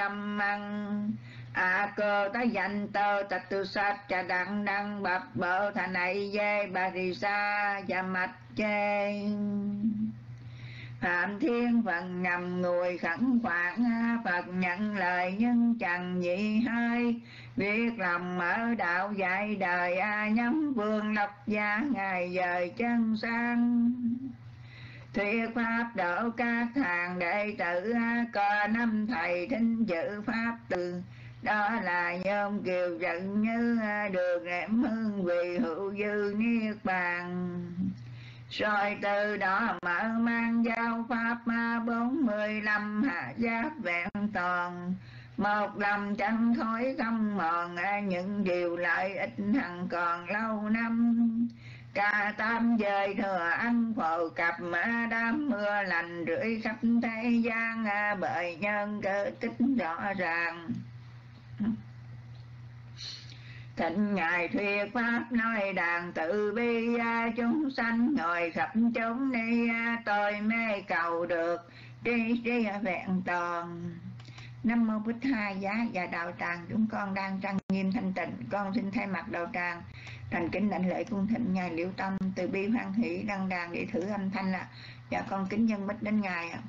đâm măng cơ tá danh tơ tạch tu sát cha đăng đăng bập bợ thà này dê bà rì sa và mạch chê Phạm Thiên phần ngầm ngùi khẩn khoản Phật nhận lời nhưng chẳng nhị hơi biết lòng ở đạo dạy đời nhắm vương lộc gia ngày dời chân sang thuyết pháp độ các hàng đệ tử có năm thầy thính dự pháp từ đó là nhôm kiều giận như đường nẻm hương vì hữu dư niết bàn rồi từ đó mở mang giáo pháp 45 hạ giác vẹn toàn một lòng chẳng khói không mòn những điều lợi ích hằng còn lâu năm cả tam giới thừa ăn phổ cập đám mưa lành rưỡi khắp thế gian bởi nhân cơ tích rõ ràng thịnh ngài thuyết pháp nói đàn tự bi chúng sanh ngồi khắp chúng ni tôi mê cầu được trí vẹn toàn. Nam mô Bích Tha Giá và đạo tràng chúng con đang trang nghiêm thanh tịnh. Con xin thay mặt đạo tràng thành kính đảnh lễ cung thịnh ngài Liễu Tông từ bi hoan hỷ đăng đàn để thử âm thanh ạ. Và con kính dân bích đến ngài ạ.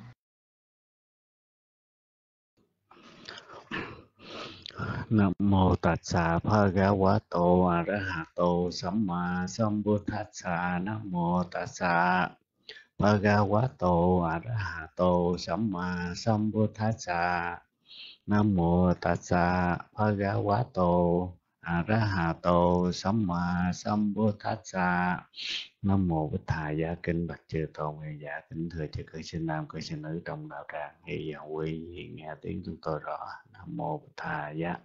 Nam mô Tassa Bhagavato Arahato Samma Sambuddhassa. Nam mô Tassa Bhagavato Arahato Samma Sambuddhassa. Nam mô Tassa Bhagavato Arahato Samma Sambuddhassa. Nam mô Bích Tha Giá. Kinh bạch chư tôn hiền giả, kính thưa chư cư sinh nam cư sinh nữ trong đạo tràng, hy vọng quý vị nghe tiếng chúng tôi rõ. Nam mô Bích Tha Giá.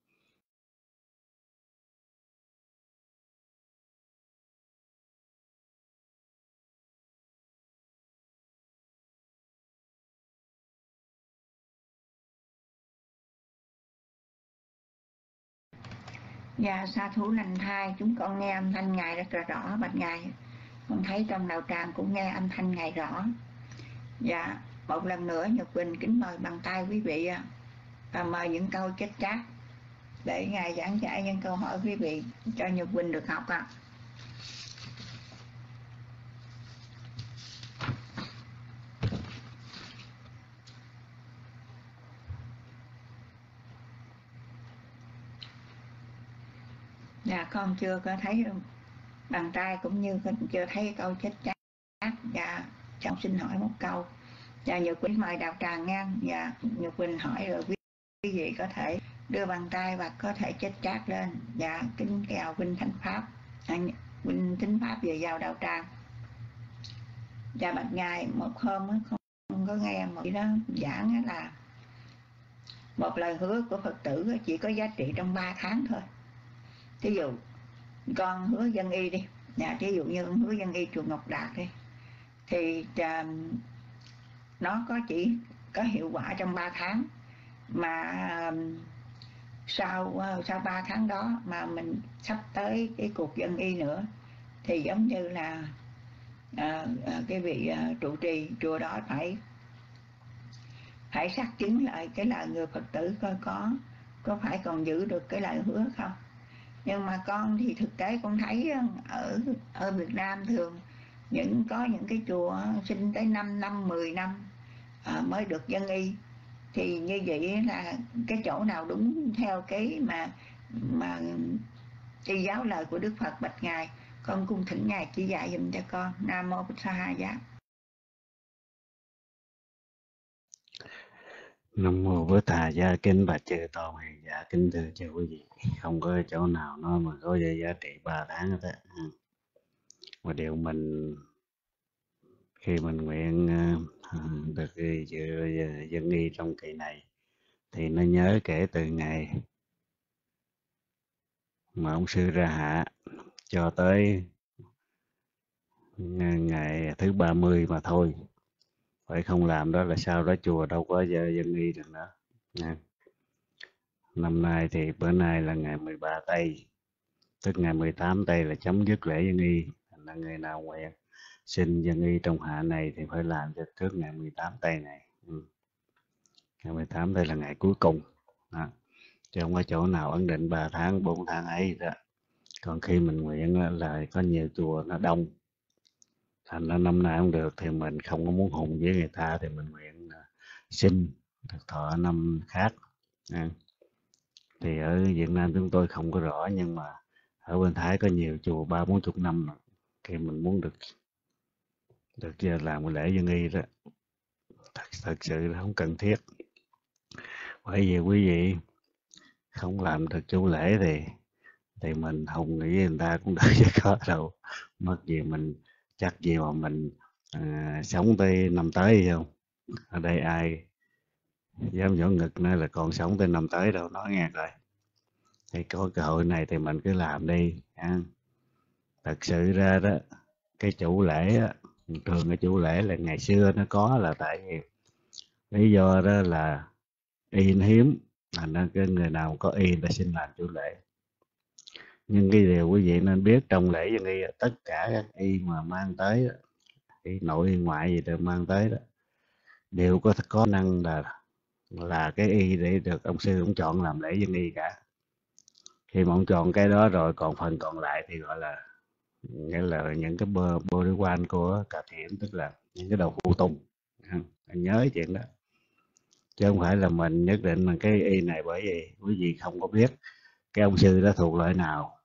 Dạ sa thú lành thai, chúng con nghe âm thanh ngài rất là rõ. Bạch ngài, con thấy trong đạo tràng cũng nghe âm thanh ngài rõ. Dạ một lần nữa Nhật Quỳnh kính mời bằng tay quý vị và mời những câu chết chát để ngài giảng giải những câu hỏi quý vị cho Nhật Quỳnh được học ạ. Dạ con chưa có thấy bàn tay cũng như chưa thấy câu chết chát. Dạ cháu xin hỏi một câu. Dạ Nhật Quỳnh mời đạo tràng ngang. Dạ Nhật Quỳnh hỏi rồi quý vị có thể đưa bàn tay và có thể chết chát lên. Dạ kính chào Vinh Thánh Pháp, Vinh Thánh Pháp vừa vào đạo tràng. Dạ bạch ngài, một hôm không có nghe một gì đó giảng là một lời hứa của Phật tử chỉ có giá trị trong 3 tháng thôi. Thí dụ con hứa dân y đi, thí dụ như hứa dân y chùa Ngọc Đạt đi, thì nó chỉ có hiệu quả trong 3 tháng, mà sau 3 tháng đó mà mình sắp tới cái cuộc dân y nữa thì giống như là cái vị trụ trì chùa đó phải xác chứng lại cái lời người Phật tử coi có phải còn giữ được cái lời hứa không. Nhưng mà con thì thực tế con thấy ở Việt Nam thường có những cái chùa sinh tới 5 năm 10 năm mới được dân y, thì như vậy là cái chỗ nào đúng theo cái mà cái giáo lời của Đức Phật bạch ngài. Con cung thỉnh ngài chỉ dạy dùm cho con. Nam mô Bích Tha Giá. Nam mô Bích Tha Giá. Kính bạch chư tôn hiền giả, kính thưa chư quý vị, không có chỗ nào nó mà có giá trị 3 tháng hết á. Mà điều mình khi mình nguyện được dân y trong kỳ này thì nó nhớ kể từ ngày mà ông sư ra hạ cho tới ngày thứ 30 mà thôi. Phải không làm đó là sau đó chùa đâu có dân y được nữa. Năm nay thì bữa nay là ngày 13 Tây, tức ngày 18 Tây là chấm dứt lễ dân y. Là người nào nguyện xin dân y trong hạ này thì phải làm cho trước ngày 18 Tây này. ngày 18 đây là ngày cuối cùng đó. Chứ không có chỗ nào ấn định 3 tháng 4 tháng ấy đó. Còn khi mình nguyện là có nhiều chùa nó đông, thành ra năm nay không được thì mình không có muốn hùng với người ta thì mình nguyện xin được thọ năm khác. Thì ở Việt Nam chúng tôi không có rõ, nhưng mà ở bên Thái có nhiều chùa 30-40 năm rồi. Khi mình muốn được làm cái lễ dân y đó, thật sự là không cần thiết. Bởi vì quý vị không làm được chủ lễ thì mình hùng nghĩ người ta cũng đỡ chứ có đâu. Mất gì mình chắc gì mà mình sống tới năm tới không? Ở đây ai dám vỗ ngực nữa là còn sống tới năm tới đâu, nói nghe coi. Thì có cơ hội này thì mình cứ làm đi ha. Thật sự ra đó, cái chủ lễ á, thường cái chủ lễ là ngày xưa nó có là tại vì lý do đó là y nó hiếm, thành ra cái người nào có y ta xin làm chủ lễ. Nhưng cái điều quý vị nên biết trong lễ dân y, tất cả các y mà mang tới, y nội y ngoại gì đều mang tới đó, đều có năng là cái y để được ông sư ông chọn làm lễ dân y cả. Khi mà ông chọn cái đó rồi, còn phần còn lại thì gọi là nghĩa là những cái body quan của cà thiểm, tức là những cái đầu phụ tùng. Anh nhớ chuyện đó, chứ không phải là mình nhất định là cái y này, bởi vì quý vị không có biết cái ông sư đó thuộc loại nào.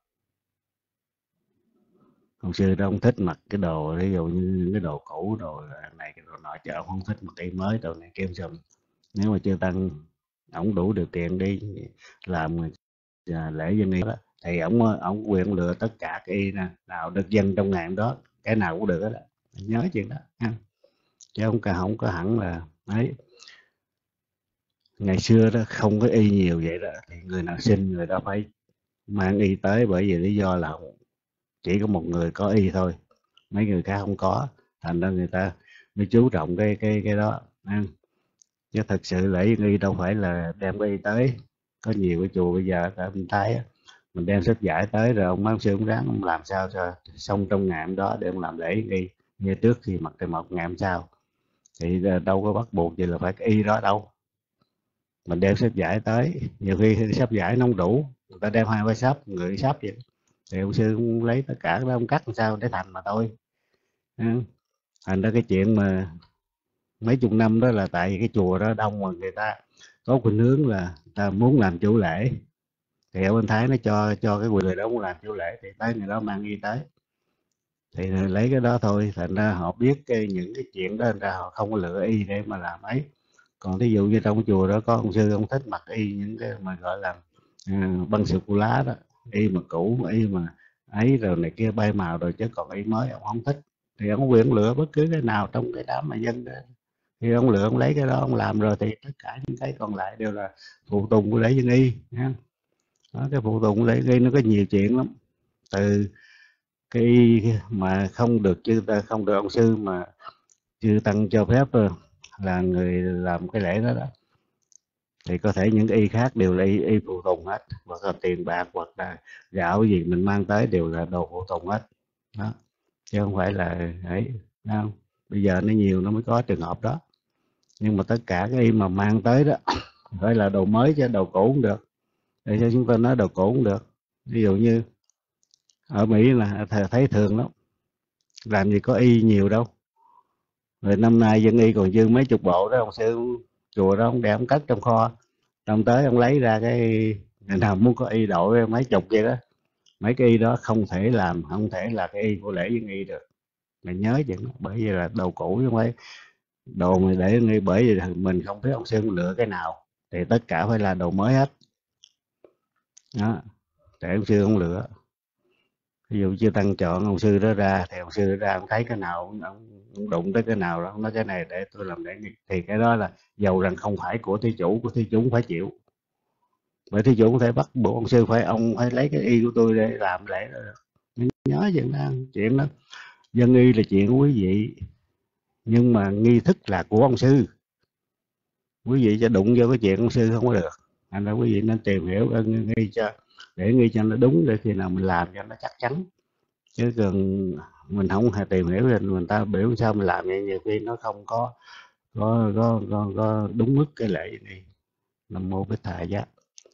Ông sư đó ông thích mặc cái đồ, ví dụ như cái đồ cũ, đồ này cái đồ nọ, chứ ông không thích mặc y mới, đồ này kim sùm. Nếu mà chưa tăng ổng đủ điều kiện đi làm lễ dân y đó, thì ổng quyền lựa tất cả cái y nào được dân trong ngày đó, cái nào cũng được đó. Nhớ chuyện đó ha. Chứ không có hẳn là ấy. Ngày xưa đó không có y nhiều vậy đó, thì người nào xin người đó phải mang y tới, bởi vì lý do là chỉ có một người có y thôi, mấy người khác không có, thành ra người ta mới chú trọng cái đó. Chứ thật sự lễ dân y đâu phải là đem cái y tới. Có nhiều cái chùa bây giờ ở bên Thái á, mình đem sách giải tới rồi ông sư ông ráng ông làm sao cho xong trong ngày hôm đó để ông làm lễ y như trước khi mặc cái một ngày hôm sau. Thì đâu có bắt buộc gì là phải cái y đó đâu. Mình đem sách giải tới, nhiều khi sách giải nó không đủ, người ta đem 2-3 sách, người sách vậy, thì ông sư cũng lấy tất cả đó ông cắt làm sao để thành mà thôi. Thành ra cái chuyện mà mấy chục năm đó là tại vì cái chùa đó đông, mà người ta có khuynh hướng là người ta muốn làm chủ lễ, thì ở bên Thái nó cho cái người đó muốn làm chủ lễ thì tới người đó mang y tới, thì lấy cái đó thôi. Thành ra họ biết những cái chuyện đó, thành ra họ không có lựa y để mà làm ấy. Còn thí dụ như trong chùa đó có ông sư ông thích mặc y những cái mà gọi là băng sô cô lá đó, y mà cũ, y mà ấy rồi này kia bay màu rồi, chứ còn y mới ông không thích, thì ông quyền lựa bất cứ cái nào trong cái đám mà dân đó, thì ông lựa ông lấy cái đó ông làm, rồi thì tất cả những cái còn lại đều là phụ tùng của lễ dân y ha. Đó, cái phụ tùng của lễ dân y nó có nhiều chuyện lắm, từ cái y mà không được ông sư mà chư tăng cho phép là người làm cái lễ đó đó, thì có thể những y khác đều là y phụ tùng hết, hoặc là tiền bạc hoặc là gạo gì mình mang tới đều là đồ phụ tùng hết đó, chứ không phải là ấy. Không, bây giờ nó nhiều nó mới có trường hợp đó. Nhưng mà tất cả cái y mà mang tới đó phải là đồ mới, chứ đồ cũ không được. Để cho chúng ta nói đồ cũ không được. Ví dụ như ở Mỹ là thấy thường lắm, làm gì có y nhiều đâu. Rồi năm nay dân y còn dư mấy chục bộ đó, ông sư chùa đó ông đem ông cất trong kho, ông tới ông lấy ra cái người nào muốn có y đội mấy chục vậy đó. Mấy cái y đó không thể là cái y của lễ dân y được, mình nhớ chuyện đó. Bởi vì là đồ cũ, chứ không phải đồ mà để dân y, bởi vì mình không biết ông sư lựa cái nào, thì tất cả phải là đồ mới hết đó, để ông sư ông lựa. Ví dụ chưa tăng chọn ông sư đó ra, thì ông sư đó ra ông thấy cái nào ông đụng tới cái nào đó, ông nói cái này để tôi làm lễ, thì cái đó là dầu rằng không phải của thí chủ, của thí chủ cũng phải chịu. Bởi thí chủ có thể bắt buộc ông sư ông phải lấy cái y của tôi để làm lễ đó. Nhớ chuyện đó, dân y là chuyện của quý vị, nhưng mà nghi thức là của ông sư. Quý vị cho đụng vô cái chuyện ông sư không có được. Thành ra quý vị nên tìm hiểu nghi cho, để nghi cho nó đúng, để khi nào mình làm cho nó chắc chắn. Chứ còn mình không hề tìm hiểu thì người ta biểu sao mình làm vậy, nhiều khi nó không có có đúng mức cái lễ này. Nam mô Bích Thà Giá.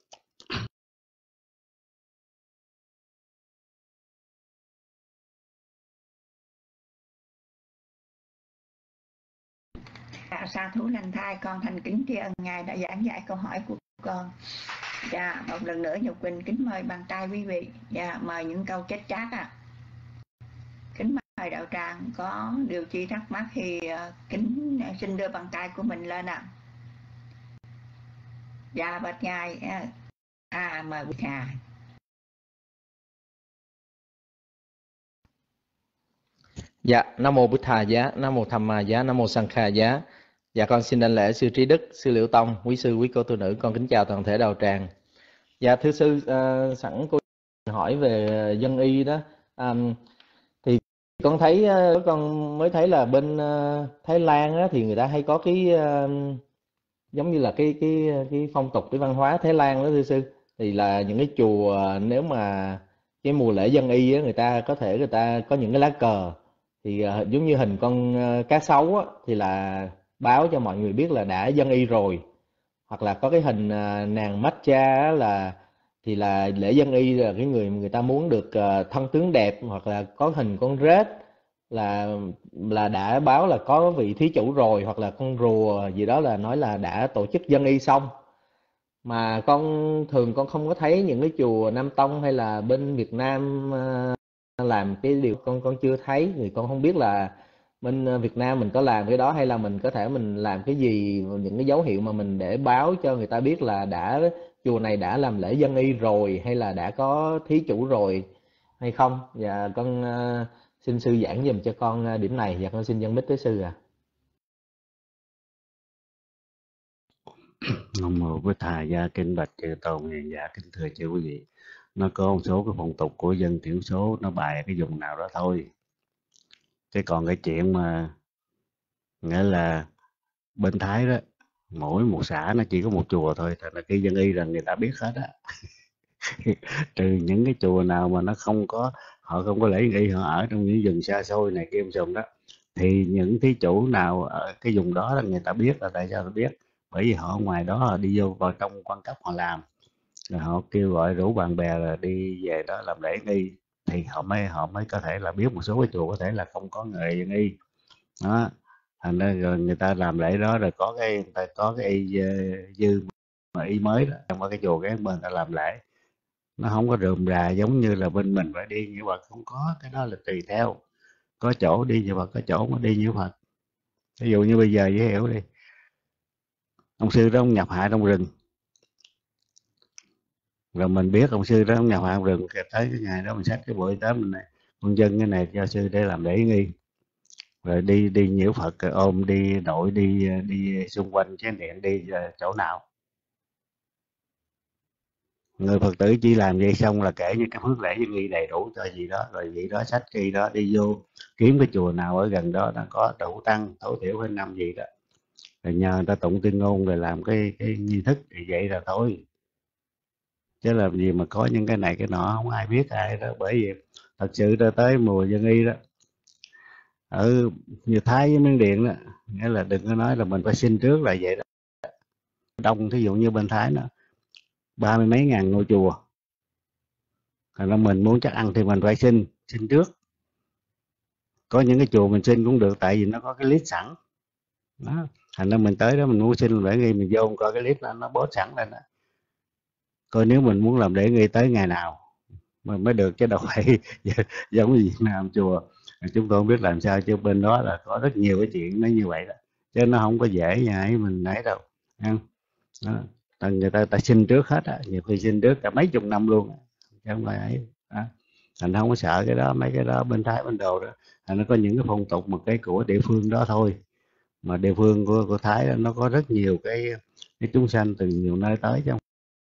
Sa thú lành thai, con thành kính tri ân ngài đã giảng giải câu hỏi của con. Dạ, một lần nữa Nhục Quỳnh kính mời bàn tay quý vị. Dạ, mời những câu chết chát kính mời đạo tràng có điều chi thắc mắc thì kính xin đưa bàn tay của mình lên ạ. Dạ, bạch ngài. Mời Bích Hà. Dạ, Nam mô Bích Thà Giá, Nam mô Tham Ma Giá, Nam mô Sang Kha Giá. Dạ, con xin đảnh lễ sư Trí Đức, sư Liễu Tông, quý sư, quý cô tu nữ, con kính chào toàn thể đạo tràng. Dạ, thưa sư, sẵn cô hỏi về dân y đó, thì con thấy con mới thấy là bên Thái Lan á, thì người ta hay có cái giống như là cái phong tục, cái văn hóa Thái Lan đó thưa sư, thì là những cái chùa nếu mà cái mùa lễ dân y á, người ta có những cái lá cờ thì giống như hình con cá sấu á, thì là báo cho mọi người biết là đã dân y rồi, hoặc là có cái hình nàng matcha á, thì là lễ dân y là cái người ta muốn được thân tướng đẹp, hoặc là có hình con rết là đã báo là có vị thí chủ rồi, hoặc là con rùa gì đó là nói là đã tổ chức dân y xong. Mà con không có thấy những cái chùa Nam Tông hay là bên Việt Nam làm cái điều, con chưa thấy, thì con không biết là bên Việt Nam mình có làm cái đó, hay là mình có thể mình làm cái gì, những cái dấu hiệu mà mình để báo cho người ta biết là chùa này đã làm lễ dân y rồi, hay là đã có thí chủ rồi hay không. Và con xin sư giảng dùm cho con điểm này, và con xin dân mít tới sư ạ. Nam mô Bích Thà Giá. Kính bạch chư tôn hiền giả, kính thưa chư quý vị. Nó có một số cái phong tục của dân thiểu số nó bài ở cái vùng nào đó thôi. Chứ còn cái chuyện mà nghĩa là bên Thái đó, mỗi một xã nó chỉ có một chùa thôi, thành ra khi dân y là người ta biết hết á. Trừ những cái chùa nào mà họ không có lễ dân y, họ ở trong những vùng xa xôi này kia sùng đó, thì những thí chủ nào ở cái vùng đó là người ta biết. Là tại sao ta biết? Bởi vì họ ở ngoài đó họ đi vô vào trong quan cấp họ làm, rồi họ kêu gọi rủ bạn bè là đi về đó làm lễ nghi, thì họ mới có thể là biết. Một số cái chùa có thể là không có nghề dân y đó, thành ra rồi người ta làm lễ đó, rồi người ta có cái y dư mà y mới đó trong cái chùa, cái bên ta làm lễ nó không có rườm rà giống như là bên mình phải đi như Phật. Không có, cái đó là tùy theo, có chỗ đi như Phật, có chỗ mà đi như Phật. Ví dụ như bây giờ dễ hiểu đi, ông sư đó ông nhập hạ trong rừng, rồi mình biết ông sư đó ông nhập hạ trong rừng, tới cái ngày đó mình xách cái bộ y tế mình này, con dân cái này cho sư để làm lễ nghi, rồi đi nhiễu Phật, rồi ôm đi nội đi xung quanh chánh điện, đi chỗ nào. Người Phật tử chỉ làm vậy xong là kể như cái phước lễ dân nghi đầy đủ cho gì đó, rồi vị đó xách cây đó đi vô kiếm cái chùa nào ở gần đó nó có đủ tăng tối thiểu hơn năm gì đó, rồi nhờ người ta tụng tuyên ngôn, rồi làm cái nghi thức, thì vậy là thôi. Chứ làm gì mà có những cái này cái nọ không ai biết ai đó. Bởi vì thật sự ra tới mùa dân y đó, ở như Thái với Miến Điện đó, nghĩa là đừng có nói là mình phải xin trước là vậy đó. Đông, thí dụ như bên Thái nó 30 mấy ngàn ngôi chùa, thành ra mình muốn chắc ăn thì mình phải xin trước. Có những cái chùa mình xin cũng được, tại vì nó có cái list sẵn đó, thành ra mình tới đó mình muốn xin lễ nghi, mình vô coi cái list nó post sẵn lên đó, coi nếu mình muốn làm lễ nghi tới ngày nào mà mới được, chứ đâu phải giống như Việt Nam chùa chúng tôi không biết làm sao. Chứ bên đó là có rất nhiều cái chuyện nó như vậy đó, chứ nó không có dễ như ấy mình nãy đâu ăn đó. Người ta xin trước hết á, nhiều khi xin trước cả mấy chục năm luôn á, chứ không phải ấy đó. Thành không có sợ cái đó, mấy cái đó bên Thái bên Đồ đó. Thành nó có những cái phong tục một cái của địa phương đó thôi, mà địa phương của Thái đó, nó có rất nhiều cái chúng sanh từ nhiều nơi tới, chứ không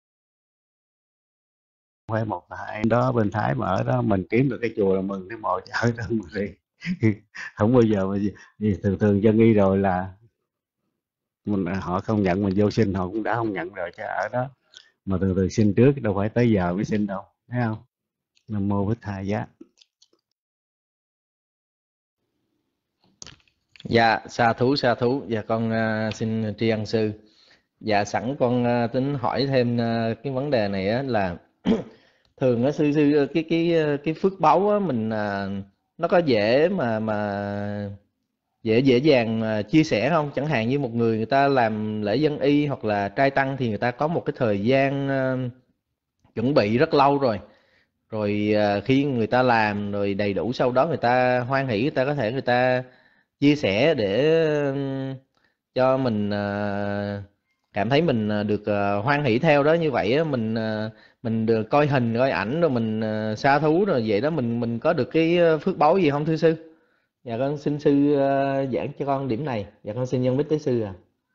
phải một hai đó. Bên Thái mà ở đó mình kiếm được cái chùa là mừng cái mồ chợ đó mà đi. Không bao giờ mà gì, thường dân y rồi là họ không nhận mình vô xin, họ cũng đã không nhận rồi, chứ ở đó mà thường xin trước đâu phải tới giờ mới xin đâu, thấy không? Nam mô Bích Thà Giá. Dạ sa thú. Dạ con xin tri ân sư. Dạ sẵn con tính hỏi thêm cái vấn đề này á, là thường á sư cái phước báu á mình nó có dễ mà dễ dàng chia sẻ không? Chẳng hạn như một người ta làm lễ dân y hoặc là trai tăng thì người ta có một cái thời gian chuẩn bị rất lâu rồi. Rồi khi người ta làm rồi đầy đủ, sau đó người ta hoan hỷ, người ta có thể người ta chia sẻ để cho mình cảm thấy mình được hoan hỷ theo đó. Như vậy á, mình được coi hình coi ảnh rồi mình sa thú rồi vậy đó, mình có được cái phước báu gì không thưa sư? Dạ con xin sư giảng cho con điểm này. Dạ con xin nhân bích tới sư.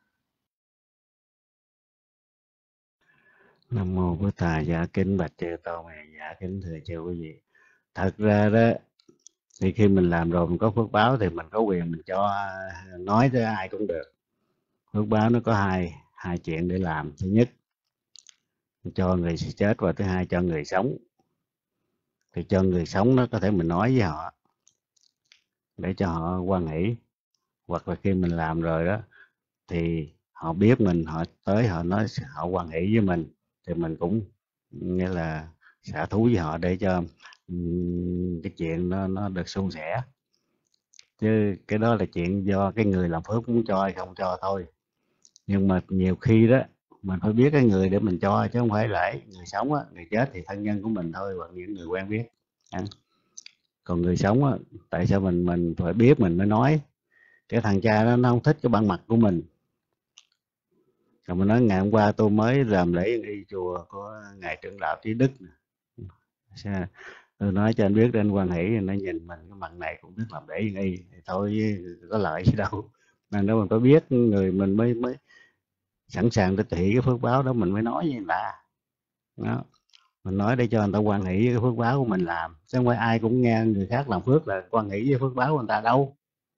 Nam mô Bổn Thầy. Dạ kính bạch chư tôn, dạ kính thưa chư quý vị. Thật ra đó thì khi mình làm rồi mình có phước báo thì mình có quyền mình cho nói tới ai cũng được. Phước báo nó có hai chuyện để làm. Thứ nhất, cho người chết, và thứ hai cho người sống. Thì cho người sống nó có thể mình nói với họ để cho họ hoan hỷ, hoặc là khi mình làm rồi đó thì họ biết mình, họ tới họ nói họ hoan hỷ với mình thì mình cũng nghĩa là xả thú với họ để cho cái chuyện nó được suôn sẻ. Chứ cái đó là chuyện do cái người làm phước muốn cho hay không cho thôi. Nhưng mà nhiều khi đó mình phải biết cái người để mình cho, chứ không phải là người sống á, người chết thì thân nhân của mình thôi, hoặc những người quen biết. Còn người sống á, tại sao mình phải biết mình mới nói. Cái thằng cha đó nó không thích cái bản mặt của mình. Rồi mình nói ngày hôm qua tôi mới làm lễ y chùa của ngài trưởng lão Trí Đức. Tôi nói cho anh biết anh hoan hỷ, nó nhìn mình cái mặt này cũng biết làm lễ y thì thôi, có lợi gì đâu. Nên đó mình phải biết người mình mới sẵn sàng để thể hiện cái phước báo đó, mình mới nói với người ta. Đó. Mình nói để cho người ta hoan hỷ với cái phước báo của mình làm, chứ không phải ai cũng nghe người khác làm phước là hoan hỷ với phước báo của người ta đâu.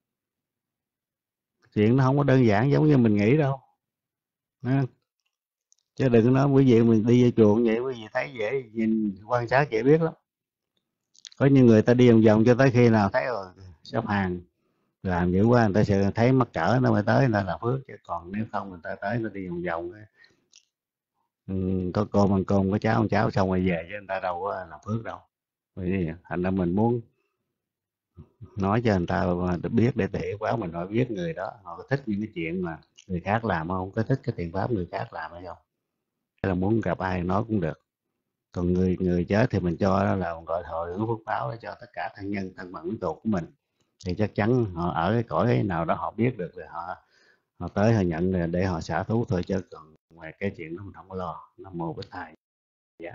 Chuyện nó không có đơn giản giống như mình nghĩ đâu. Đó. Chứ đừng có nói quý vị mình đi vô chùa như vậy, quý vị thấy dễ nhìn quan sát dễ biết lắm. Có những người ta đi vòng vòng cho tới khi nào thấy rồi xếp hàng làm dữ quá, người ta sẽ thấy mắc cỡ nó mới tới người ta làm phước. Chứ còn nếu không người ta tới nó đi vòng vòng có cơm ăn cơm, có cháo ăn cháo xong rồi về, chứ người ta đâu có làm phước đâu. Vì thành ra mình muốn nói cho người ta biết để thể báo mình, họ biết người đó họ có thích những cái chuyện mà người khác làm không, có thích cái thiện pháp người khác làm hay không. Hay là muốn gặp ai nói cũng được. Còn người chết thì mình cho đó là gọi hồi hướng phước báo để cho tất cả thân nhân thân bằng quyến thuộc của mình, thì chắc chắn họ ở cái cõi nào đó họ biết được rồi họ tới họ nhận để họ xả thú thôi, chứ còn ngoài cái chuyện đó mình không có lo. Nam mô Bích Thầy. Dạ.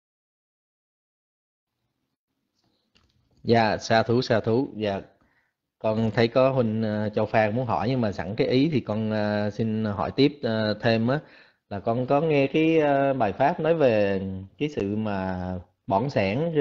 Dạ sa thú. Dạ con thấy có huynh Châu Phan muốn hỏi, nhưng mà sẵn cái ý thì con xin hỏi tiếp thêm á, là con có nghe cái bài pháp nói về cái sự mà bỏng sẻn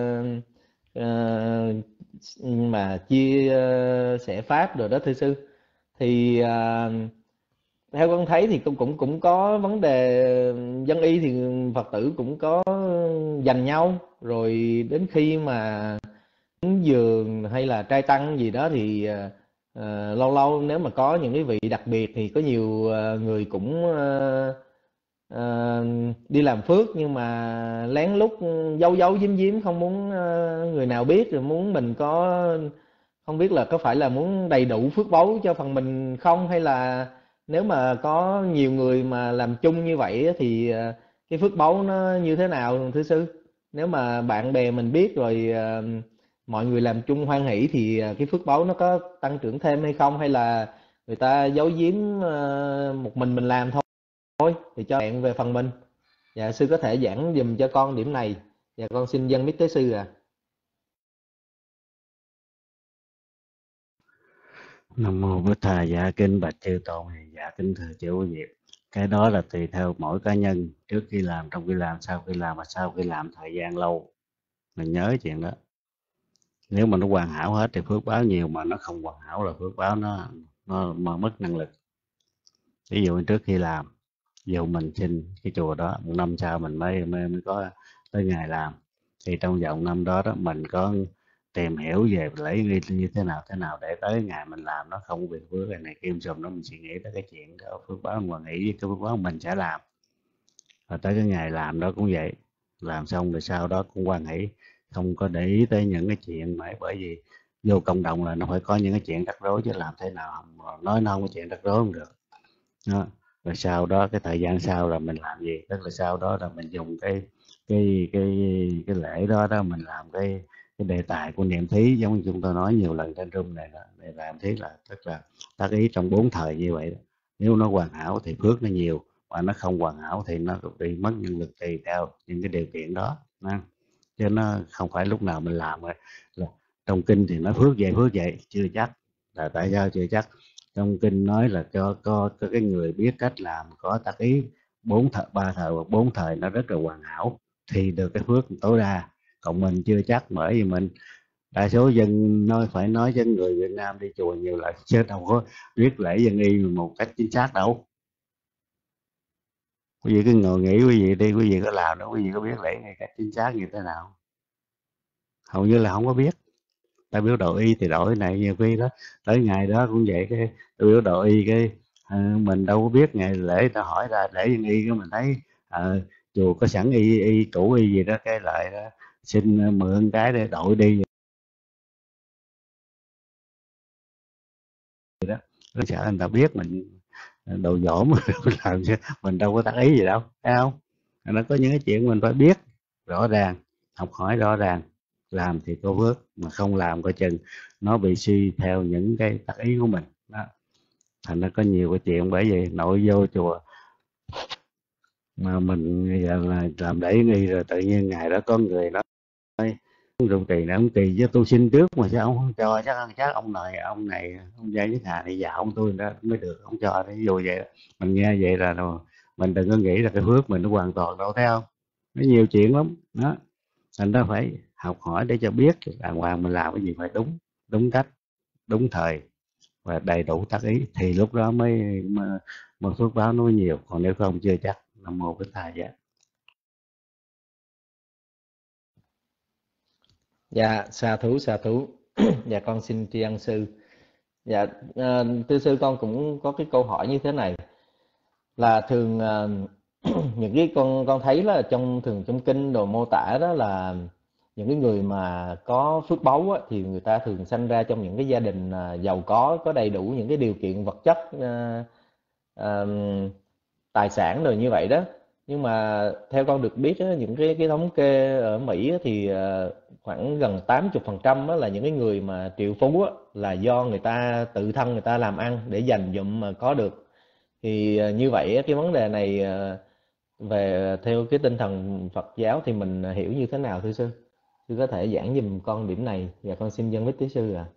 mà chia sẻ pháp rồi đó thưa sư. Thì theo con thấy thì cũng có vấn đề dân y thì Phật tử cũng có giành nhau, rồi đến khi mà cúng dường hay là trai tăng gì đó thì lâu lâu nếu mà có những cái vị đặc biệt thì có nhiều người cũng đi làm phước, nhưng mà lén lút giấu giấu giếm giếm không muốn người nào biết, rồi muốn mình có, không biết là có phải là muốn đầy đủ phước báu cho phần mình không, hay là nếu mà có nhiều người mà làm chung như vậy thì cái phước báu nó như thế nào thưa sư? Nếu mà bạn bè mình biết rồi mọi người làm chung hoan hỷ thì cái phước báu nó có tăng trưởng thêm hay không, hay là người ta giấu giếm một mình làm thôi thì cho bạn về phần mình. Dạ sư có thể giảng dùm cho con điểm này. Dạ con xin dâng mic tới sư à. Nam mô Bích Thầy. Dạ kính bạch chư tôn, dạ kính thưa chư quý vị. Cái đó là tùy theo mỗi cá nhân, trước khi làm, trong khi làm, sau khi làm, và sau khi làm thời gian lâu. Mình nhớ chuyện đó. Nếu mà nó hoàn hảo hết thì phước báo nhiều, mà nó không hoàn hảo là phước báo nó mà mất năng lực. Ví dụ trước khi làm, dù mình xin cái chùa đó, một năm sau mình mới có tới ngày làm, thì trong vòng năm đó đó mình có tìm hiểu về lễ nghi như thế nào để tới ngày mình làm nó không bị phước này kim sùm nó, mình suy nghĩ tới cái chuyện đó, phước báo và nghĩ với cái phước báo mình sẽ làm. Và tới cái ngày làm đó cũng vậy, làm xong rồi sau đó cũng hoan hỷ, không có để ý tới những cái chuyện mà, bởi vì vô cộng đồng là nó phải có những cái chuyện rắc rối, chứ làm thế nào nói nó không có chuyện rắc rối không được đó. Rồi sau đó cái thời gian sau là mình làm gì, tức là sau đó là mình dùng cái lễ đó đó, mình làm cái đề tài của niệm thí, giống như chúng tôi nói nhiều lần trên room này đó, để làm thí là tức là tác ý trong 4 thời như vậy đó. Nếu nó hoàn hảo thì phước nó nhiều, mà nó không hoàn hảo thì nó bị mất nhân lực tùy theo những cái điều kiện đó nha. Chứ nó không phải lúc nào mình làm rồi là trong kinh thì nói phước vậy chưa chắc. Là tại sao chưa chắc? Trong kinh nói là cho cái người biết cách làm, có tác ý 3 thời hoặc 4 thời nó rất là hoàn hảo thì được cái phước tối đa. Còn mình chưa chắc, bởi vì mình đa số dân phải nói cho người Việt Nam đi chùa nhiều là chứ đâu có biết lễ dân y một cách chính xác đâu. Quý vị cứ ngồi nghĩ quý vị đi, quý vị có làm đâu, quý vị có biết lễ ngay cách chính xác như thế nào? Hầu như là không có biết. Ta biểu độ y thì đổi này, nhiều khi đó tới ngày đó cũng vậy, cái biểu độ y cái mình đâu có biết ngày lễ, ta hỏi ra để dân y, cái mình thấy chùa có sẵn y cũ y gì đó, cái lại đó xin mượn cái để đội đi vậy đó. Nó sợ người ta biết mình đồ dỗm làm chứ mình đâu có tác ý gì đâu, thấy không? Nó có những cái chuyện mình phải biết rõ ràng, học hỏi rõ ràng, làm thì có phước, mà không làm coi chừng nó bị suy theo những cái tác ý của mình đó. Thành ra có nhiều cái chuyện, bởi vì nội vô chùa mà mình giờ là làm lễ nghi rồi tự nhiên ngày đó có người nói rượu trì này ông trì với tôi xin trước mà sao ông không cho, chắc ông này ông Giai Nhất Hà này giàu ông tôi đó mới được ông cho, ví dụ vậy đó. Mình nghe vậy là rồi, mình đừng có nghĩ là cái phước mình nó hoàn toàn đâu, thấy không? Nó nhiều chuyện lắm đó. Thành ra phải học hỏi để cho biết đàng hoàng, mình làm cái gì phải đúng cách, đúng thời và đầy đủ tác ý thì lúc đó mới phước báo nó mới nhiều, còn nếu không chưa chắc. Nam mô Bích Thầy Giá. Dạ, sa thú. Dạ con xin tri ân sư. Dạ, thưa sư, con cũng có cái câu hỏi như thế này, là thường những cái con thấy là trong kinh đồ mô tả đó là những cái người mà có phước báu á, thì người ta thường sanh ra trong những cái gia đình giàu có đầy đủ những cái điều kiện vật chất, tài sản rồi như vậy đó. Nhưng mà theo con được biết á, những cái thống kê ở Mỹ á, thì khoảng gần 80% là những cái người mà triệu phú á, là do người ta tự thân người ta làm ăn để dành dụm mà có được. Thì như vậy á, cái vấn đề này về theo cái tinh thần Phật giáo thì mình hiểu như thế nào thưa sư? Sư có thể giảng giùm con điểm này, và con xin dân bích tí sư ạ.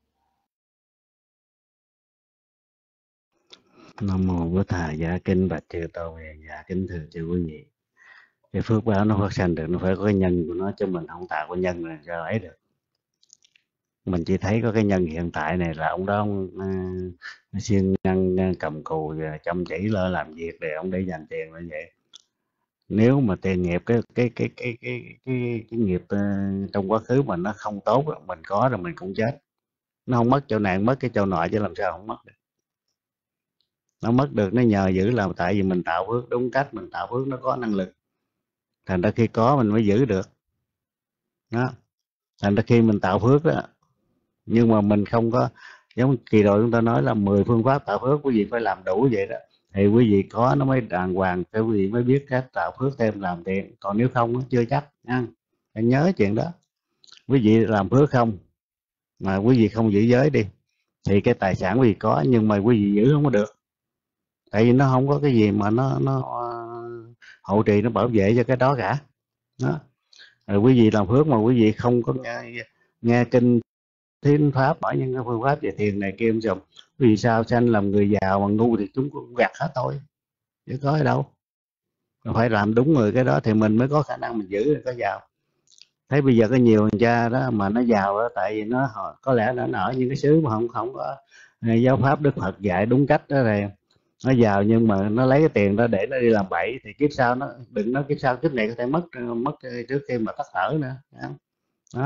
Nam mô Bổn Thầy Giá. Kinh bạch chư Tôn hiền. Dạ kính thưa chư quý vị, cái phước báo nó phát sinh được nó phải có cái nhân của nó, chứ mình không tạo cái nhân này cho ấy được. Mình chỉ thấy có cái nhân hiện tại này là ông đó ông siêng năng cầm cù và chăm chỉ lo làm việc để ông đi dành tiền như vậy. Nếu mà tiền nghiệp cái nghiệp trong quá khứ mà nó không tốt, mình có rồi mình cũng chết. Nó không mất chỗ này mất cái chỗ nọ, chứ làm sao không mất được. Nó mất được nó nhờ giữ là tại vì mình tạo phước đúng cách, mình tạo phước nó có năng lực, thành ra khi có mình mới giữ được đó. Thành ra khi mình tạo phước đó, nhưng mà mình không có, giống kỳ rồi chúng ta nói là 10 phương pháp tạo phước, quý vị phải làm đủ vậy đó thì quý vị có nó mới đàng hoàng, thì quý vị mới biết cách tạo phước thêm làm tiền. Còn nếu không chưa chắc nha, phải nhớ chuyện đó. Quý vị làm phước không mà quý vị không giữ giới đi thì cái tài sản quý vị có, nhưng mà quý vị giữ không có được, tại vì nó không có cái gì mà nó hộ trì, nó bảo vệ cho cái đó cả đó. Rồi quý vị làm phước mà quý vị không có nghe kinh thuyết pháp, hỏi những cái phương pháp về thiền này kia dùm, vì sao sanh làm người giàu mà ngu thì chúng cũng gạt hết thôi, chứ có ở đâu. Mình phải làm đúng người cái đó thì mình mới có khả năng mình giữ được có giàu. Thấy bây giờ có nhiều thằng cha đó mà nó giàu đó, tại vì nó có lẽ nó ở những cái xứ mà không có giáo pháp Đức Phật dạy đúng cách đó này. Nó giàu nhưng mà nó lấy cái tiền đó để nó đi làm bậy thì kiếp sau nó đừng nói kiếp sau, kiếp này có thể mất trước khi mà tắt thở nữa đó.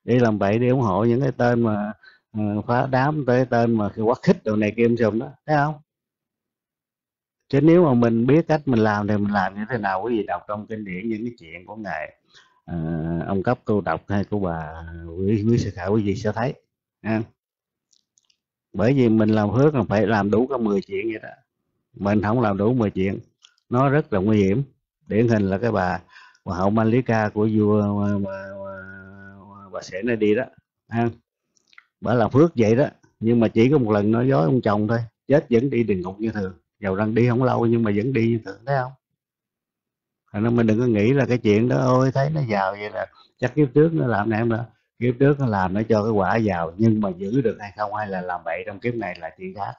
đi làm bậy, đi ủng hộ những cái tên mà phá đám, tới tên mà quá khích đồ này kia sùm đó, thấy không? Chứ nếu mà mình biết cách mình làm thì mình làm như thế nào? Quý vị đọc trong kinh điển những cái chuyện của ngài ông Cấp cô đọc, hay của bà quý sư khảo, quý vị sẽ thấy ha. Bởi vì mình làm phước là phải làm đủ cả 10 chuyện vậy đó. Mình không làm đủ 10 chuyện nó rất là nguy hiểm. Điển hình là cái bà Hoàng hậu Malika của vua bà Sẽ nó đi đó ha. Bà làm phước vậy đó, nhưng mà chỉ có một lần nói dối ông chồng thôi, chết vẫn đi địa ngục như thường, dầu rằng đi không lâu nhưng mà vẫn đi như thường, thấy không? Thành ra mình đừng có nghĩ là cái chuyện đó ôi thấy nó giàu vậy là chắc kiếp trước nó làm này em nữa, kiếp trước nó làm nó cho cái quả giàu, nhưng mà giữ được hay không, hay là làm bậy trong kiếp này là chuyện khác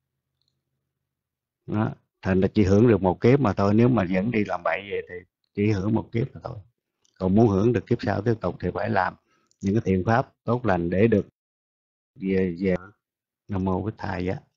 đó. Thành ra chỉ hưởng được một kiếp mà thôi, nếu mà vẫn đi làm bậy vậy thì chỉ hưởng một kiếp mà thôi. Còn muốn hưởng được kiếp sau tiếp tục thì phải làm những cái thiện pháp tốt lành để được về. Nam mô Bích Thầy á.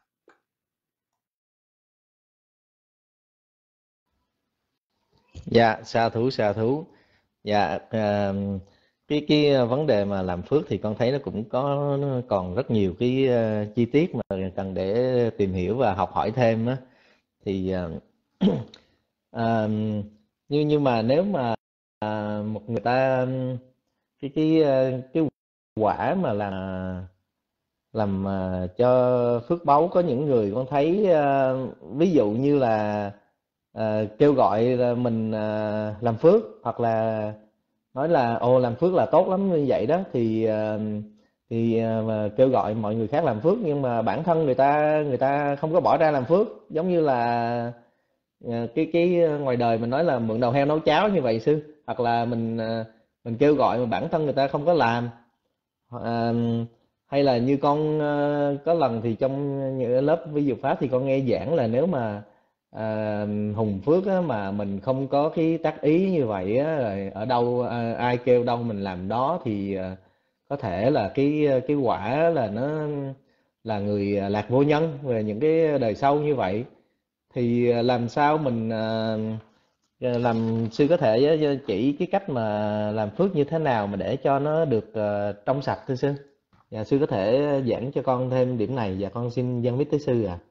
Dạ, sa thú. Dạ, cái vấn đề mà làm phước thì con thấy nó cũng có, nó còn rất nhiều cái chi tiết mà cần để tìm hiểu và học hỏi thêm á. Thì à, nhưng mà nếu mà một người ta cái quả mà làm cho phước báu, có những người con thấy ví dụ như là kêu gọi là mình làm phước, hoặc là nói là ồ làm phước là tốt lắm như vậy đó, thì mà kêu gọi mọi người khác làm phước, nhưng mà bản thân người ta không có bỏ ra làm phước, giống như là cái ngoài đời mình nói là mượn đầu heo nấu cháo như vậy sư, hoặc là mình kêu gọi mà bản thân người ta không có làm. À, hay là như con có lần thì trong những lớp ví dụ pháp thì con nghe giảng là nếu mà hùng phước á, mà mình không có cái tác ý như vậy á, rồi ở đâu ai kêu đâu mình làm đó, thì có thể là cái quả là nó là người lạc vô nhân về những cái đời sau như vậy. Thì làm sao mình làm sư có thể chỉ cái cách mà làm phước như thế nào mà để cho nó được trong sạch thưa sư? Dạ, sư có thể giảng cho con thêm điểm này. Dạ, con xin dâng mic tới sư ạ.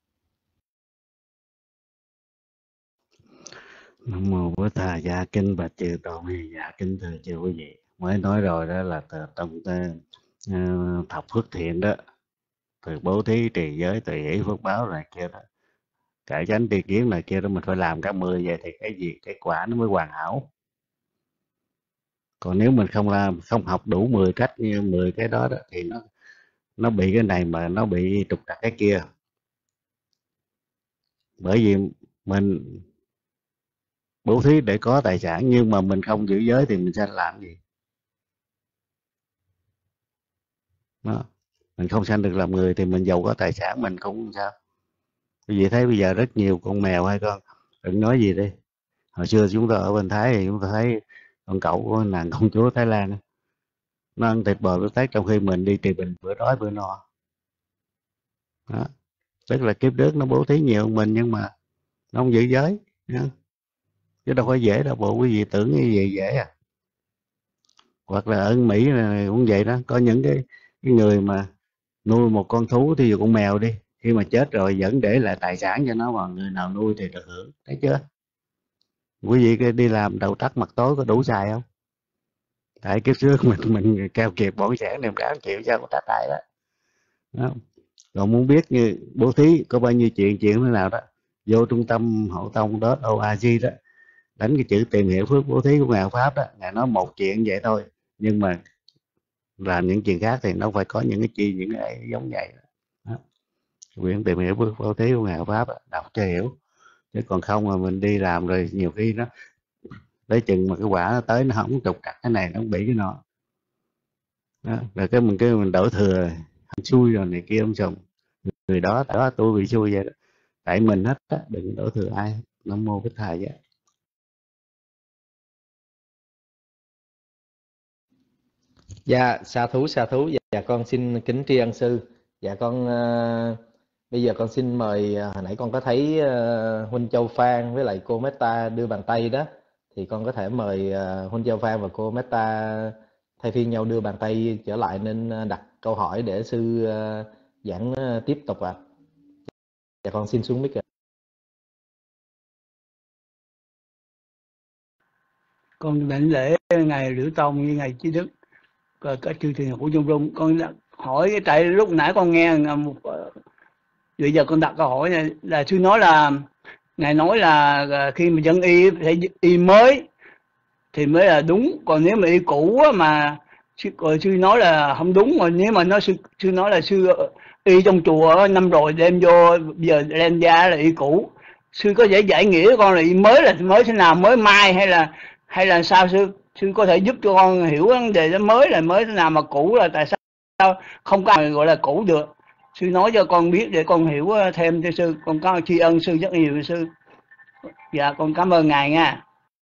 Nam mô Bổn Thầy. Dạ kinh bạch chư tôn. Dạ kính thưa chư quý vị, mới nói rồi đó là trong thập phước thiện đó, từ bố thí, trì giới, từ hỷ, phước báo này kia đó, cải chánh, tri kiến này kia đó, mình phải làm cả 10 vậy thì cái gì cái quả nó mới hoàn hảo. Còn nếu mình không làm, không học đủ 10 cách như 10 cái đó đó, thì nó bị cái này mà nó bị trục trặc cái kia. Bởi vì mình bố thí để có tài sản, nhưng mà mình không giữ giới thì mình sẽ làm gì đó. Mình không sanh được làm người thì mình giàu có tài sản mình cũng sao. Quý vị thấy bây giờ rất nhiều con mèo hay con, đừng nói gì đi, hồi xưa chúng ta ở bên Thái thì chúng ta thấy con cẩu của nàng công chúa Thái Lan á, nó ăn thịt bò bít tết trong khi mình đi trì bình bữa đói bữa no đó. Tức là kiếp trước nó bố thí nhiều hơn mình, nhưng mà nó không giữ giới đó. Chứ đâu phải dễ đâu, bộ quý vị tưởng như vậy dễ à. Hoặc là ở Mỹ này cũng vậy đó, có những cái người mà nuôi một con thú, thì con mèo đi, khi mà chết rồi vẫn để lại tài sản cho nó, mà người nào nuôi thì được hưởng, thấy chưa? Quý vị đi làm đầu tắt mặt tối có đủ xài không? Tại kiếp trước mình keo kiệt bỏng sản đem cả triệu sao có trách tài đó. Đó. Còn muốn biết như bố thí có bao nhiêu chuyện thế nào đó, vô trung tâm Hộ Tông .org đó, đánh cái chữ tìm hiểu phước bố thí của ngài Pháp đó, ngài nói một chuyện vậy thôi, nhưng mà làm những chuyện khác thì nó phải có những cái chi, những cái giống vậy đó. Quyển tìm hiểu phước bố thí của ngài Pháp đó, đọc cho hiểu, chứ còn không mà mình đi làm rồi nhiều khi nó tới chừng mà cái quả nó tới nó không trục trặc cái này, nó không bị cái nọ đó. Rồi cái mình đổ thừa xui rồi này kia ông chồng, người đó tôi bị xui vậy đó, tại mình hết á, đừng đổ thừa ai. Nam mô Bích Thầy vậy. Dạ, sa thú. Dạ, con xin kính tri ân sư. Dạ, con bây giờ con xin mời, hồi nãy con có thấy Huynh Châu Phan với lại cô Meta đưa bàn tay đó, thì con có thể mời Huynh Châu Phan và cô Meta thay phiên nhau đưa bàn tay trở lại nên đặt câu hỏi để sư giảng tiếp tục ạ. Dạ con xin xuống mic ạ. Con định lễ ngày Liễu Tông với ngày Trí Đức các chương trình của Trung Dung. Con hỏi tại lúc nãy con nghe bây giờ con đặt câu hỏi này là sư nói là ngài nói là khi mà dân y phải y mới thì mới là đúng, còn nếu mà y cũ mà sư nói là không đúng. Rồi nếu mà sư nói là sư y trong chùa năm rồi đem vô bây giờ lên ra là y cũ, sư có thể giải nghĩa cho con là y mới là mới thế nào, mới mai hay là sao sư có thể giúp cho con hiểu vấn đề đó, mới là mới thế nào mà cũ là tại sao không có gọi là cũ được. Sư nói cho con biết để con hiểu thêm cho sư. Con có tri ân sư rất nhiều sư. Dạ con cảm ơn ngài nha.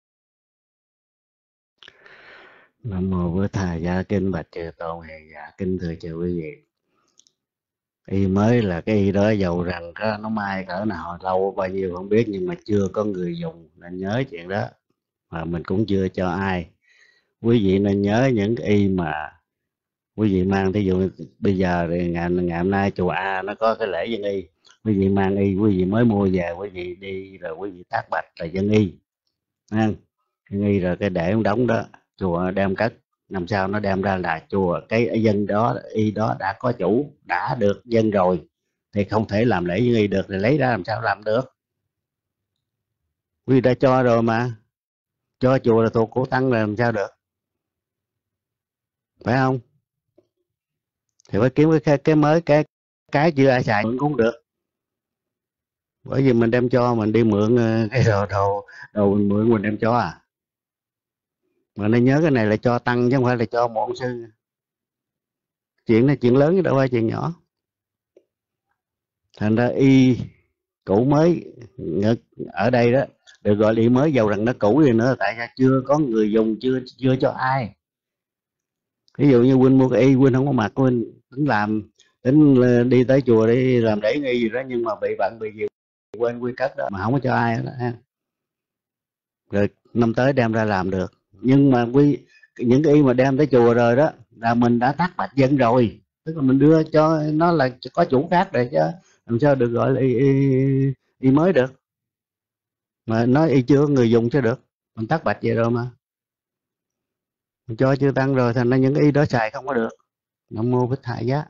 Nam mô Bổn Thầy Giá Kinh Bạch Chư Tôn. Dạ kính thưa chư quý vị, y mới là cái y đó dầu rằng nó mai cỡ nào lâu bao nhiêu không biết, nhưng mà chưa có người dùng nên nhớ chuyện đó, mà mình cũng chưa cho ai. Quý vị nên nhớ những cái y mà quý vị mang, thí dụ bây giờ thì ngày hôm nay chùa A nó có cái lễ dân y, quý vị mang y, quý vị mới mua về, quý vị đi rồi quý vị tác bạch là dân y, dân y rồi cái để ông đóng đó, chùa đem cất, năm sau nó đem ra là chùa cái dân đó y đó đã có chủ, đã được dân rồi thì không thể làm lễ dân y được, thì lấy ra làm sao làm được. Quý vị đã cho rồi mà, cho chùa là thuộc của tăng là làm sao được, phải không? Thì phải kiếm cái mới, cái chưa ai xài cũng được. Bởi vì mình đem cho, mình đi mượn cái đồ mình mượn mình đem cho à. Mà nên nhớ cái này là cho tăng chứ không phải là cho một ông sư. Chuyện này chuyện lớn chứ đâu phải chuyện nhỏ. Thành ra y cũ mới ở đây đó được gọi là y mới, dầu rằng nó cũ gì nữa, tại sao chưa có người dùng, chưa cho ai. Ví dụ như huynh mua cái y, huynh không có mặc, huynh tính đi tới chùa để làm lễ nghi gì đó, nhưng mà bị bận bị gì quên quy cất đó, mà không có cho ai đó ha. Rồi năm tới đem ra làm được. Nhưng mà những cái y mà đem tới chùa rồi đó là mình đã tác bạch dân rồi, tức là mình đưa cho nó là có chủ khác rồi, chứ làm sao được gọi là y mới được. Mà nói y chưa có người dùng chứ được, mình tác bạch vậy rồi mà mình cho chưa tăng rồi, thành ra những cái y đó xài không có được. Nam mô Bích Thầy Giá.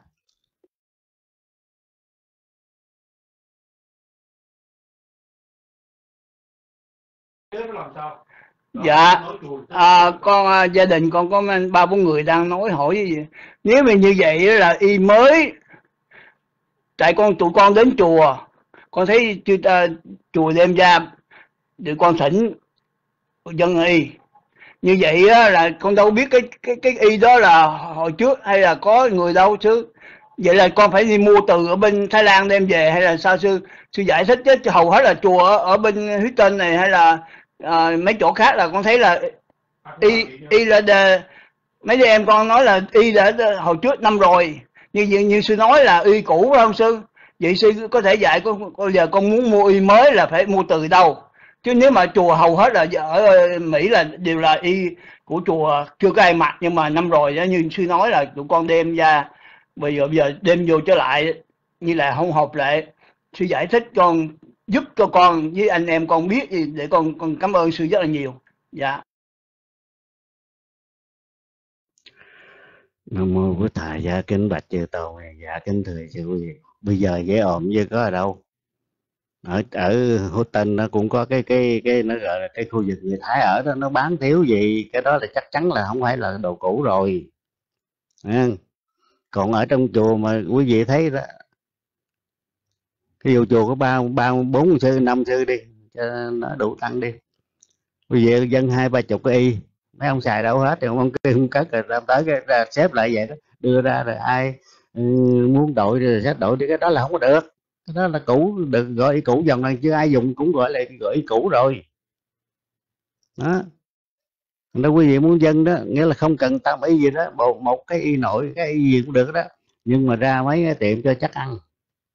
Dạ con gia đình con có 3-4 người đang hỏi gì. Nếu mà như vậy là y mới, tại tụi con đến chùa con thấy chùa đem ra để con thỉnh dân y, như vậy là con đâu biết cái y đó là hồi trước hay là có người đâu chứ. Vậy là con phải đi mua từ ở bên Thái Lan đem về hay là sao sư giải thích chứ. Hầu hết là chùa ở bên Houston này hay là mấy chỗ khác là con thấy là y là mấy đứa em con nói là y đã hồi trước năm rồi, như sư nói là y cũ phải không sư? Vậy sư có thể dạy con giờ con muốn mua y mới là phải mua từ đâu? Chứ nếu mà chùa hầu hết là ở Mỹ là đều là y của chùa chưa có ai mặc, nhưng mà năm rồi đó, như sư nói là tụi con đem ra, bây giờ đem vô trở lại như là không hợp lệ. Sư giải thích con, giúp cho con với anh em con biết gì để con cảm ơn sư rất là nhiều. Dạ. Nam mô Bổn Thầy Giá Kính Bạch Chư Tôn. Dạ kính thưa chư quý vị, bây giờ dễ ổn chứ có ở đâu. Ở Houston nó cũng có cái nó gọi là cái khu vực người Thái ở đó, nó bán thiếu gì cái đó là chắc chắn là không phải là đồ cũ rồi. Còn ở trong chùa mà quý vị thấy đó, ví dụ chùa có 4 sư 5 sư đi cho nó đủ tăng đi, quý vị dân 20-30 cái y, mấy ông xài đâu hết thì ông kêu không cất, rồi tới cái xếp lại vậy đó, đưa ra rồi ai muốn đổi rồi xếp đổi đi, cái đó là không có được. Cái đó là cũ, được gọi y cũ dòng này chưa ai dùng cũng gọi là gọi y cũ rồi đó. Nếu quý vị muốn dân đó, nghĩa là không cần tam y gì đó, một cái y nội, cái y gì cũng được đó, nhưng mà ra mấy cái tiệm cho chắc ăn.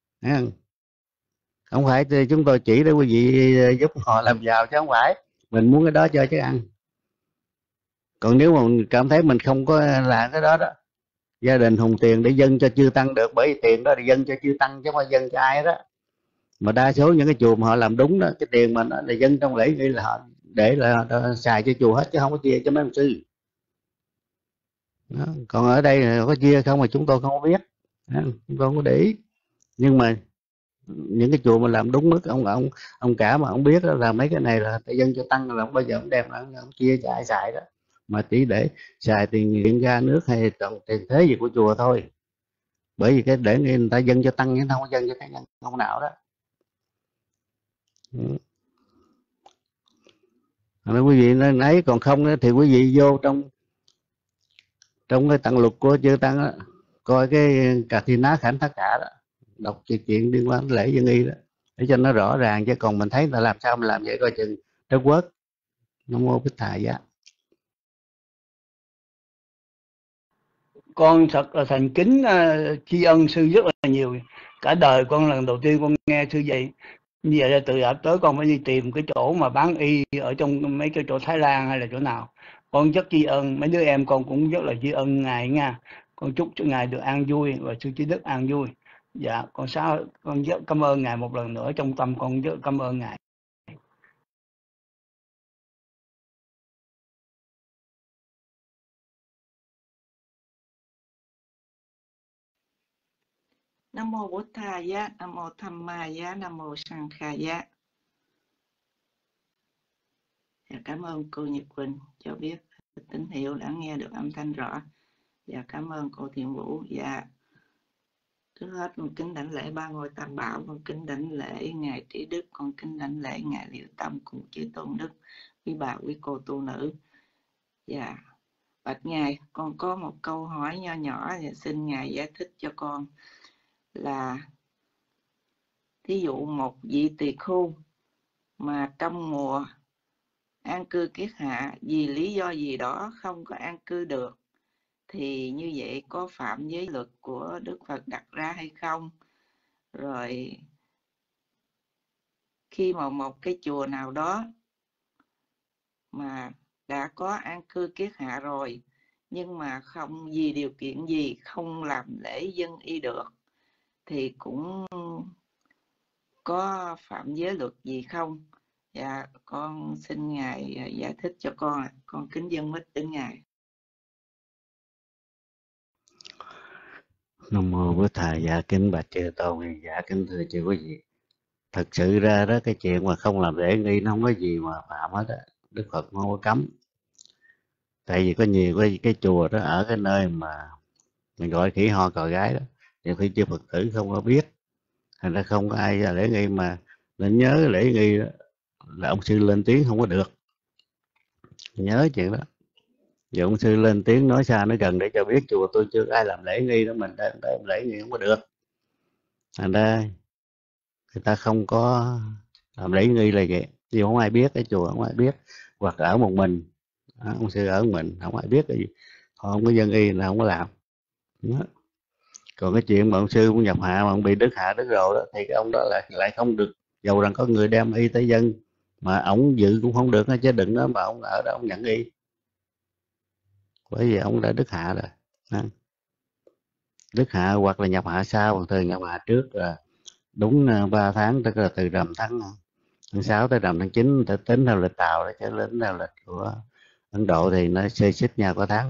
Không phải chúng tôi chỉ để quý vị giúp họ làm giàu, chứ không phải mình muốn cái đó cho chắc ăn. Còn nếu mà mình cảm thấy mình không có làm cái đó đó, gia đình hùng tiền để dâng cho chư tăng được, bởi vì tiền đó để dâng cho chư tăng chứ không phải dâng cho ai đó. Mà đa số những cái chùa mà họ làm đúng đó, cái tiền mà nó là dâng trong lễ nghi là họ để là xài cho chùa hết chứ không có chia cho mấy ông sư đó. Còn ở đây là có chia không mà chúng tôi không có biết đó, chúng tôi không có để ý. Nhưng mà những cái chùa mà làm đúng mức, ông cả mà ông biết đó là mấy cái này là để dâng cho tăng, là không bao giờ ông đem là ông chia cho ai xài đó, mà chỉ để xài tiền điện ga nước hay tiền thế gì của chùa thôi. Bởi vì cái để người ta dâng cho tăng chứ không có dâng cho cá nhân không nào đó. Nên quý vị nên ấy, còn không đó, thì quý vị vô trong cái tạng lục của chư tăng đó, coi cái cà thi ná khảnh tất cả đó, đọc chuyện liên quan đến lễ dân y đó để cho nó rõ ràng. Chứ còn mình thấy là làm sao mình làm vậy coi chừng trớt quớt. Nam mô Bích Thầy Giá. Con thật là thành kính tri ân sư rất là nhiều. Cả đời con lần đầu tiên con nghe sư dạy. Như vậy là từ đã tới con phải đi tìm cái chỗ mà bán y ở trong mấy cái chỗ Thái Lan hay là chỗ nào. Con rất tri ân, mấy đứa em con cũng rất là tri ân ngài nha. Con chúc cho ngài được an vui và sư Trí Đức an vui. Dạ, con rất cảm ơn ngài một lần nữa, trong tâm con rất cảm ơn ngài. Nam mô Bổn Thà Giá, Nam mô Tham Ma Giá, Nam mô Sang Kha Giá. Cảm ơn cô Nhật Quỳnh cho biết tín hiệu đã nghe được âm thanh rõ. Và cảm ơn cô Thiện Vũ. Và trước hết con kính đảnh lễ ba ngôi Tam Bảo, con kính đảnh lễ ngài Trí Đức, con kính đảnh lễ ngài Liệu Tâm cùng chư tôn đức, quý bà quý cô tu nữ. Và bạch ngài, con có một câu hỏi nho nhỏ và xin ngài giải thích cho con là thí dụ một vị tỳ khưu mà trong mùa an cư kiết hạ vì lý do gì đó không có an cư được, thì như vậy có phạm giới luật của Đức Phật đặt ra hay không? Rồi khi mà một cái chùa nào đó mà đã có an cư kiết hạ rồi nhưng mà không vì điều kiện gì không làm lễ dân y được, thì cũng có phạm giới luật gì không? Dạ, con xin ngài giải thích cho con. Con kính dâng mít đến ngài. Nam mô Bổn Thầy. Dạ kính bạch chư tôn. Dạ kính thưa chư quý vị, thật sự ra đó, cái chuyện mà không làm lễ nghi nó không có gì mà phạm hết á. Đức Phật không có cấm. Tại vì có nhiều cái chùa đó ở cái nơi mà mình gọi khỉ ho cò gái đó, nhiều khi chư Phật tử không có biết, thành ra không có ai ra lễ nghi. Mà nên nhớ lễ nghi đó là ông sư lên tiếng không có được, nhớ chuyện đó. Giờ ông sư lên tiếng nói xa nói gần để cho biết chùa tôi chưa ai làm lễ nghi đó, mình đang lễ nghi không có được. Thành ra người ta không có làm lễ nghi là vậy, vì không ai biết, cái chùa không ai biết, hoặc ở một mình ông sư ở một mình không ai biết cái gì, họ không có dân y là không có làm đó. Còn cái chuyện mà ông sư cũng nhập hạ mà ông bị đứt hạ đứt rồi đó, thì cái ông đó lại không được, dầu rằng có người đem y tới dân mà ổng dự cũng không được, chứ đừng nói mà ông ở đó ông nhận y, bởi vì ông đã đứt hạ rồi. Đứt hạ hoặc là nhập hạ sau, thường nhập hạ trước là đúng 3 tháng, tức là từ rằm tháng 6 tới rằm tháng 9, tính theo lịch Tàu đó, chứ tính theo lịch của Ấn Độ thì nó xê xích nhau có tháng.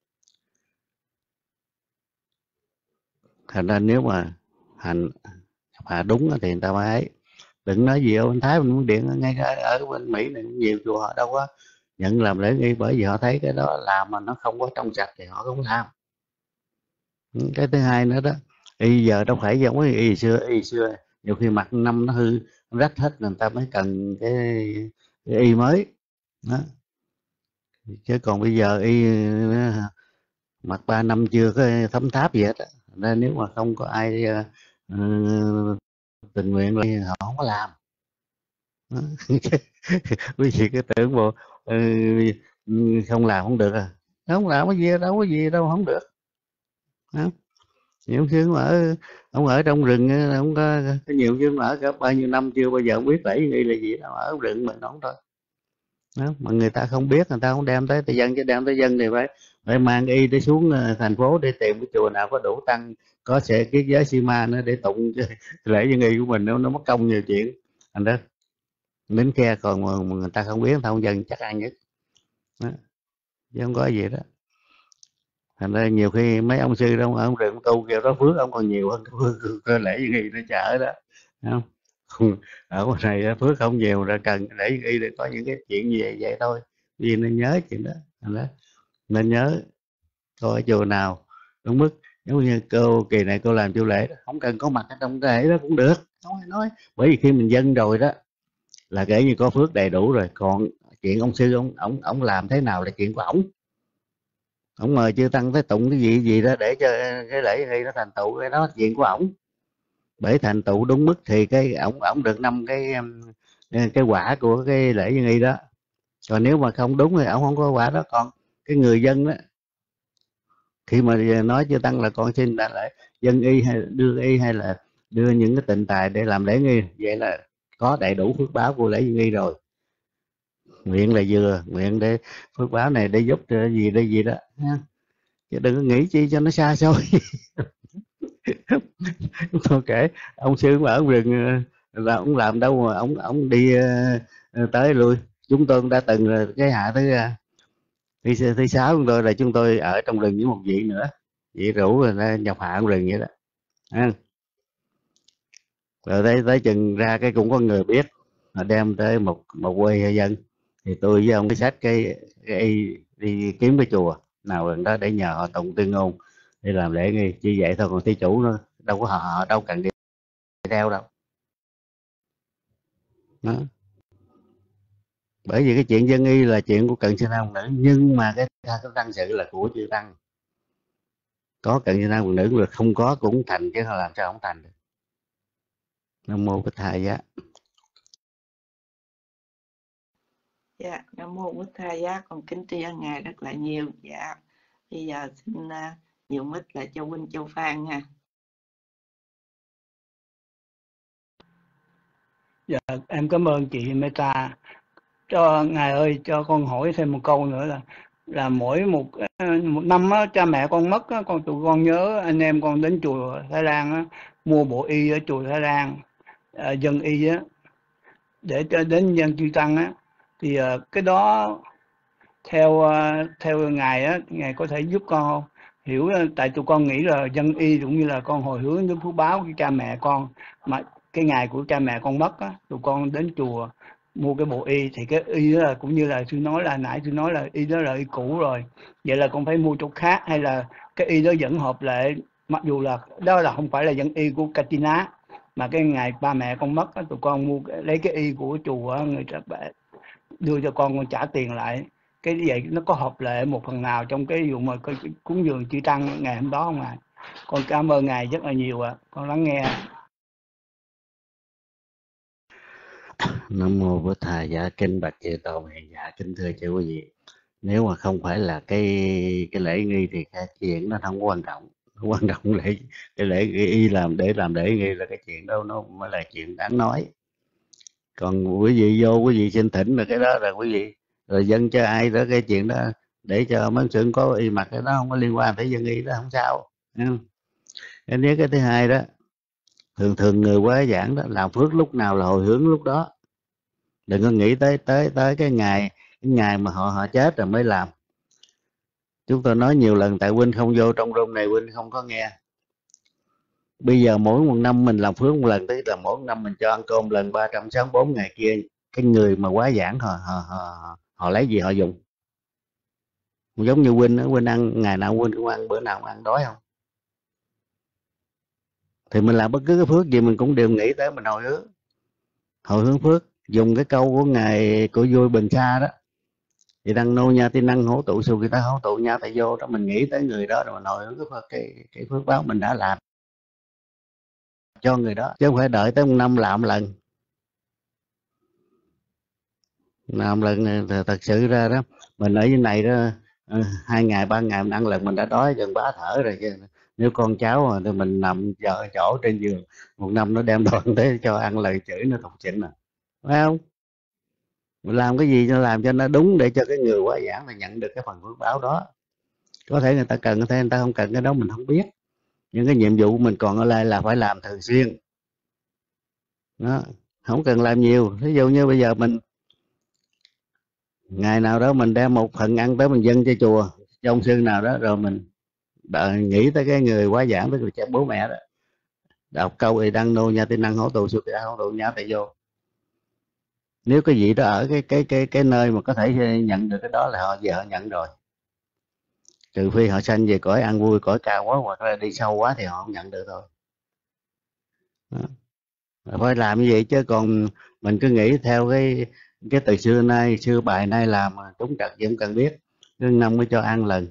Thành ra nếu mà hành hạ đúng thì người ta mới ấy. Đừng nói gì ở bên Thái mình muốn điện, ngay ở bên Mỹ này nhiều chùa họ đâu có nhận làm lễ nghi, bởi vì họ thấy cái đó làm mà nó không có trong sạch thì họ không làm. Cái thứ hai nữa đó, y giờ đâu phải giống với y xưa nhiều khi mặt năm nó hư nó rách hết, người ta mới cần cái y mới đó. Chứ còn bây giờ y mặt 3 năm chưa có thấm tháp gì hết á. Nên nếu mà không có ai tình nguyện thì họ không có làm. Quý vị cứ tưởng bộ không làm không được à? Không làm cái gì đâu, có gì đâu không được. Nhiều khi ông ở trong rừng, ông có nhiều khi ông ở cả bao nhiêu năm chưa bao giờ ông biết lễ nghi là gì đâu, ở rừng mình không thôi. đó. Mà người ta không biết, người ta không đem tới dân, chứ đem tới dân thì phải mang y để xuống thành phố để tìm cái chùa nào có đủ tăng, có sẽ cái giới Sima nữa để tụng chứ. Lễ dân y của mình nó mất công nhiều chuyện thành đó đến khe, còn mà người ta không biết, người ta không dân chắc ăn nhất đó. Chứ không có gì đó. Thành ra nhiều khi mấy ông sư đó ông rừng tu kêu đó phước ông còn nhiều hơn cái phước cơ lễ dân y nó chở đó, thấy không? Ở ngoài này á, phước không nhiều, ra cần lễ dân y để có những cái chuyện như vậy thôi, vì nên nhớ chuyện đó. Thành ra nên nhớ coi chùa nào đúng mức. Giống như cô kỳ này cô làm chu lễ không cần có mặt ở trong cái lễ đó cũng được, không ai nói. Bởi vì khi mình dâng rồi đó là kể như có phước đầy đủ rồi. Còn chuyện ông sư ông làm thế nào là chuyện của ông mời chư tăng tới tụng cái gì đó để cho cái lễ nghi nó thành tựu, cái đó là chuyện của ổng. Bởi thành tựu đúng mức thì cái ổng được 5 cái quả của cái lễ nghi đó. Còn nếu mà không đúng thì ổng không có quả đó. Còn cái người dân đó, khi mà nói chư tăng là con xin đã lại dân y hay đưa y hay là đưa những cái tịnh tài để làm lễ nghi, vậy là có đầy đủ phước báo của lễ nghi rồi. Nguyện là vừa nguyện để phước báo này để giúp cho gì đó ha. Chứ đừng có nghĩ chi cho nó xa xôi. Thôi kể ông sư mà ở rừng là ông làm đâu mà ông đi tới lui. Chúng tôi cũng đã từng cái hạ thứ sáu chúng tôi là chúng tôi ở trong rừng với một vị nữa, vị rủ rồi ra nhập hạ trong rừng vậy đó ha. Rồi tới chừng ra cái cũng có người biết, họ đem tới một quê dân, thì tôi với ông cái xách cái đi kiếm cái chùa nào gần đó để nhờ họ tụng tuyên ngôn để làm lễ nghi chỉ vậy thôi. Còn thí chủ nó đâu có họ đâu cần đi theo đâu đó. Bởi vì cái chuyện dân y là chuyện của cận sinh nam nữ, nhưng mà cái tăng sự là của chư tăng. Có cận sinh nam nữ được, không có cũng thành, chứ làm sao không thành được. Nam mô Bích Thầy Giá. Dạ, Nam mô Bích Thầy Giá, con kính tri ân ngài rất là nhiều. Dạ, bây giờ xin nhường mic lại cho huynh Châu Phan nha. Dạ, em cảm ơn chị Meta. Cho ngài ơi, cho con hỏi thêm một câu nữa là mỗi một năm á, cha mẹ con mất á, tụi con nhớ anh em con đến chùa Thái Lan á, mua bộ y ở chùa Thái Lan, dân y á, để cho đến dân chư tăng á, thì cái đó theo ngài á, ngài có thể giúp con không hiểu? Tại tụi con nghĩ là dân y cũng như là con hồi hướng đến phước báo của cha mẹ con, mà cái ngày của cha mẹ con mất á, tụi con đến chùa mua cái bộ y, thì cái y đó là cũng như là sư nói là nãy sư nói là y đó là y cũ rồi, vậy là con phải mua chỗ khác, hay là cái y đó vẫn hợp lệ, mặc dù là đó là không phải là dân y của Katina, mà cái ngày ba mẹ con mất á, tụi con mua lấy cái y của chùa, người ta đưa cho con trả tiền lại. Cái vậy nó có hợp lệ một phần nào trong cái vụ mà cúng dường chư tăng ngày hôm đó không ngài? Con cảm ơn ngài rất là nhiều ạ. Con lắng nghe. Nam mô Bổn Thầy Giá. Kinh bạch chư tôn hiền giả, kính thưa chư quý vị, nếu mà không phải là cái lễ nghi thì cái chuyện nó không quan trọng. Quan trọng lễ cái lễ y làm để làm lễ nghi là cái chuyện đâu nó mới là chuyện đáng nói. Còn quý vị vô quý vị xin thỉnh là cái đó là quý vị rồi dân cho ai đó, cái chuyện đó để cho mấy sự có y mặc, cái đó không có liên quan tới dân y, đó không sao. Cái nếu cái thứ hai đó, thường người quá giảng đó làm phước lúc nào là hồi hướng lúc đó, đừng có nghĩ tới cái ngày mà họ chết rồi mới làm. Chúng tôi nói nhiều lần, tại huynh không vô trong room này huynh không có nghe. Bây giờ mỗi một năm mình làm phước một lần, tức là mỗi năm mình cho ăn cơm lần 364 ngày kia, cái người mà quá giảng họ lấy gì họ dùng. Giống như huynh ăn ngày nào huynh cũng ăn, bữa nào cũng ăn, đói không? Thì mình làm bất cứ cái phước gì mình cũng đều nghĩ tới mình hồi hướng phước. Dùng cái câu của ngài của vua Bình Sa đó, thì đăng nô nha tin năng hổ tụ su người ta hổ tụ nha tại vô đó, mình nghĩ tới người đó rồi mình hồi hướng cái phước báo mình đã làm cho người đó, chứ không phải đợi tới một năm làm một lần. Làm lần thật sự ra đó, mình ở dưới này đó 2 ngày 3 ngày mình ăn lần mình đã đói gần bá thở rồi. Chứ nếu con cháu mà thì mình nằm chờ chỗ trên giường một năm nó đem đoàn tới cho ăn lần chửi nó thục chỉnh à, phải không? mình làm cái gì cho làm cho nó đúng để cho cái người quá giảng là nhận được cái phần phước báo đó. Có thể người ta cần, có thể người ta không cần, cái đó mình không biết. Nhưng cái nhiệm vụ mình còn ở lại là phải làm thường xuyên đó, không cần làm nhiều. Ví dụ như bây giờ mình ngày nào đó mình đem một phần ăn tới mình dâng cho chùa, cho ông sư nào đó, rồi mình nghĩ tới cái người quá giảng, tức là bố mẹ đó, đọc câu thì đăng nô nha tin năng hổ tù suốt hổ tù nhá tại vô. Nếu cái gì đó ở cái nơi mà có thể nhận được cái đó là họ về họ nhận rồi, trừ phi họ sanh về cõi ăn vui, cõi cao quá, hoặc là đi sâu quá thì họ không nhận được thôi đó. Phải làm như vậy, chứ còn mình cứ nghĩ theo cái từ xưa nay, xưa bài nay làm mà trúng trật gì không cần biết, cứ năm mới cho ăn lần,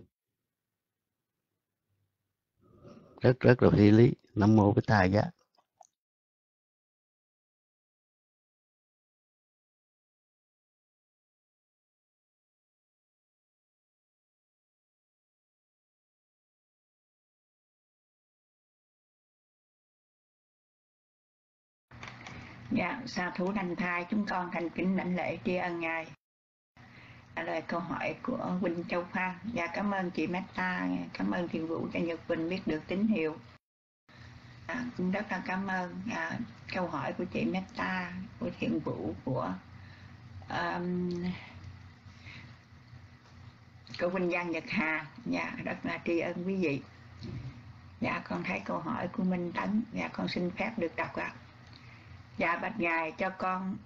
rất là phi lý. Nam mô Bích Thầy Giá. Dạ, sa thú đành thai, chúng con thành kính đảnh lễ tri ân Ngài. Trả lời câu hỏi của Huynh Châu Phan. Dạ, cảm ơn chị Meta, cảm ơn Thiện Vũ cho Nhật Quỳnh biết được tín hiệu. Cũng rất là cảm ơn câu hỏi của chị Meta, của Thiện Vũ, của Huynh Giang Nhật Hà. Dạ, rất là tri ân quý vị. Dạ, con thấy câu hỏi của Minh Tấn. Dạ, con xin phép được đọc ạ. Dạ, bạch Ngài cho con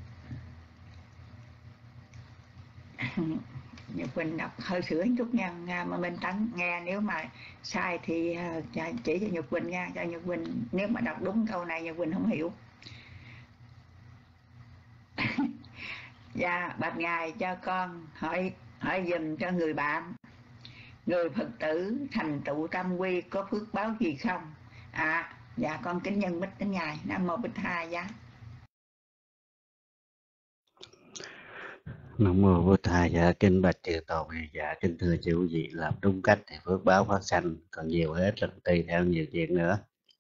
Nhật Quỳnh đọc hơi sửa chút nha, mà Minh Tấn nghe nếu mà sai thì chỉ cho Nhật Quỳnh nha, cho Nhật Quỳnh nếu mà đọc đúng câu này Nhật Quỳnh không hiểu. Dạ, bạch Ngài cho con hỏi dùm cho người bạn, người Phật tử thành tựu tam quy có phước báo gì không? Dạ con kính nhân bích đến Ngài. Nam mô Bích Tha Giá. Nam mô Bích Thầy Giá. Kính bạch chư Tôn. Dạ kính thưa chư quý vị, làm đúng cách thì phước báo phát sanh, còn nhiều hết là tùy theo nhiều chuyện nữa,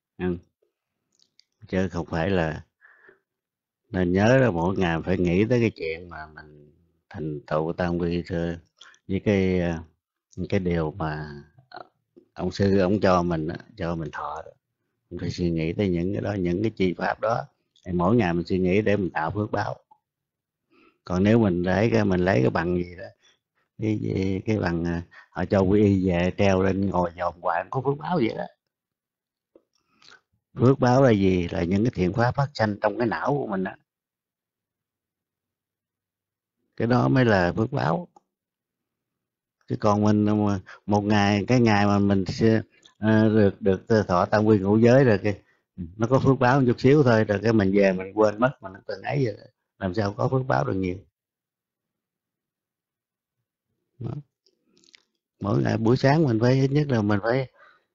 chứ không phải là nên nhớ là mỗi ngày phải nghĩ tới cái chuyện mà mình thành tựu tam quy thưa, với cái điều mà ông sư ông cho mình thọ đó. Mình phải suy nghĩ tới những cái đó, những cái chi pháp đó, thì mỗi ngày mình suy nghĩ để mình tạo phước báo. Còn nếu mình lấy cái bằng gì đó, cái bằng họ cho quy y về treo lên ngồi vòng hoài, có phước báo vậy đó. Phước báo là gì? Là những cái thiện pháp phát sanh trong cái não của mình đó. Cái đó mới là phước báo. Chứ còn mình một ngày, cái ngày mà mình được thọ tam quy ngũ giới rồi, nó có phước báo một chút xíu thôi, rồi cái mình về mình quên mất, mình không từng ấy, rồi làm sao có phước báo được nhiều đó. Mỗi ngày buổi sáng mình phải, ít nhất là mình phải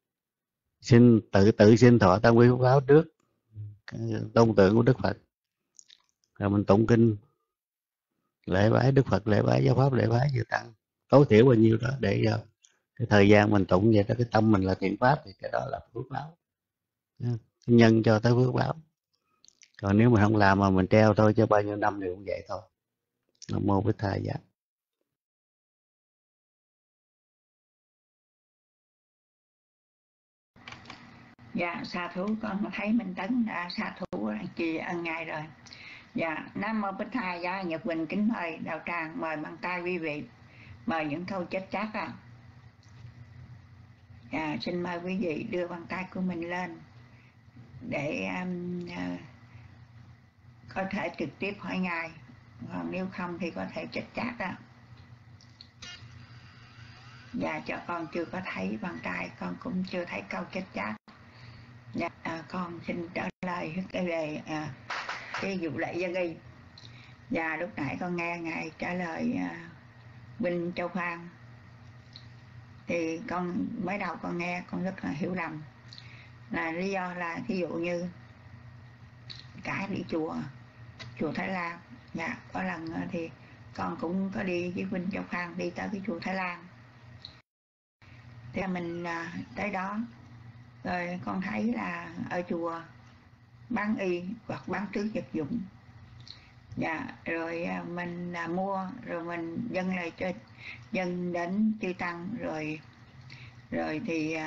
tự xin thọ tam quy phước báo trước tôn tượng của Đức Phật, rồi mình tụng kinh lễ bái Đức Phật, lễ bái giáo pháp, lễ bái chư tăng, tối thiểu bao nhiêu đó, để cho cái thời gian mình tụng vậy đó, cái tâm mình là thiện pháp, thì cái đó là phước báo, nhân cho tới phước báo. Còn nếu mình không làm mà mình treo thôi, cho bao nhiêu năm thì cũng vậy thôi. Nam mô Bích Thầy Giá. Dạ, sa thú con thấy Minh Tấn đã sa thú chị ân Ngài rồi. Dạ, Nam mô Bích Tha Giá. Nhật Quỳnh kính mời đạo tràng, mời bằng tay quý vị, mời những câu chết chát ạ. Dạ, xin mời quý vị đưa bàn tay của mình lên để có thể trực tiếp hỏi Ngài, còn nếu không thì có thể chết chát đó. Dạ, cho con chưa có thấy bàn tay, con cũng chưa thấy câu chết chát. Dạ, con xin trả lời cái về cái vụ lệ gia ghi. Và lúc nãy con nghe Ngài trả lời Huynh Châu Phan, thì con mới đầu con nghe con rất là hiểu lầm, là lý do là ví dụ như cả đi chùa Thái Lan. Dạ, có lần thì con cũng có đi với Huynh Châu Phan đi tới cái chùa Thái Lan, thì mình tới đó rồi con thấy là ở chùa bán y hoặc bán thứ vật dụng, Dạ, rồi mình mua rồi mình dâng lại cho dâng đến chư tăng, rồi thì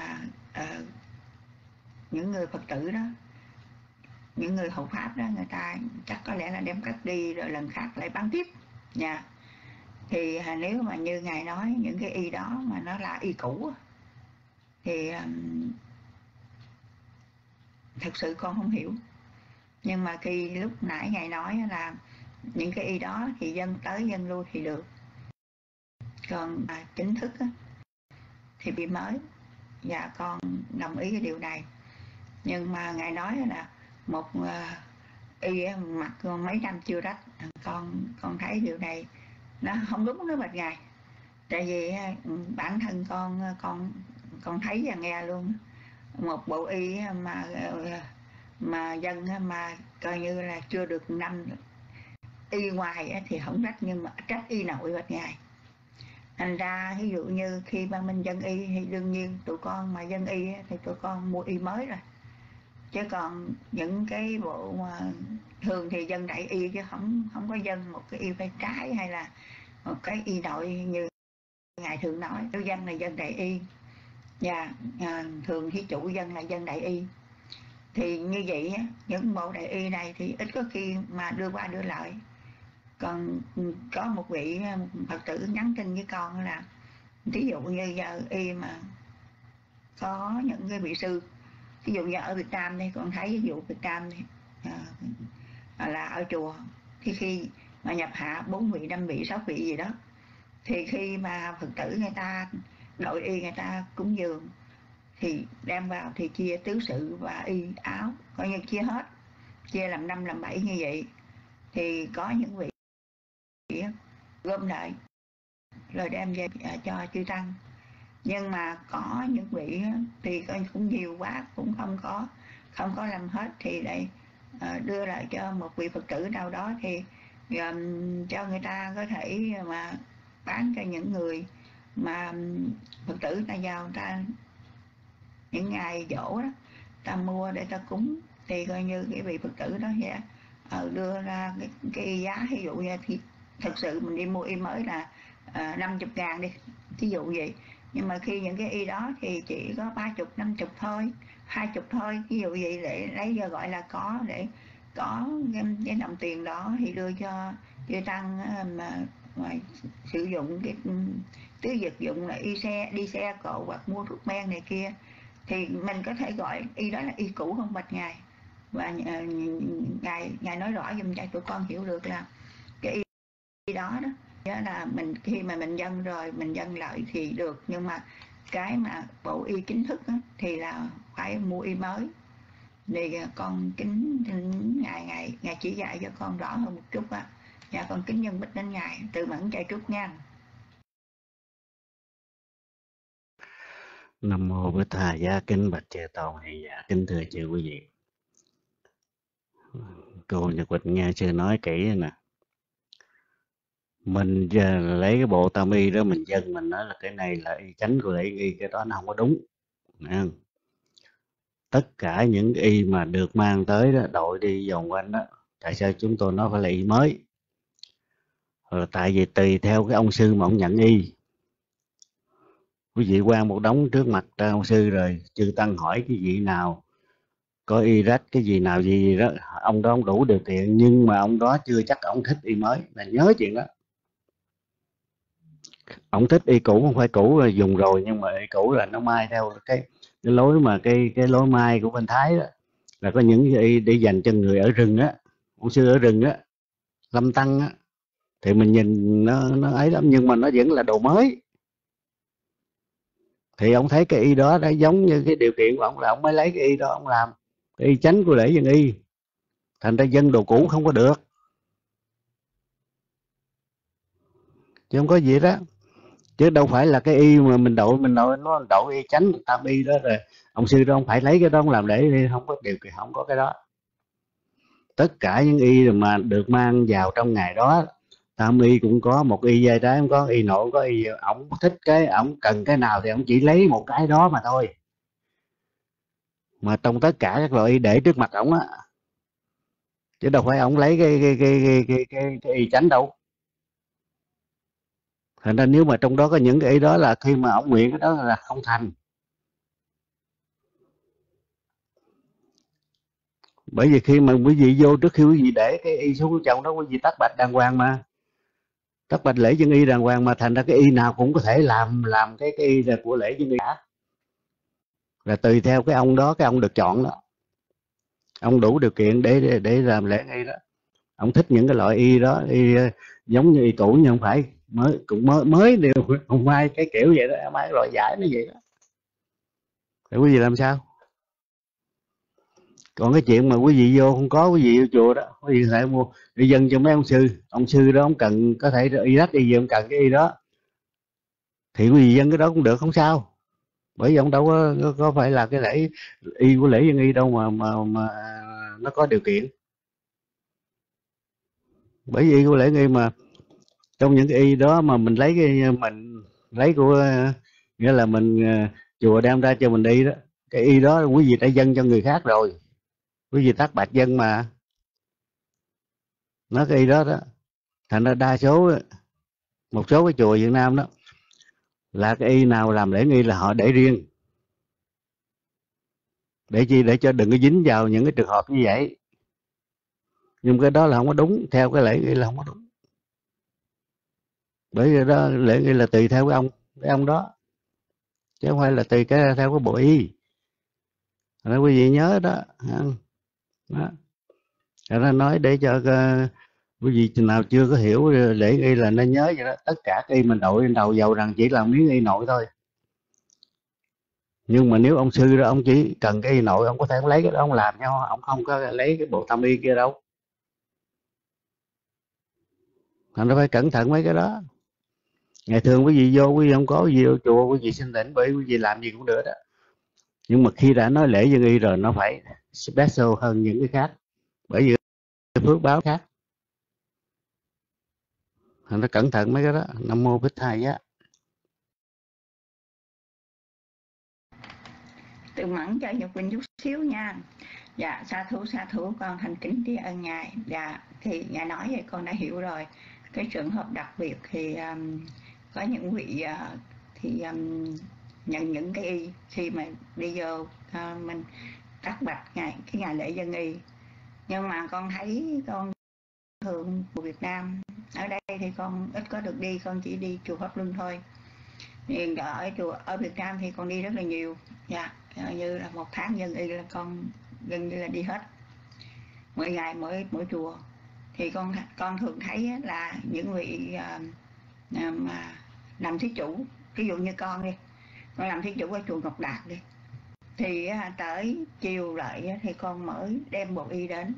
những người Phật tử đó, những người hộ pháp đó, người ta chắc có lẽ là đem cất đi rồi lần khác lại bán tiếp nha. Thì nếu mà như ngài nói những cái y đó mà nó là y cũ thì thật sự con không hiểu. Nhưng mà khi lúc nãy ngài nói là những cái y đó thì dân tới dân lui thì được, còn chính thức thì bị mới. Dạ con đồng ý cái điều này. Nhưng mà ngài nói là một y mặc mấy năm chưa rách, con thấy điều này nó không đúng với bạch ngài. Tại vì bản thân con thấy và nghe luôn, một bộ y mà dân mà coi như là chưa được năm y ngoài thì không rách, nhưng mà trách y nội bạch ngài. Thành ra ví dụ như khi mà mình dân y thì đương nhiên tụi con mà dân y thì tụi con mua y mới rồi. Chứ còn những cái bộ mà thường thì dân đại y chứ không có dân một cái y vai trái hay là một cái y nội như ngài thường nói. Tôi dân là dân đại y và thường thí chủ dân là dân đại y. Thì như vậy những bộ đại y này thì ít có khi mà đưa qua đưa lại. Còn có một vị Phật tử nhắn tin với con là ví dụ như giờ y mà có những cái vị sư, ví dụ như ở Việt Nam đây, con thấy ví dụ Việt Nam này, là ở chùa thì khi mà nhập hạ 4 vị 5 vị 6 vị gì đó, thì khi mà Phật tử người ta đội y người ta cúng dường thì đem vào thì chia tứ sự và y áo, coi như chia hết, chia làm 5 làm 7 như vậy. Thì có những vị gom lại rồi đem về cho chư tăng. Nhưng mà có những vị thì cũng nhiều quá, cũng không có làm hết, thì lại đưa lại cho một vị Phật tử nào đó, thì cho người ta có thể mà bán cho những người mà Phật tử ta vào, người ta những ngày giỗ đó ta mua để ta cúng, thì coi như cái vị Phật tử đó sẽ đưa ra cái giá. Ví dụ như thì thật sự mình đi mua y mới là 50.000 đi, ví dụ vậy. Nhưng mà khi những cái y đó thì chỉ có 30, 50 thôi, 20 thôi, ví dụ vậy, để lấy cho gọi là có, để có cái đồng tiền đó thì đưa cho chư tăng mà sử dụng cái tứ vật dụng là đi xe cộ hoặc mua thuốc men này kia, thì mình có thể gọi y đó là y cũ không bạch ngài. Và ngài nói rõ giùm cho tụi con hiểu được là cái y đó là mình khi mà mình dâng rồi mình dâng lại thì được, nhưng mà cái mà bộ y chính thức thì là phải mua y mới. Thì con kính ngài chỉ dạy cho con rõ hơn một chút á. Dạ con kính nhân bích đến ngài từ mẫn trai trúc nha. Nam mô Bổn Thà Giá. Kính bạch Chư Tôn Hiện Dạ. Kính thưa chư quý vị, cô Nhật Quỳnh nghe sư nói kỹ nè. Mình lấy cái bộ tam y đó mình dân, mình nói là cái này là y chánh của lễ y, cái đó nó không có đúng. Tất cả những y mà được mang tới đó, đội đi vòng quanh đó, tại sao chúng tôi nói phải là y mới? Là tại vì tùy theo cái ông sư mà ông nhận y. Quý vị quan một đống trước mặt ra ông sư rồi, chư tăng hỏi cái vị nào có y rách, cái gì nào gì đó, ông đó không đủ điều kiện, nhưng mà ông đó chưa chắc ông thích y mới, là nhớ chuyện đó. Ông thích y cũ, không phải cũ là dùng rồi, nhưng mà y cũ là nó mai theo cái lối mà cái lối mai của bên Thái đó, là có những y để dành cho người ở rừng á, ông sư ở rừng á, lâm tăng á, thì mình nhìn nó ấy lắm, nhưng mà nó vẫn là đồ mới. Thì ông thấy cái y đó đã giống như cái điều kiện của ông, là ông mới lấy cái y đó ông làm cái y chánh của lễ dân y. Thành ra dân đồ cũ không có được, chứ không có gì đó. Chứ đâu phải là cái y mà mình đội nó đội y chánh tam y đó rồi ông sư đó không phải lấy cái đó ông làm lễ đi, không có điều kiện, không có cái đó. Tất cả những y mà được mang vào trong ngày đó, tam y cũng có, một y vai trái cũng có, y nội cũng có, y ổng thích cái, ổng cần cái nào thì ổng chỉ lấy một cái đó mà thôi. Mà trong tất cả các loại y để trước mặt ổng á, chứ đâu phải ông lấy cái y chánh đâu. Thành ra nếu mà trong đó có những cái ý đó là khi mà ông nguyện cái đó là không thành. Bởi vì khi mà quý vị vô, trước khi quý vị để cái y xuống trong đó, quý vị tắt bạch đàng hoàng mà, tắt bạch lễ dân y đàng hoàng mà, thành ra cái y nào cũng có thể làm cái y là của lễ dân y cả, là tùy theo cái ông đó, cái ông được chọn đó, ông đủ điều kiện để làm lễ y đó, ông thích những cái loại y đó, y giống như y cũ nhưng không phải mới đều không ai cái kiểu vậy đó, mấy loại giải nó vậy đó, thì quý vị làm sao? Còn cái chuyện mà quý vị vô không có, quý vị vô chùa đó, quý vị có thể mua đi dân cho mấy ông sư đó, ông cần có thể y đất y gì, ông cần cái y đó thì quý vị dân cái đó cũng được, không sao. Bởi vì ông đâu có phải là cái lễ y của lễ dân y đâu mà nó có điều kiện. Bởi vì y của lễ dân y mà trong những cái y đó mà mình lấy của, nghĩa là mình chùa đem ra cho mình y đó, cái y đó quý vị đã dâng cho người khác rồi, quý vị tắt bạch dân mà, nó cái y đó đó. Thành ra đa số một số cái chùa Việt Nam đó là cái y nào làm lễ nghi là họ để riêng, để chi? Để cho đừng có dính vào những cái trường hợp như vậy. Nhưng cái đó là không có đúng, theo cái lễ nghi là không có đúng. Bởi vì đó lễ nghi là tùy theo cái ông đó, chứ không phải là tùy theo cái bộ y. Nên quý vị nhớ đó. Đó. Nó nói để cho quý vị chừng nào chưa có hiểu lễ nghi là nên nhớ vậy đó. Tất cả cái y mình đội lên đầu dầu rằng chỉ là miếng y nội thôi. Nhưng mà nếu ông sư đó ông chỉ cần cái y nội, ông có thể lấy cái đó ông làm nhau, ông không có lấy cái bộ tam y kia đâu. Thành ra phải cẩn thận mấy cái đó. Ngày thường quý vị vô, quý vị không có gì vô chùa, quý vị xin tỉnh, bởi quý vị làm gì cũng được đó. Nhưng mà khi đã nói lễ dân y rồi nó phải special hơn những cái khác, bởi vì cái phước báo khác. Thành ra cẩn thận mấy cái đó. Nam mô Bích Thầy á. Tự mẫn cho Nhật Quỳnh chút xíu nha. Dạ, sa thú con thành kính tri ân Ngài. Dạ, thì Ngài nói vậy con đã hiểu rồi. Cái trường hợp đặc biệt thì có những vị thì nhận những cái y khi mà đi vô mình tắt bạch cái ngày lễ dân y. Nhưng mà con thấy con thường của Việt Nam ở đây thì con ít có được đi, con chỉ đi chùa Pháp Luân thôi. Thì ở Việt Nam thì con đi rất là nhiều. Dạ, như là một tháng dân y là con gần như là đi hết 10 ngày mỗi chùa. Thì con thường thấy là những vị mà làm thí chủ, ví dụ như con đi, con làm thí chủ ở chùa Ngọc Đạt đi, thì tới chiều lại thì con mới đem bộ y đến,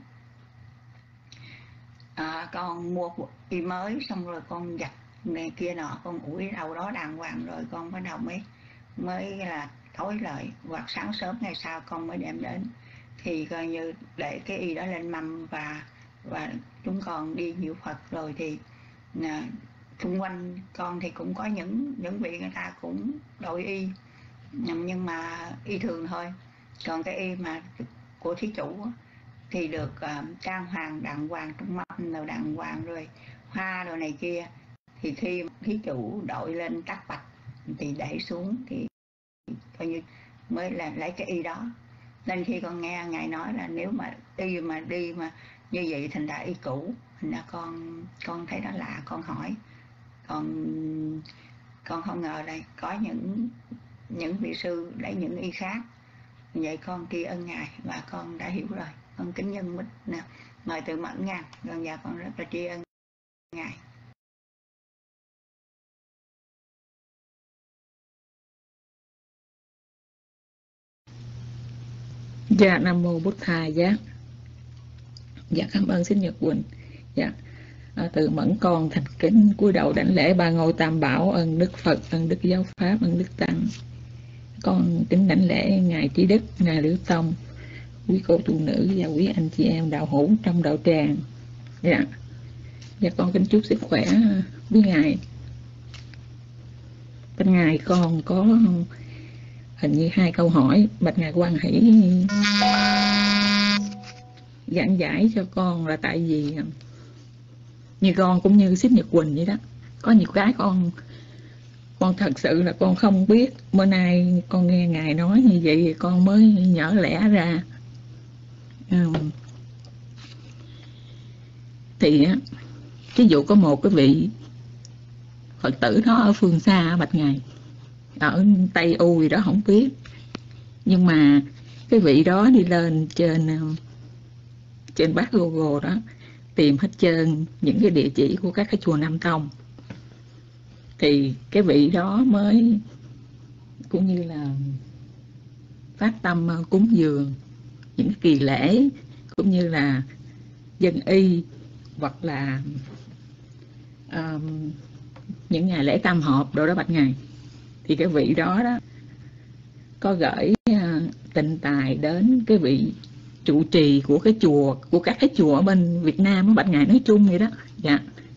con mua bộ y mới xong rồi con giặt này kia nọ, con ủi đầu đó đàng hoàng rồi con bắt đầu mới là tối lại, hoặc sáng sớm ngày sau con mới đem đến, thì coi như để cái y đó lên mâm. Và chúng con đi nhiều Phật rồi thì xung quanh con thì cũng có những vị người ta cũng đội y, nhưng mà y thường thôi. Còn cái y mà của thí chủ thì được trang hoàng đàng hoàng, trong mâm nào đàng hoàng rồi hoa đồ này kia, thì khi thí chủ đội lên tắt bạch thì để xuống thì coi như mới là lấy cái y đó. Nên khi con nghe Ngài nói là nếu mà y mà đi mà như vậy thành ra y cũ, thành ra con thấy đó lạ, con hỏi, con không ngờ đây có những vị sư lấy những y khác. Vậy con tri ân Ngài và con đã hiểu rồi. Con kính nhân Bích nè, mời Tự Mẫn nha. Con dạ con rất là tri ân Ngài. Dạ, Nam Mô Bụt Thà Giá. Dạ, cảm ơn Xin Nhật Quỳnh. Dạ, Tự Mẫn con thành kính cúi đầu đảnh lễ ba ngôi Tam Bảo, ân Đức Phật, ân Đức Giáo Pháp, ân Đức Tăng. Con kính đảnh lễ Ngài Trí Đức, Ngài Liễu Tông, quý cô tu nữ và quý anh chị em đạo hữu trong đạo tràng. Dạ, và con kính chúc sức khỏe với Ngài. Bên Ngài con có hình như 2 câu hỏi. Bạch Ngài Quan Hỷ. giảng giải cho con là tại vì như con cũng như Xích Nhật Quỳnh vậy đó, có nhiều cái con thật sự là con không biết. Bữa nay con nghe Ngài nói như vậy thì con mới nhớ lẽ ra. Thì ví dụ có một cái vị Phật tử đó ở phương xa bạch Ngài, ở Tây U gì đó không biết, nhưng mà cái vị đó đi lên trên bát Google đó tìm hết trơn những cái địa chỉ của các cái chùa Nam Tông, thì cái vị đó mới cũng như là phát tâm cúng dường những cái kỳ lễ cũng như là dân y, hoặc là những ngày lễ tam họp đồ đó bạch Ngài. Thì cái vị đó đó có gửi tịnh tài đến cái vị trụ trì của cái chùa, của các cái chùa ở bên Việt Nam đó bạch Ngài, nói chung vậy đó. Dạ.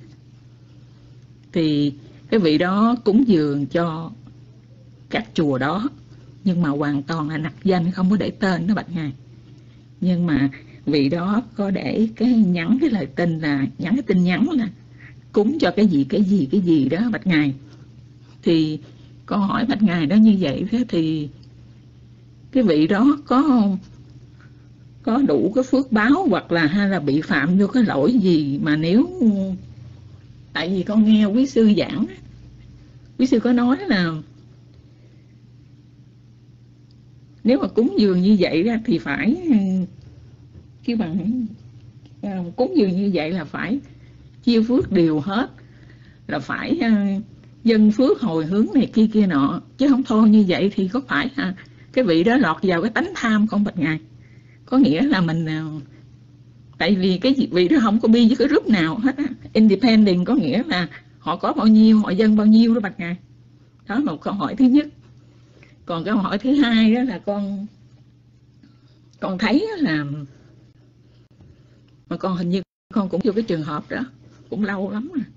Thì cái vị đó cúng dường cho các chùa đó, nhưng mà hoàn toàn là nặc danh, không có để tên đó bạch Ngài. Nhưng mà vị đó có để nhắn cái lời tin, là nhắn cái tin nhắn là cúng cho cái gì đó bạch Ngài. Thì con hỏi bạch Ngài đó như vậy, thế thì cái vị đó có đủ cái phước báo, hoặc là hay là bị phạm vô cái lỗi gì mà nếu, tại vì con nghe quý sư giảng, quý sư có nói là nếu mà cúng dường như vậy ra thì phải kêu bằng cúng dường như vậy là phải chia phước đều hết, là phải dân phước hồi hướng này kia nọ, chứ không thôi như vậy thì có phải cái vị đó lọt vào cái tánh tham không bạch Ngài? Có nghĩa là mình, tại vì cái vị đó không có bi với cái group nào hết á. Independent có nghĩa là họ có bao nhiêu họ dâng bao nhiêu đó bạch Ngài. Đó là một câu hỏi thứ nhất. Còn câu hỏi thứ hai đó là con thấy là, mà con hình như con cũng vô cái trường hợp đó cũng lâu lắm rồi.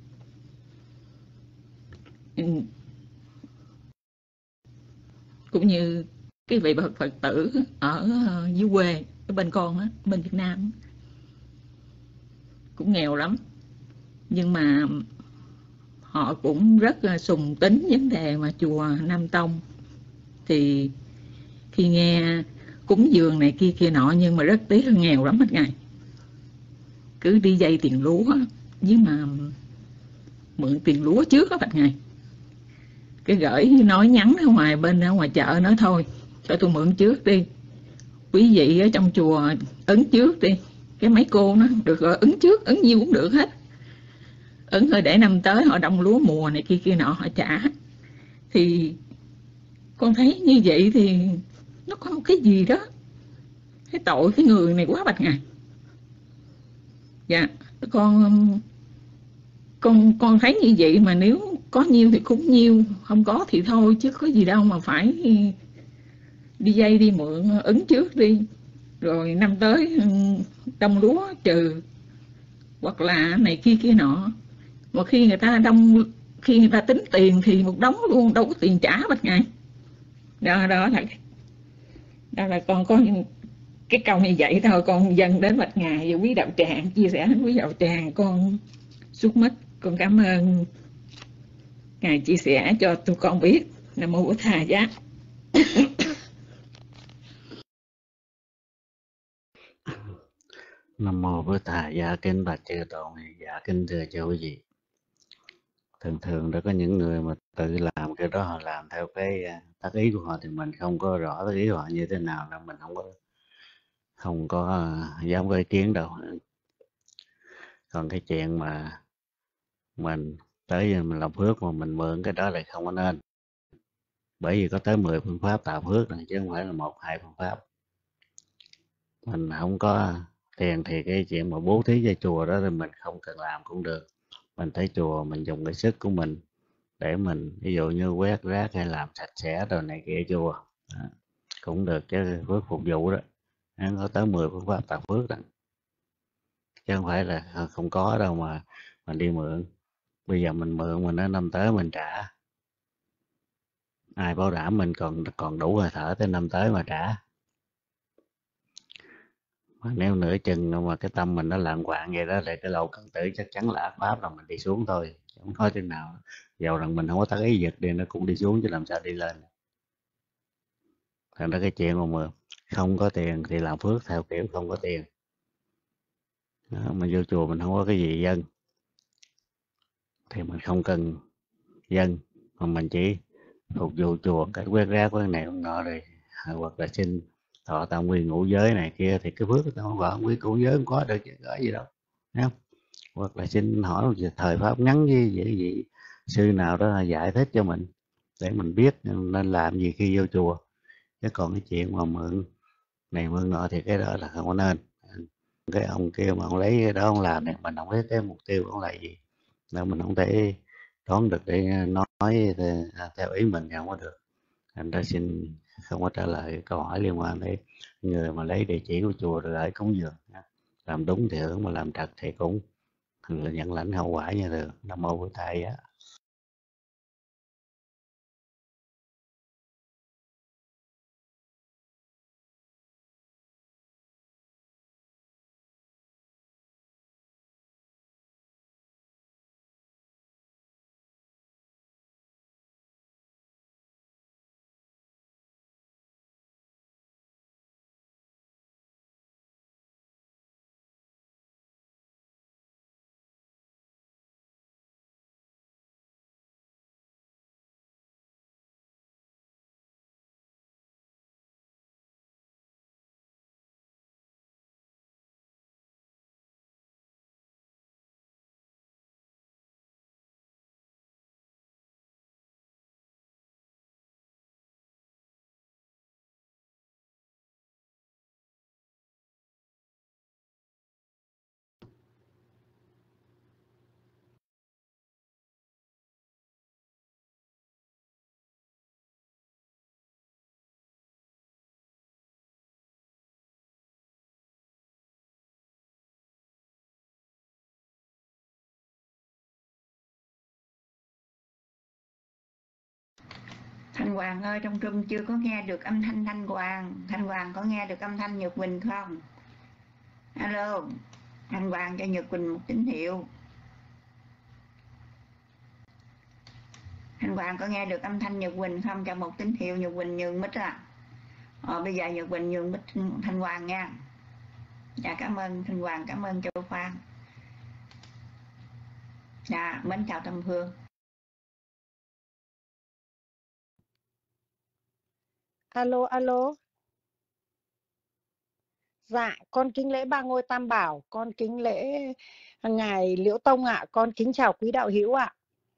Cũng như cái vị Phật tử ở dưới quê ở bên con á, bên Việt Nam cũng nghèo lắm, nhưng mà họ cũng rất sùng tín vấn đề mà chùa Nam Tông. Thì khi nghe cúng dường này kia nọ, nhưng mà rất tiếc là nghèo lắm hết Ngài, cứ đi vay tiền lúa, với mà mượn tiền lúa trước đó bạch Ngài. Cái gửi nói nhắn ở ngoài chợ nói thôi cho tôi mượn trước đi, quý vị ở trong chùa ấn trước đi. Cái mấy cô nó được rồi, ấn trước, ấn nhiêu cũng được hết, ấn rồi để năm tới họ đông lúa mùa này kia nọ họ trả. Thì con thấy như vậy thì nó có một cái gì đó, cái tội cái người này quá bạch Ngài. Dạ, con thấy như vậy, mà nếu có nhiêu thì cúng nhiêu, không có thì thôi, chứ có gì đâu mà phải đi vay đi mượn ứng trước đi, rồi năm tới đông lúa trừ, hoặc là này kia nọ. Mà khi người ta tính tiền thì một đống luôn, đâu có tiền trả bạch Ngài. Đó là con có cái câu như vậy thôi, con dâng đến bạch Ngài và quý đạo tràng, chia sẻ với quý đạo tràng. Con xúc mít, con cảm ơn Ngài chia sẻ cho tụi con biết. Nam mô Bổn Thà Giá. Nam mô Bổn Thà Giá. Kính bạch chư tôn, dạ kính thưa chư quý vị. Thường đã có những người mà tự làm cái đó, họ làm theo cái tác ý của họ, thì mình không có rõ tác ý của họ như thế nào, nên mình không có dám có ý kiến đâu. Còn cái chuyện mà mình tới mình làm phước mà mình mượn cái đó là không có nên, bởi vì có tới 10 phương pháp tạo phước này, chứ không phải là 1-2 phương pháp. Mình không có tiền thì cái chuyện mà bố thí cho chùa đó thì mình không cần làm cũng được. Mình tới chùa mình dùng cái sức của mình để mình ví dụ như quét rác hay làm sạch sẽ rồi này kia chùa đó, cũng được, chứ phước phục vụ đó nó có tới 10 phương pháp tạo phước đó, chứ không phải là không có đâu mà mình đi mượn. Bây giờ mình mượn mình nói năm tới mình trả, ai bảo đảm mình còn đủ hơi thở tới năm tới mà trả. Mà nếu nửa chừng mà cái tâm mình nó lạng quạng vậy đó, thì cái lầu cận tử chắc chắn là ác pháp là mình đi xuống thôi, không nói thế nào. Dầu rằng mình không có tác ý giật đi, nó cũng đi xuống chứ làm sao đi lên. Thành ra cái chuyện mà không có tiền thì làm phước theo kiểu không có tiền đó, mình vô chùa mình không có cái gì dân thì mình không cần dân, mà mình chỉ phục vụ chùa cái quét rác cái này không nọ rồi, hoặc là xin thọ tam quy ngũ giới này kia, thì cái phước của tao gọi quy ngũ giới không có được chứ có gì đâu, thấy không? Hoặc là xin hỏi về thời pháp ngắn với gì sư nào đó giải thích cho mình để mình biết nên làm gì khi vô chùa. Chứ còn cái chuyện mà mượn này mượn nọ thì cái đó là không có nên. Cái ông kia mà ông lấy cái đó ông làm này, mình không biết cái mục tiêu ông là gì, đâu mình không thể đoán được để nói theo ý mình thì không có được. Thành ra xin không có trả lời câu hỏi liên quan đến người mà lấy địa chỉ của chùa rồi lại cúng dường. Làm đúng thì hưởng, mà làm trật thì cũng là nhận lãnh hậu quả như thường. Nam mô Bổn Thầy á. Thanh Hoàng ơi, trong room chưa có nghe được âm thanh Thanh Hoàng. Thanh Hoàng có nghe được âm thanh Nhật Quỳnh không? Alo, Thanh Hoàng cho Nhật Quỳnh một tín hiệu. Thanh Hoàng có nghe được âm thanh Nhật Quỳnh không? Cho một tín hiệu. Nhật Quỳnh nhường mic à. Bây giờ Nhật Quỳnh nhường mic Thanh Hoàng nha. Dạ cảm ơn Thanh Hoàng, cảm ơn Châu Phan. Dạ, mến chào Tâm Hương. Alo, alo. Dạ, con kính lễ Ba Ngôi Tam Bảo, con kính lễ Ngài Liễu Tông ạ, con kính chào quý đạo hữu ạ.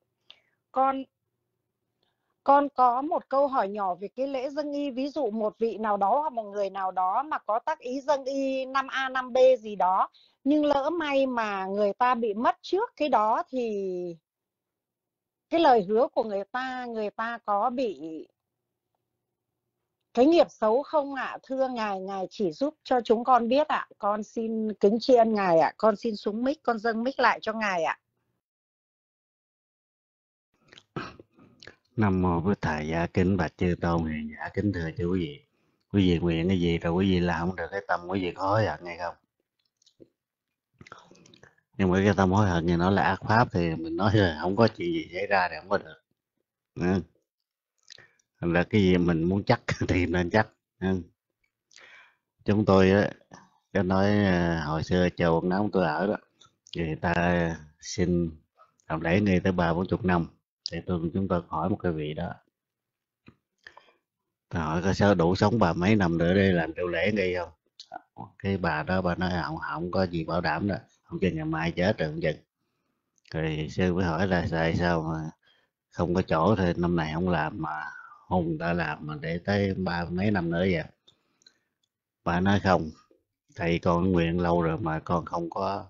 Con có một câu hỏi nhỏ về cái lễ dâng y, ví dụ một vị nào đó hoặc một người nào đó mà có tác ý dâng y 5A, 5B gì đó, nhưng lỡ may mà người ta bị mất trước cái đó thì cái lời hứa của người ta có bị cái nghiệp xấu không ạ? Thưa Ngài, Ngài chỉ giúp cho chúng con biết ạ. Con xin kính tri ân Ngài ạ. Con xin xuống mic, con dâng mic lại cho Ngài ạ. Nam mô Bổn Thầy. Dạ kính bạch chư tôn hiền giả, kính thưa chư quý vị. Quý vị nguyện cái gì rồi quý vị làm không được, cái tâm quý vị có hối hận hay không? Nhưng mà cái tâm hối hận thì nó là ác pháp thì mình nói là không có chuyện gì xảy ra thì không có được. Thành ra cái gì mình muốn chắc thì nên chắc. Chúng tôi á, cái nói hồi xưa chùa Quận Ống tôi ở đó, người ta xin làm lễ nghi tới 30-40 năm, thì chúng tôi hỏi một cái vị đó, tôi hỏi có sao đủ sống bà mấy năm nữa để làm triệu lễ nghi không? Cái bà đó bà nói không có gì bảo đảm đó, không chừng ngày mai chết rồi không chừng. Rồi sư mới hỏi là tại sao mà không có chỗ thì năm này không làm mà hùng ta làm mà để tới 30 mấy năm nữa vậy? Bà nói không, thầy con nguyện lâu rồi mà con không có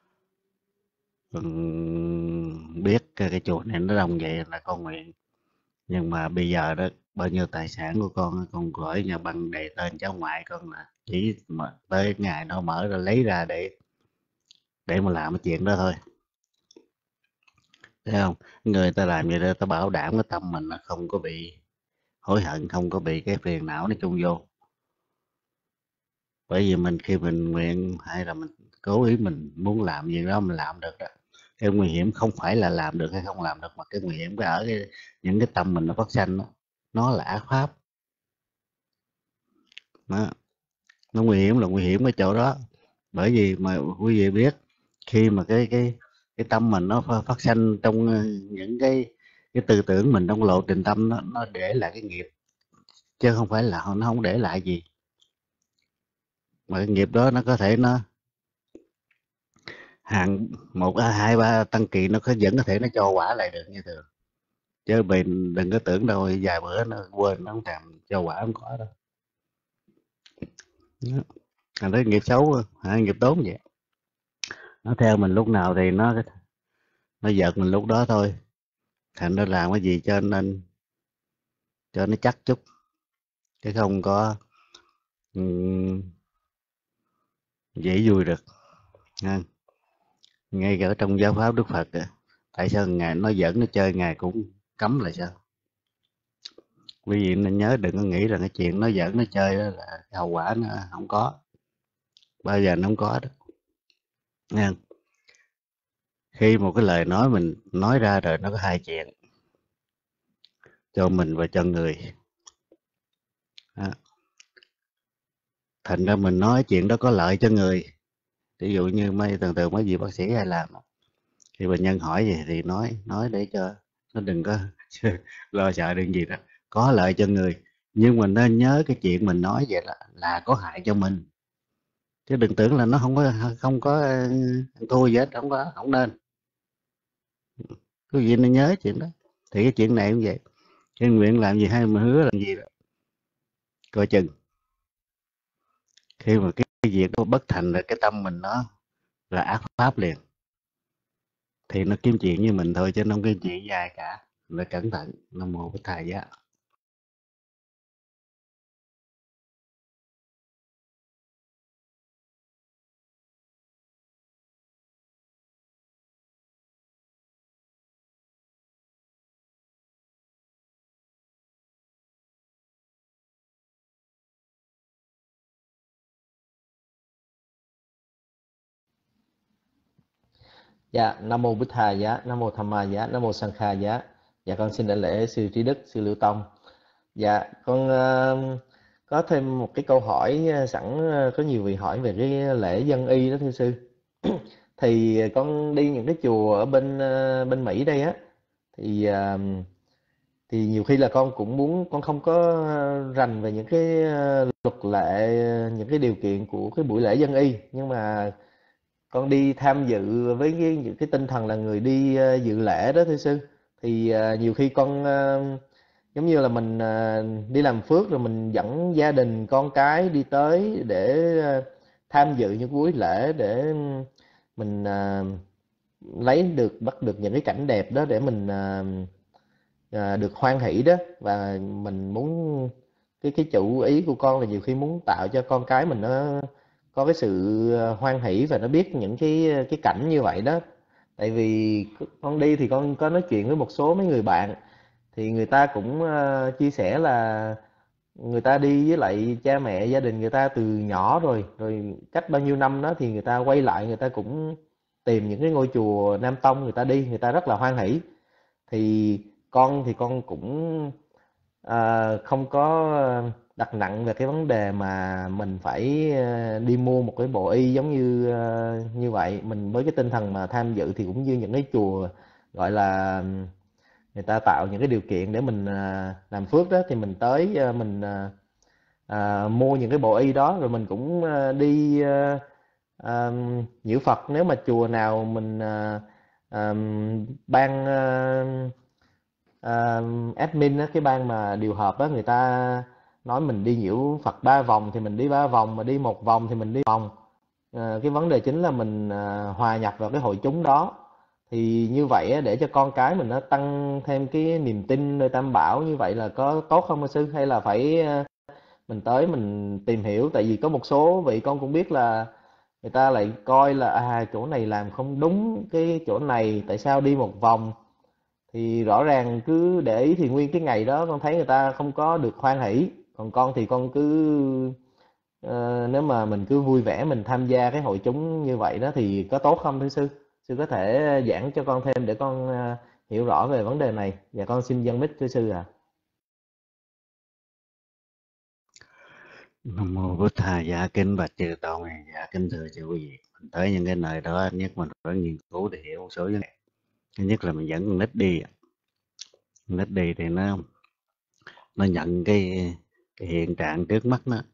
biết cái chùa này nó đông vậy là con nguyện. Nhưng mà bây giờ đó, bao nhiêu tài sản của con gửi nhà băng đề tên cháu ngoại con, là chỉ mà tới ngày nó mở ra lấy ra để mà làm cái chuyện đó thôi. Thấy không? Người ta làm vậy đó, ta bảo đảm cái tâm mình nó không có bị hối hận, không có bị cái phiền não nó chung vô. Bởi vì mình khi mình nguyện hay là mình cố ý mình muốn làm gì đó mình làm được đó. Cái nguy hiểm không phải là làm được hay không làm được, mà cái nguy hiểm cái ở những cái tâm mình nó phát sanh đó, nó là ác pháp đó. Nó nguy hiểm là nguy hiểm ở chỗ đó. Bởi vì mà quý vị biết, khi mà cái tâm mình nó phát sanh trong những cái tư tưởng mình trong lộ trình tâm, nó để lại cái nghiệp, chứ không phải là nó không để lại gì. Mà cái nghiệp đó nó có thể nó hàng 1, 2, 3 tăng kỳ, nó vẫn có thể nó cho quả lại được như thường. Chứ mình đừng có tưởng đâu vài bữa nó quên, nó không thèm cho quả, không có đâu. Thành ra nghiệp xấu hay nghiệp tốt vậy, nó theo mình lúc nào thì nó giật mình lúc đó thôi. Thành ra làm cái gì cho nên cho nó chắc chút, chứ không có dễ vui được ha. Ngay cả trong giáo pháp Đức Phật tại sao ngài nó giỡn nó chơi ngài cũng cấm là sao? Quý vị nên nhớ, đừng có nghĩ là cái chuyện nó giỡn nó chơi đó là cái hậu quả nó không có, bao giờ nó không có đó nha. Khi một cái lời nói mình nói ra rồi nó có hai chuyện, cho mình và cho người đó. Thành ra mình nói chuyện đó có lợi cho người. Ví dụ như thường mấy vị bác sĩ hay làm, khi bệnh nhân hỏi gì thì nói để cho nó đừng có lo sợ đừng gì đó, có lợi cho người. Nhưng mình nên nhớ cái chuyện mình nói vậy là có hại cho mình, chứ đừng tưởng là nó không có thua gì hết, không nên. Quý vị nên nhớ chuyện đó. Thì cái chuyện này cũng vậy, cái nguyện làm gì hay mà hứa làm gì đó, coi chừng khi mà cái việc đó bất thành là cái tâm mình nó là ác pháp liền, thì nó kiếm chuyện với mình thôi, chứ nó không kiếm chuyện với ai cả. Là cẩn thận. Nam mô Bổn Thầy Giá. Dạ, Nam mô Bích Thà Giá, Nam mô Tham Ma Giá, Nam mô Sang Kha Giá. Dạ con xin đảnh lễ sư Trí Đức, sư Liễu Tông. Dạ con có thêm một cái câu hỏi sẵn, có nhiều vị hỏi về cái lễ dân y đó thưa sư. Thì con đi những cái chùa ở bên Mỹ đây á, thì nhiều khi là con cũng muốn, con không có rành về những cái luật lệ, những cái điều kiện của cái buổi lễ dân y, nhưng mà con đi tham dự với những cái tinh thần là người đi dự lễ đó thưa sư. Thì nhiều khi con giống như là mình đi làm phước rồi mình dẫn gia đình con cái đi tới để tham dự những buổi lễ, để mình bắt được những cái cảnh đẹp đó để mình được hoan hỷ đó. Và mình muốn, cái chủ ý của con là nhiều khi muốn tạo cho con cái mình nó có cái sự hoan hỷ và nó biết những cái cảnh như vậy đó. Tại vì con đi thì con có nói chuyện với một số mấy người bạn, thì người ta cũng chia sẻ là người ta đi với lại cha mẹ gia đình người ta từ nhỏ rồi cách bao nhiêu năm đó thì người ta quay lại, người ta cũng tìm những cái ngôi chùa Nam Tông, người ta đi, người ta rất là hoan hỷ. Thì con cũng không có đặt nặng về cái vấn đề mà mình phải đi mua một cái bộ y giống như vậy. Mình với cái tinh thần mà tham dự thì cũng như những cái chùa gọi là người ta tạo những cái điều kiện để mình làm phước đó, thì mình tới mình mua những cái bộ y đó, rồi mình cũng đi nhiễu Phật. Nếu mà chùa nào mình ban admin á, cái ban mà điều hợp á, người ta nói mình đi nhiễu Phật 3 vòng thì mình đi 3 vòng, mà đi 1 vòng thì mình đi 1 vòng. Cái vấn đề chính là mình hòa nhập vào cái hội chúng đó. Thì như vậy á, để cho con cái mình nó tăng thêm cái niềm tin nơi Tam Bảo, như vậy là có tốt không sư? Hay là phải mình tới mình tìm hiểu? Tại vì có một số vị con cũng biết là người ta lại coi là chỗ này làm không đúng cái chỗ này, tại sao đi 1 vòng. Thì rõ ràng cứ để ý thì nguyên cái ngày đó con thấy người ta không có được hoan hỷ. Còn con thì con cứ nếu mà mình cứ vui vẻ mình tham gia cái hội chúng như vậy đó thì có tốt không thưa sư? Sư có thể giảng cho con thêm để con hiểu rõ về vấn đề này. Và con xin dâng mic thưa sư ạ. Nam mô Bổn Thà. Dạ kính bạch chư tôn, dạ kính thưa chư quý vị. Mình tới những cái nơi đó nhất mình phải nghiên cứu để hiểu một số vấn đề. Thứ nhất là mình dẫn con nít đi. Con nít đi thì nó nhận cái hiện trạng trước mắt nó.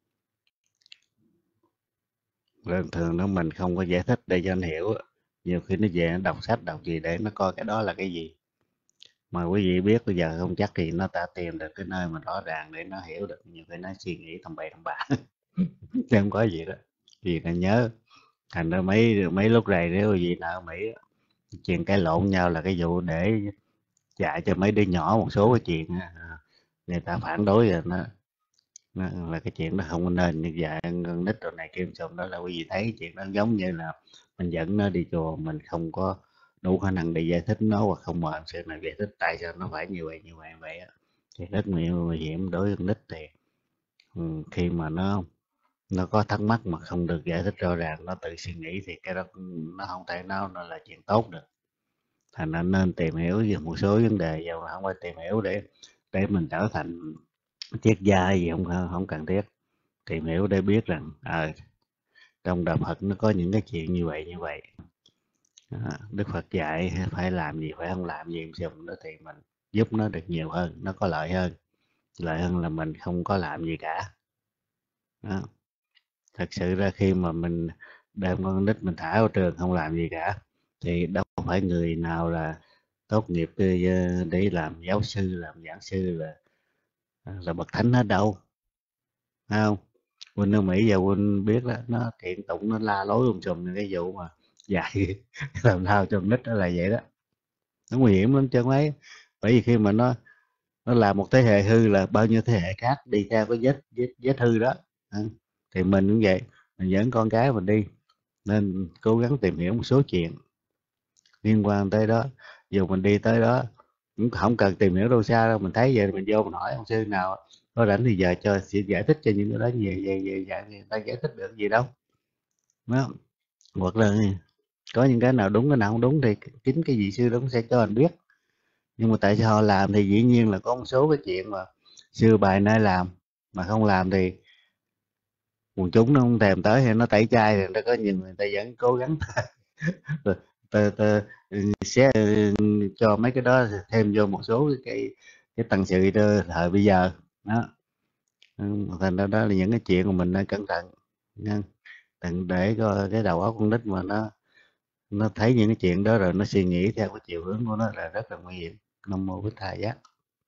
Thường nó mình không có giải thích để cho nó hiểu. Nhiều khi nó về nó đọc sách đọc gì để nó coi cái đó là cái gì. Mà quý vị biết bây giờ không chắc thì nó ta tìm được cái nơi mà rõ ràng để nó hiểu được. Nhiều khi nó suy nghĩ tầm bậy tầm bạ chứ không có gì đó. Vì nó nhớ thành ra mấy lúc này nếu quý vị nào ở Mỹ chuyện cãi lộn nhau là cái vụ để dạy cho mấy đứa nhỏ một số cái chuyện người ta phản đối rồi nó là cái chuyện đó không có nên như vậy. Con nít rồi này kia xong đó là quý vị thấy cái chuyện đó giống như là mình dẫn nó đi chùa mình không có đủ khả năng để giải thích nó, hoặc không mời sự này giải thích tại sao nó phải như vậy á. Thì rất nguy hiểm đối với con nít. Thì khi mà nó có thắc mắc mà không được giải thích rõ ràng, nó tự suy nghĩ thì cái đó nó không thể nó là chuyện tốt được. Thành ra nên tìm hiểu về một số vấn đề, và không phải tìm hiểu để mình trở thành triết gia hay gì, không cần thiết. Tìm hiểu để biết rằng trong đạo Phật nó có những cái chuyện như vậy. Đức Phật dạy phải làm gì phải không làm gì, xong đó thì mình giúp nó được nhiều hơn, nó có lợi hơn là mình không có làm gì cả đó. Thật sự ra khi mà mình đem con nít mình thả vào trường không làm gì cả thì đâu phải người nào là tốt nghiệp để làm giáo sư làm giảng sư là bậc thánh hết đâu, phải không? Huynh ở Mỹ giờ Huynh biết đó, nó kiện tụng nó la lối sùm cái vụ mà dạy làm sao cho con nít đó là vậy đó. Nó nguy hiểm lắm chứ mấy. Bởi vì khi mà nó làm một thế hệ hư là bao nhiêu thế hệ khác đi theo cái vết hư đó. Thì mình cũng vậy, mình dẫn con cái mình đi nên cố gắng tìm hiểu một số chuyện liên quan tới đó. Dù mình đi tới đó cũng không cần tìm hiểu đâu xa đâu, mình thấy vậy mình vô mình hỏi ông sư nào có rảnh thì giờ cho sẽ giải thích cho những cái đó về người ta giải thích được gì đâu đó. Hoặc là có những cái nào đúng cái nào không đúng thì chính cái vị sư đó cũng sẽ cho anh biết. Nhưng mà tại sao họ làm thì dĩ nhiên là có một số cái chuyện mà xưa bài nay làm, mà không làm thì quần chúng nó không thèm tới hay nó tẩy chay, thì nó có nhiều người ta vẫn cố gắng sẽ cho mấy cái đó thêm vô một số cái tầng sự thời bây giờ đó. Thành ra đó là những cái chuyện mà mình nên cẩn thận nha. Đừng để cho cái đầu óc con nít mà nó thấy những cái chuyện đó rồi nó suy nghĩ theo cái chiều hướng của nó là rất là nguy hiểm. Nam mô Bích Thầy Giác.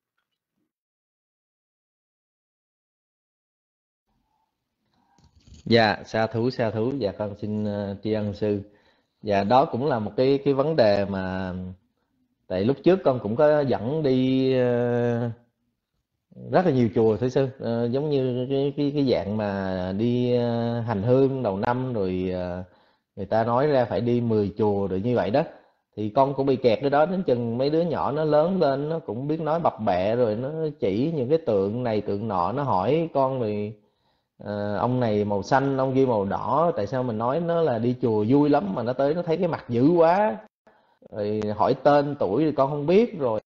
Dạ, sa thú. Dạ con xin tri ân sư. Dạ, đó cũng là một cái vấn đề mà tại lúc trước con cũng có dẫn đi rất là nhiều chùa thưa sư. Giống như cái dạng mà đi hành hương đầu năm rồi người ta nói ra phải đi 10 chùa rồi như vậy đó, thì con cũng bị kẹt cái đó. Đến chừng mấy đứa nhỏ nó lớn lên nó cũng biết nói bập bẹ rồi, nó chỉ những cái tượng này tượng nọ, nó hỏi con rồi ông này màu xanh ông kia màu đỏ, tại sao mình nói nó là đi chùa vui lắm mà nó tới nó thấy cái mặt dữ quá, rồi hỏi tên tuổi thì con không biết, rồi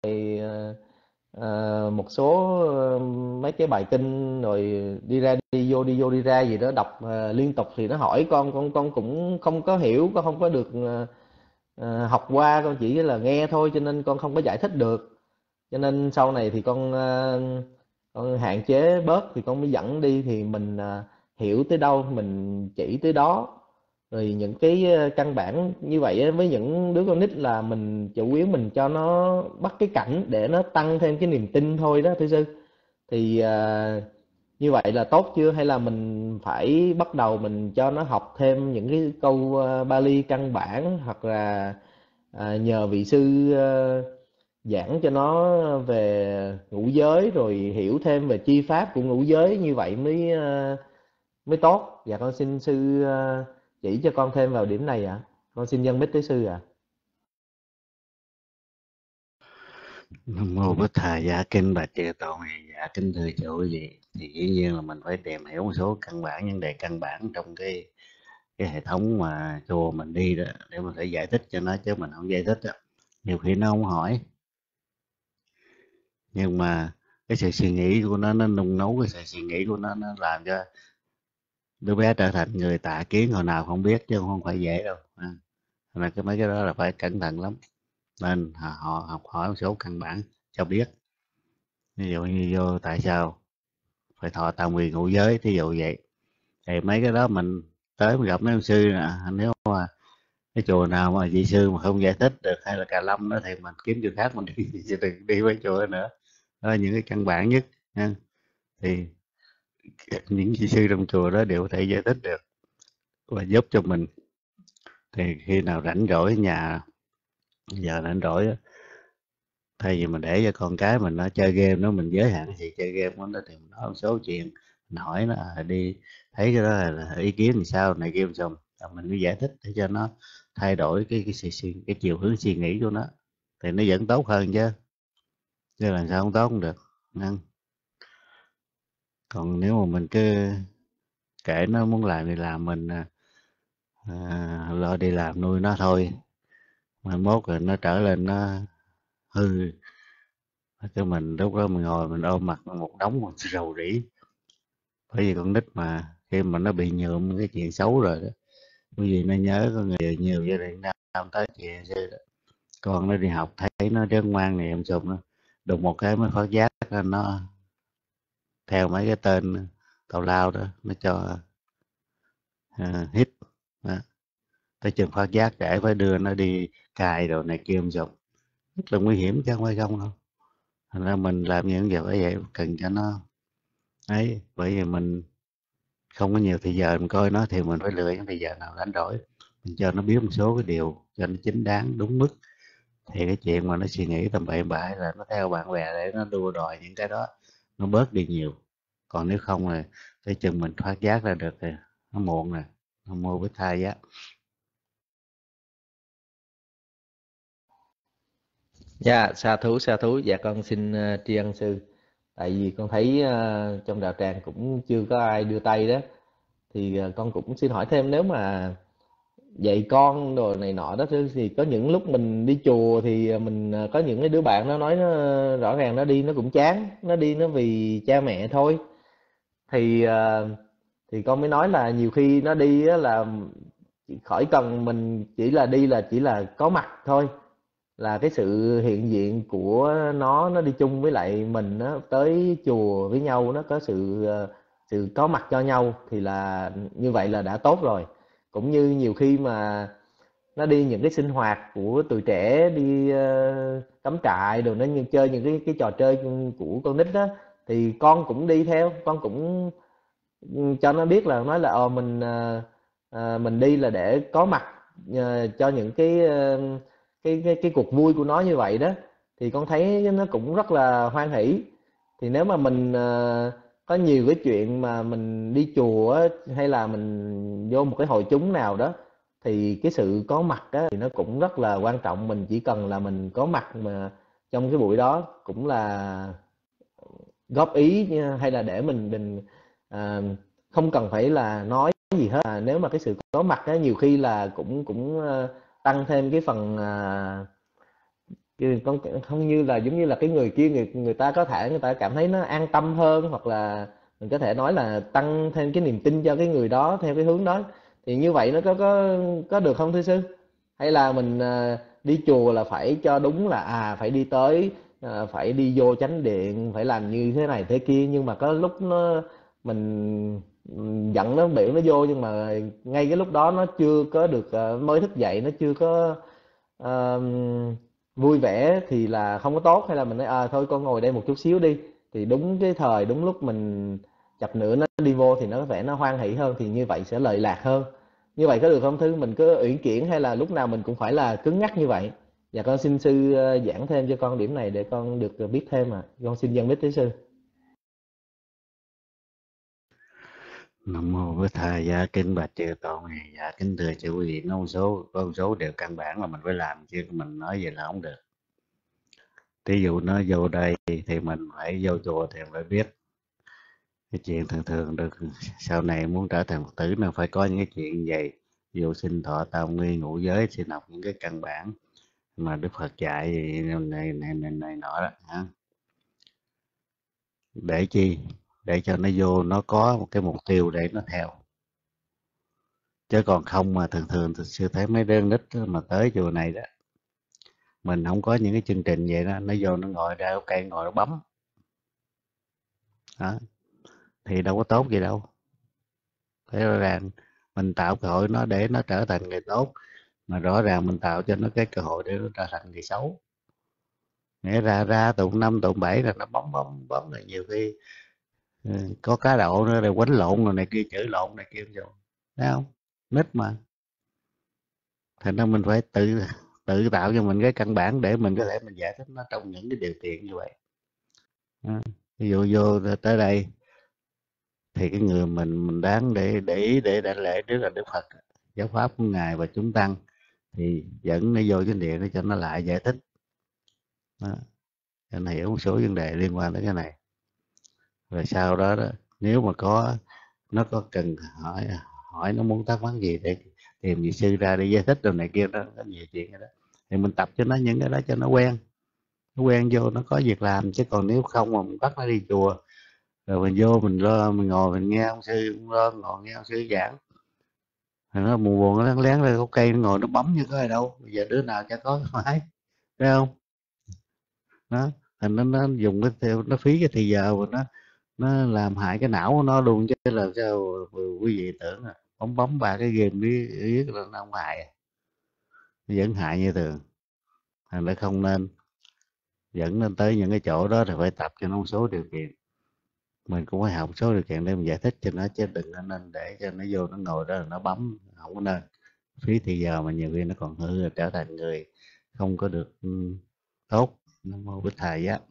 một số mấy cái bài kinh rồi đi ra đi vô đi ra gì đó đọc liên tục thì nó hỏi con cũng không có hiểu, con không có được học qua, con chỉ là nghe thôi cho nên con không có giải thích được. Cho nên sau này thì con hạn chế bớt, thì con mới dẫn đi thì mình hiểu tới đâu mình chỉ tới đó. Rồi những cái căn bản như vậy với những đứa con nít là mình chủ yếu mình cho nó bắt cái cảnh để nó tăng thêm cái niềm tin thôi đó thưa sư. Thì như vậy là tốt chưa, hay là mình phải bắt đầu mình cho nó học thêm những cái câu Bali căn bản, hoặc là nhờ vị sư giảng cho nó về ngũ giới rồi hiểu thêm về chi pháp của ngũ giới, như vậy mới tốt. Dạ con xin sư chỉ cho con thêm vào điểm này ạ. Con xin dâng mic tới sư ạ. Nam mô Bổn Thầy Giá Kinh Bạch Chư Tôn. Dạ kính thưa chủ quý vị, thì dĩ nhiên là mình phải tìm hiểu một số căn bản, vấn đề căn bản trong cái hệ thống mà chùa mình đi đó, để mình phải giải thích cho nó, chứ mình không giải thích đó nhiều khi nó không hỏi. Nhưng mà cái sự suy nghĩ của nó nung nấu cái sự suy nghĩ của nó làm cho đứa bé trở thành người tà kiến hồi nào không biết, chứ không phải dễ đâu. Là mấy cái đó là phải cẩn thận lắm, nên họ học hỏi một số căn bản cho biết. Ví dụ như vô tại sao phải thọ tam quy ngũ giới, thí dụ vậy. Thì mấy cái đó mình tới mình gặp mấy ông sư nè, nếu mà cái chùa nào mà vị sư mà không giải thích được, hay là Cà Lâm đó, thì mình kiếm chùa khác mình đi, chứ đừng đi với chùa nữa. Đó là những cái căn bản nhất nha. Thì những vị sư trong chùa đó đều có thể giải thích được và giúp cho mình. Thì khi nào rảnh rỗi ở nhà, giờ rảnh rỗi á, thay vì mình để cho con cái mình nó chơi game đó, mình giới hạn thì chơi game của nó, thì mình nói một số chuyện, mình hỏi nó đi thấy cái đó là ý kiến thì sao này kia, xong mình mới giải thích để cho nó thay đổi cái chiều hướng suy nghĩ của nó, thì nó vẫn tốt hơn chứ làm sao không tốt không được. Còn nếu mà mình cứ kệ nó muốn làm thì làm, mình lo đi làm nuôi nó thôi, mai mốt rồi nó trở lên nó hư, cho mình lúc đó mình ngồi mình ôm mặt một đống rầu rĩ. Bởi vì con nít mà khi mà nó bị nhuộm cái chuyện xấu rồi đó, bởi vì nó nhớ có người nhiều gia đình nam tới chuyện xưa đó. Con nó đi học thấy nó rất ngoan này, em xong nó đụng một cái mới phát giác nó theo mấy cái tên tào lao đó, nó cho hít đó. Tới chừng phát giác để phải đưa nó đi cài đồ này kia, em xong rất là nguy hiểm chứ không phải không đâu. Thành ra mình làm những việc như vậy cần cho nó ấy, bởi vì mình không có nhiều thời giờ mình coi nó, thì mình phải lựa những thời giờ nào rảnh rỗi mình cho nó biết một số cái điều cho nó chính đáng đúng mức. Thì cái chuyện mà nó suy nghĩ tầm bậy bạ là nó theo bạn bè để nó đua đòi những cái đó, nó bớt đi nhiều. Còn nếu không là tới chừng mình thoát giác ra được thì nó muộn rồi. Nó mua với thai giá. Dạ, sa thú. Dạ con xin tri ân sư. Tại vì con thấy trong đạo tràng cũng chưa có ai đưa tay đó, thì con cũng xin hỏi thêm, nếu mà dạy con đồ này nọ đó, thì có những lúc mình đi chùa thì mình có những cái đứa bạn nó nói nó rõ ràng nó đi nó cũng chán, nó đi nó vì cha mẹ thôi. Thì con mới nói là nhiều khi nó đi á là khỏi cần mình chỉ là đi, là chỉ là có mặt thôi, là cái sự hiện diện của nó đi chung với lại mình á, tới chùa với nhau, nó có sự có mặt cho nhau, thì là như vậy là đã tốt rồi. Cũng như nhiều khi mà nó đi những cái sinh hoạt của tụi trẻ, đi cắm trại rồi nó như chơi những cái trò chơi của con nít đó, thì con cũng đi theo, con cũng cho nó biết là nói là mình đi là để có mặt cho những cái cuộc vui của nó như vậy đó, thì con thấy nó cũng rất là hoan hỷ. Thì nếu mà mình có nhiều cái chuyện mà mình đi chùa á, hay là mình vô một cái hội chúng nào đó, thì cái sự có mặt á, thì nó cũng rất là quan trọng. Mình chỉ cần là mình có mặt mà trong cái buổi đó, cũng là góp ý, hay là để mình không cần phải là nói gì hết. Nếu mà cái sự có mặt á, nhiều khi là cũng tăng thêm cái phần con không, như là giống như là cái người kia, người ta có thể người ta cảm thấy nó an tâm hơn, hoặc là mình có thể nói là tăng thêm cái niềm tin cho cái người đó theo cái hướng đó. Thì như vậy nó có được không thưa sư? Hay là mình đi chùa là phải cho đúng là phải đi tới, phải đi vô chánh điện, phải làm như thế này thế kia, nhưng mà có lúc mình giận nó, biểu nó vô, nhưng mà ngay cái lúc đó nó chưa có được, mới thức dậy, nó chưa có vui vẻ, thì là không có tốt. Hay là mình nói thôi con ngồi đây một chút xíu đi, thì đúng cái thời đúng lúc mình chập nữa nó đi vô, thì nó có vẻ nó hoan hỷ hơn, thì như vậy sẽ lợi lạc hơn. Như vậy có được không thưa? Mình cứ uyển chuyển, hay là lúc nào mình cũng phải là cứng nhắc như vậy? Dạ con xin sư giảng thêm cho con điểm này để con được biết thêm. Con xin dân biết tới sư. Nam mô Bổn Thầy Giá Kinh Bạch Chư Tôn. Dạ kính thưa chư quý vị, có một số điều căn bản là mình phải làm, chứ mình nói vậy là không được. Ví dụ nó vô đây thì mình phải vô chùa thì phải biết cái chuyện thường thường được, sau này muốn trở thành Phật tử nó phải có những cái chuyện vậy. Ví dụ sinh thọ tam nghi ngũ giới, xin học những cái căn bản mà Đức Phật dạy gì này nọ đó hả? Để chi? Để cho nó vô nó có một cái mục tiêu để nó theo. Chứ còn không mà thường sư thấy mấy đứa nít mà tới chùa này đó, mình không có những cái chương trình vậy đó, nó vô nó ngồi ra cây ngồi nó bấm đó, thì đâu có tốt gì đâu. Thế rõ ràng mình tạo cơ hội nó để nó trở thành người tốt, mà rõ ràng mình tạo cho nó cái cơ hội để nó trở thành người xấu. Nghĩa ra tụng 5 tụng 7 là nó bấm là nhiều khi có cá độ nữa, rồi quánh lộn rồi này kia, chửi lộn này kia rồi, thấy không? Nít mà. Thành ra mình phải tự tạo cho mình cái căn bản để mình có thể mình giải thích nó trong những cái điều kiện như vậy. Ví dụ vô tới đây thì cái người mình đáng để ý để đảnh lễ trước là Đức Phật, giáo pháp của Ngài và chúng tăng, thì dẫn nó vô chánh điện để cho nó lại giải thích đó, cho nó hiểu một số vấn đề liên quan đến cái này. Rồi sau đó, nếu mà nó có cần hỏi nó muốn thắc mắc gì để tìm vị sư ra để giải thích rồi này kia đó, có nhiều chuyện đó, thì mình tập cho nó những cái đó cho nó quen vô nó có việc làm. Chứ còn nếu không mà mình bắt nó đi chùa rồi mình vô mình ngồi mình nghe ông sư ngồi nghe ông sư giảng, rồi nó buồn nó lén ra gốc cây nó ngồi nó bấm như có ai đâu. Bây giờ đứa nào chả có máy, thấy không? Đó, thành nó dùng cái theo, nó phí cái thì giờ mà nó làm hại cái não của nó luôn. Chứ làm sao quý vị tưởng là bấm ba cái game biết là nó không hại, nó vẫn hại như thường. Thành ra không nên dẫn nó tới những cái chỗ đó, thì phải tập cho nó một số điều kiện. Mình cũng phải học một số điều kiện để mình giải thích cho nó, chứ đừng nên để cho nó vô nó ngồi đó là nó bấm, không có nên. Phí thì giờ mà nhiều khi nó còn hư, rồi trở thành người không có được tốt. Nam mô Bích Thầy Giá.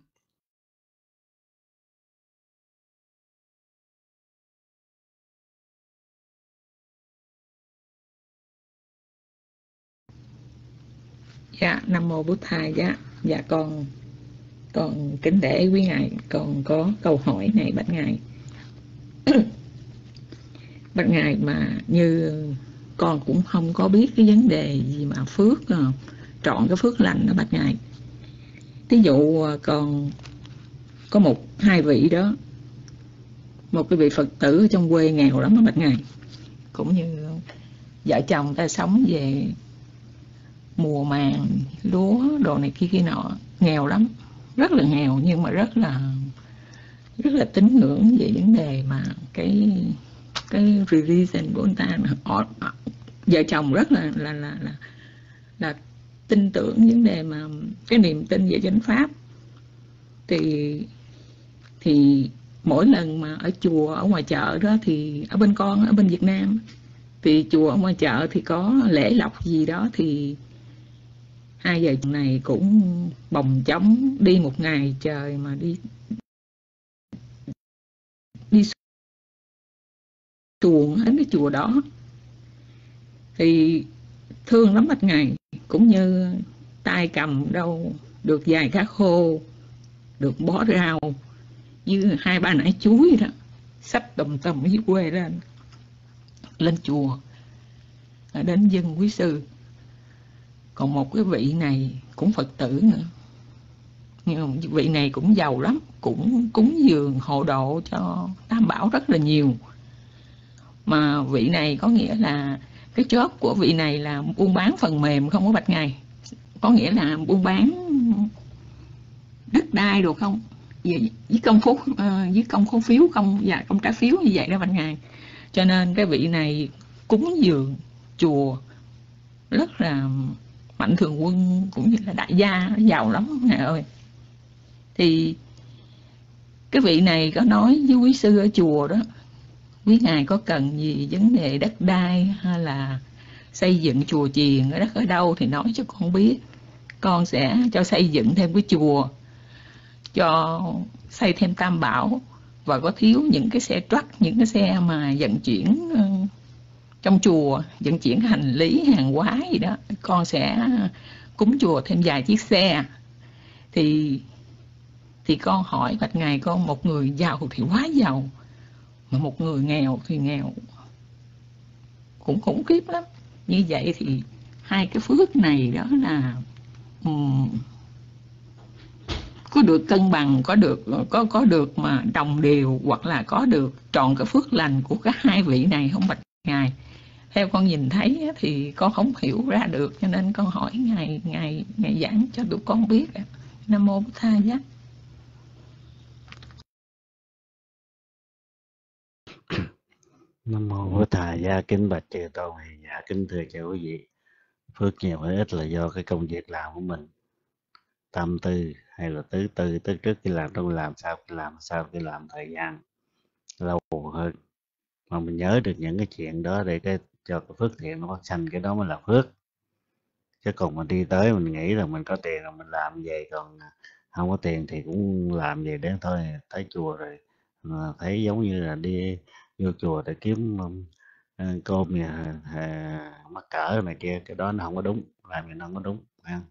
Dạ, Nam mô Bụt Thầy Giá. Dạ con kính để quý ngài, con có câu hỏi này bạch ngài. Bạch ngài, mà như con cũng không có biết cái vấn đề gì mà phước, chọn cái phước lành đó bạch ngài. Thí dụ còn có hai vị đó, một cái vị Phật tử ở trong quê nghèo lắm đó bạch ngài, cũng như vợ chồng ta sống về mùa màng lúa đồ này kia nọ, nghèo lắm, rất là nghèo, nhưng mà rất là tín ngưỡng về vấn đề mà cái religion của người ta. Họ vợ chồng rất là tin tưởng vấn đề mà cái niềm tin về chánh pháp. Thì mỗi lần mà ở chùa ở ngoài chợ đó, thì ở bên Việt Nam thì chùa ở ngoài chợ thì có lễ lộc gì đó, thì hai vợ chồng này cũng bồng chóng đi một ngày trời mà đi xuồng đến cái chùa đó. Thì thương lắm bạch ngài, cũng như tay cầm đâu được vài cá khô, được bó rau như 2-3 nải chuối đó, xách tùm dưới quê lên chùa đến dân quý sư. Còn một cái vị này cũng Phật tử nữa, nhưng vị này cũng giàu lắm, cũng cúng dường hộ độ cho Tam Bảo rất là nhiều. Mà vị này có nghĩa là cái job của vị này là buôn bán phần mềm không có bạch ngài, có nghĩa là buôn bán đất đai được không, với công khố phiếu, công trả phiếu như vậy đó bạch ngài. Cho nên cái vị này cúng dường chùa rất là mạnh thường quân, cũng như là đại gia, giàu lắm ngài ơi. Thì cái vị này có nói với quý sư ở chùa đó, quý ngài có cần gì vấn đề đất đai hay là xây dựng chùa chiền ở đất ở đâu thì nói cho con biết, con sẽ cho xây dựng thêm cái chùa, cho xây thêm Tam Bảo, và có thiếu những cái xe truck, những cái xe mà vận chuyển trong chùa, vận chuyển hành lý hàng hóa gì đó, con sẽ cúng chùa thêm vài chiếc xe. thì con hỏi bạch ngài, con một người giàu thì quá giàu, mà một người nghèo thì nghèo cũng khủng khiếp lắm. Như vậy thì hai cái phước này đó là có được cân bằng, có được mà đồng đều, hoặc là có được trọn cái phước lành của cả hai vị này không bạch ngài? Theo con nhìn thấy thì con không hiểu ra được, cho nên con hỏi ngài giảng cho tụi con biết. Nam mô Bụt Tha Giác. Nam mô Bụt Tha Giác. Kính bạch chư tôn. Dạ kính thưa chư quý vị, phước nhiều hay ít là do cái công việc làm của mình, tâm tư hay là tứ tư, tức trước khi làm, trong làm, sau khi làm thời gian lâu hơn, mà mình nhớ được những cái chuyện đó để cho cái phước thiện nó phát sanh, cái đó mới là phước. Chứ còn mình đi tới mình nghĩ là mình có tiền là mình làm vậy, còn không có tiền thì cũng làm vậy đến thôi. Tới chùa rồi thấy giống như là đi vô chùa để kiếm cơm nhà mắc cỡ này kia, cái đó nó không có đúng, làm gì nó không có đúng.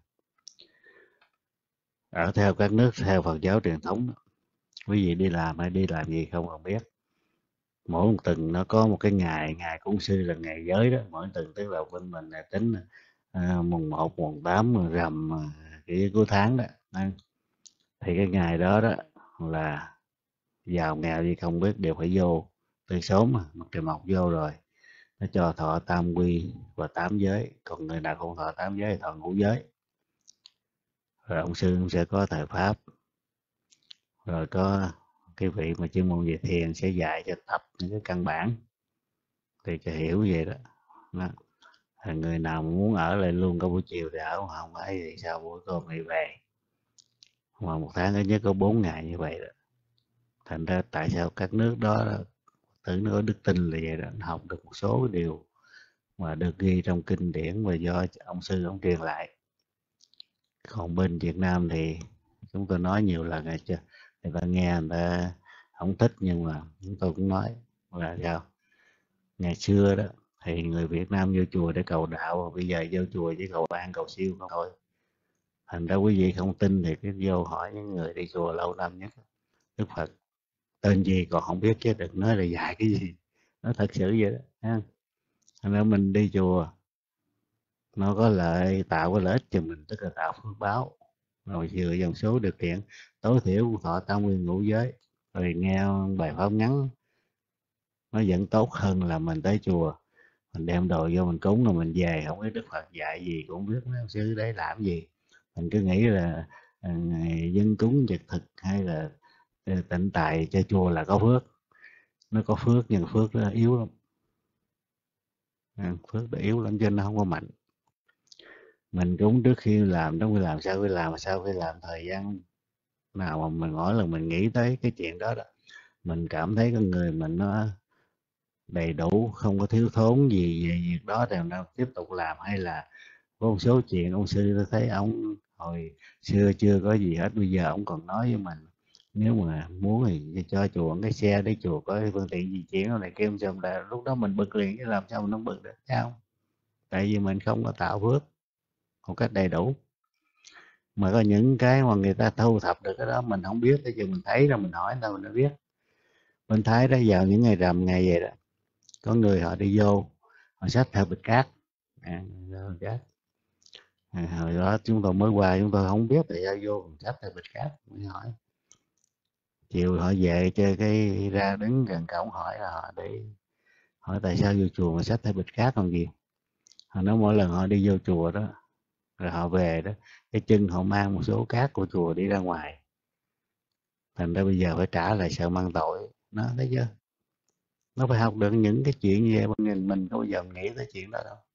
Ở theo các nước theo Phật giáo truyền thống, quý vị đi làm hay đi làm gì không còn biết, mỗi một tuần nó có một cái ngày cúng sư là ngày giới đó. Mỗi tuần tức là bên mình là tính mùng 1, mùng 8, rằm cái cuối tháng đó. Thì cái ngày đó đó là giàu nghèo gì không biết đều phải vô từ sớm, mà mặt trời mọc vô rồi nó cho thọ tam quy và 8 giới. Còn người nào không thọ 8 giới thì thọ ngũ giới. Rồi ông sư cũng sẽ có thời pháp, rồi có cái vị mà chuyên môn về thiền sẽ dạy cho tập những cái căn bản thì cho hiểu vậy đó. Người nào muốn ở lại luôn có buổi chiều thì ở, không phải thì sao buổi cơm thì về. Mà một tháng ít nhất có 4 ngày như vậy đó. Thành ra tại sao các nước đó tự nó có đức tin là vậy đó, nó học được một số cái điều mà được ghi trong kinh điển và do ông sư ông truyền lại. Còn bên Việt Nam thì chúng tôi nói nhiều lần rồi, chứ người ta nghe người ta không thích, nhưng mà chúng tôi cũng nói là sao ngày xưa đó thì người Việt Nam vô chùa để cầu đạo, bây giờ vô chùa chỉ cầu an cầu siêu không thôi. Thành ra quý vị không tin thì cứ vô hỏi những người đi chùa lâu năm nhất, Đức Phật tên gì còn không biết, chứ đừng nói là dạy cái gì. Nó thật sự vậy đó. Thành ra mình đi chùa nó có lợi, tạo cái lợi ích cho mình, tức là tạo phước báo, rồi dựa dòng số điều kiện tối thiểu thọ tam nguyên ngũ giới, rồi nghe bài pháp ngắn nó vẫn tốt hơn là mình tới chùa mình đem đồ vô mình cúng rồi mình về không biết Đức Phật dạy gì, cũng không biết mấy ông sư đấy làm gì. Mình cứ nghĩ là dân cúng vật thực hay là tịnh tài cho chùa là có phước. Nó có phước nhưng phước nó yếu lắm, phước nó yếu lắm cho nó không có mạnh. Mình cúng trước khi làm, trong khi làm, sau khi làm thời gian nào mà mình mỗi lần mình nghĩ tới cái chuyện đó đó, mình cảm thấy con người mình nó đầy đủ, không có thiếu thốn gì về việc đó thì nó tiếp tục làm. Hay là có một số chuyện ông sư tôi thấy ông hồi xưa chưa có gì hết, bây giờ ông còn nói với mình nếu mà muốn thì cho chùa cái xe để chùa có phương tiện di chuyển này kia, xong là lúc đó mình bực liền, chứ làm sao mình không bực được, sao? Tại vì mình không có tạo phước một cách đầy đủ. Mà có những cái mà người ta thu thập được cái đó mình không biết, tới chừng mình thấy rồi mình hỏi đâu mình mới biết. Bên Thái đó vào những ngày rằm ngày vậy đó, có người họ đi vô họ xách theo bịch cát, hồi đó chúng tôi mới qua, chúng tôi không biết tại sao vô xách theo bịch cát. Mới hỏi chiều họ về chơi cái ra đứng gần cổng hỏi là họ để hỏi tại sao vô chùa mà xách theo bịch cát còn gì. Họ nói mỗi lần họ đi vô chùa đó rồi họ về đó, cái chân họ mang một số cát của chùa đi ra ngoài, thành ra bây giờ phải trả lại sợ mang tội. Nó thấy chưa, nó phải học được những cái chuyện như vậy. Mình không bao giờ nghĩ tới chuyện đó đâu.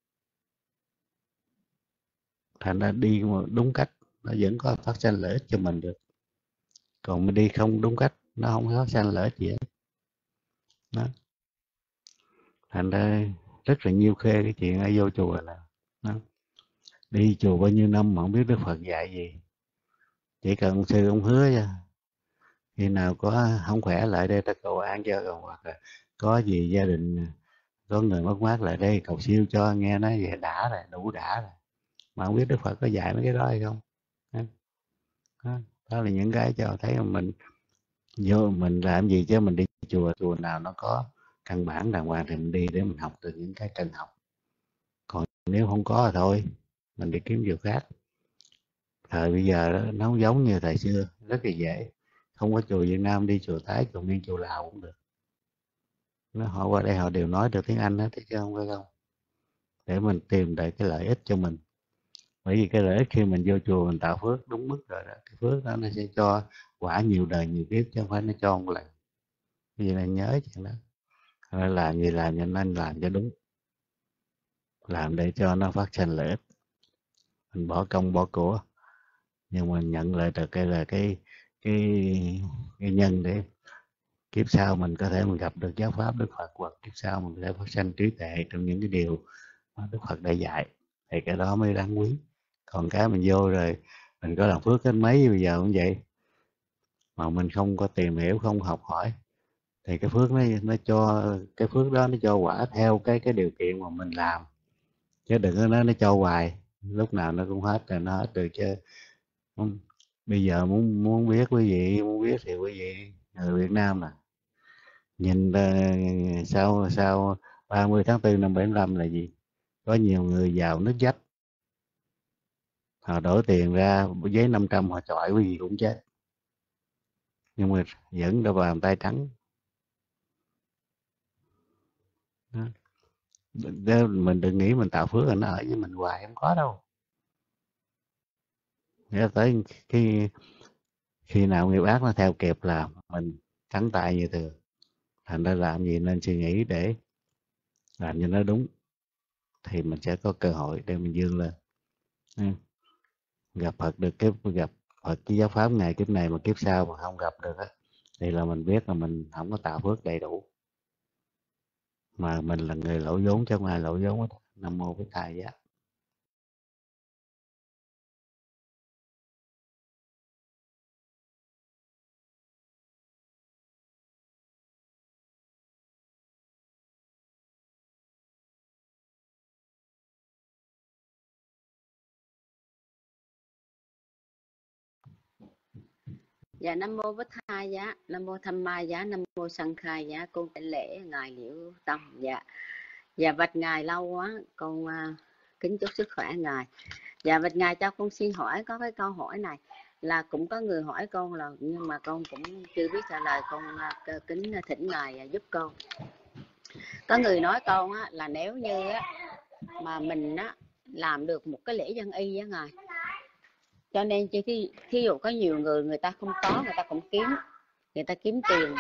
Thành ra đi đúng cách nó vẫn có phát sinh lợi ích cho mình được, còn mình đi không đúng cách nó không có phát sinh lợi ích gì hết đó. Thành ra rất là nhiều khê cái chuyện ở vô chùa là đó. Đi chùa bao nhiêu năm mà không biết Đức Phật dạy gì, chỉ cần ông sư ông hứa cho khi nào có không khỏe lại đây ta cầu an cho, còn hoặc là có gì gia đình có người mất mát lại đây cầu siêu cho, nghe nói vậy đã rồi, đủ đã rồi. Mà không biết Đức Phật có dạy mấy cái đó hay không. Đó là những cái cho thấy mình vô mình làm gì, chứ mình đi chùa nào nó có căn bản đàng hoàng thì mình đi để mình học được những cái cần học. Còn nếu không có thì thôi, mình đi kiếm việc khác. Thời bây giờ đó, nó không giống như thời xưa, rất là dễ. Không có chùa Việt Nam, đi chùa Thái, chùa Miên, chùa Lào cũng được. Họ qua đây họ đều nói được tiếng Anh hết, chứ không phải không. Để mình tìm được cái lợi ích cho mình. Bởi vì cái lợi ích khi mình vô chùa mình tạo phước đúng mức rồi đó, cái phước đó nó sẽ cho quả nhiều đời nhiều kiếp, chứ không phải nó cho một lần. Vì là nhớ chuyện đó. Làm gì làm cho nên làm cho đúng, làm để cho nó phát sinh lợi ích. Mình bỏ công bỏ của, nhưng mà nhận lại được cái là cái nhân để kiếp sau mình có thể mình gặp được giáo pháp Đức Phật, hoặc kiếp sau mình có thể phát sinh trí tuệ trong những cái điều mà Đức Phật đã dạy, thì cái đó mới đáng quý. Còn cái mình vô rồi mình có làm phước đến mấy bây giờ cũng vậy, mà mình không có tìm hiểu, không học hỏi, thì cái phước nó cho cái phước đó, nó cho quả theo cái điều kiện mà mình làm, chứ đừng có nói nó cho hoài, lúc nào nó cũng hết rồi, nó hết được chứ. Bây giờ muốn biết quý vị muốn biết thì quý vị người Việt Nam nè, nhìn sau 30 tháng 4 năm 75 là gì? Có nhiều người giàu nước dách, họ đổ tiền ra giấy 500 họ chọi quý vị cũng chết, nhưng mà vẫn đâu bàn tay trắng. Đó. Mình đừng nghĩ mình tạo phước là nó ở với mình hoài, không có đâu. Nghĩa tới khi nào nghiệp ác nó theo kịp là mình trắng tay như thường. Thành ra làm gì nên suy nghĩ để làm cho nó đúng, thì mình sẽ có cơ hội để mình vươn lên. Gặp Phật được gặp Phật cái giáo pháp ngày kiếp này, mà kiếp sau mà không gặp được á, thì là mình biết là mình không có tạo phước đầy đủ, mà mình là người lỗ vốn chứ không ai lỗ vốn hết. Nam mô Bích Thầy Giá. Dạ Nam mô Bích Thầy Giá, Nam mô Tham Ma Giá, Nam mô Sanh Khai Giá. Con đảnh lễ ngài Liễu Tông. Dạ bạch ngài lâu quá, con kính chúc sức khỏe ngài. Dạ bạch ngài, cho con xin hỏi, có cái câu hỏi này là cũng có người hỏi con là, nhưng mà con cũng chưa biết trả lời, con kính thỉnh ngài giúp con. Có người nói con là nếu như mà mình làm được một cái lễ dân y với ngài, cho nên khi dụ có nhiều người ta không có, người ta cũng người ta kiếm tiền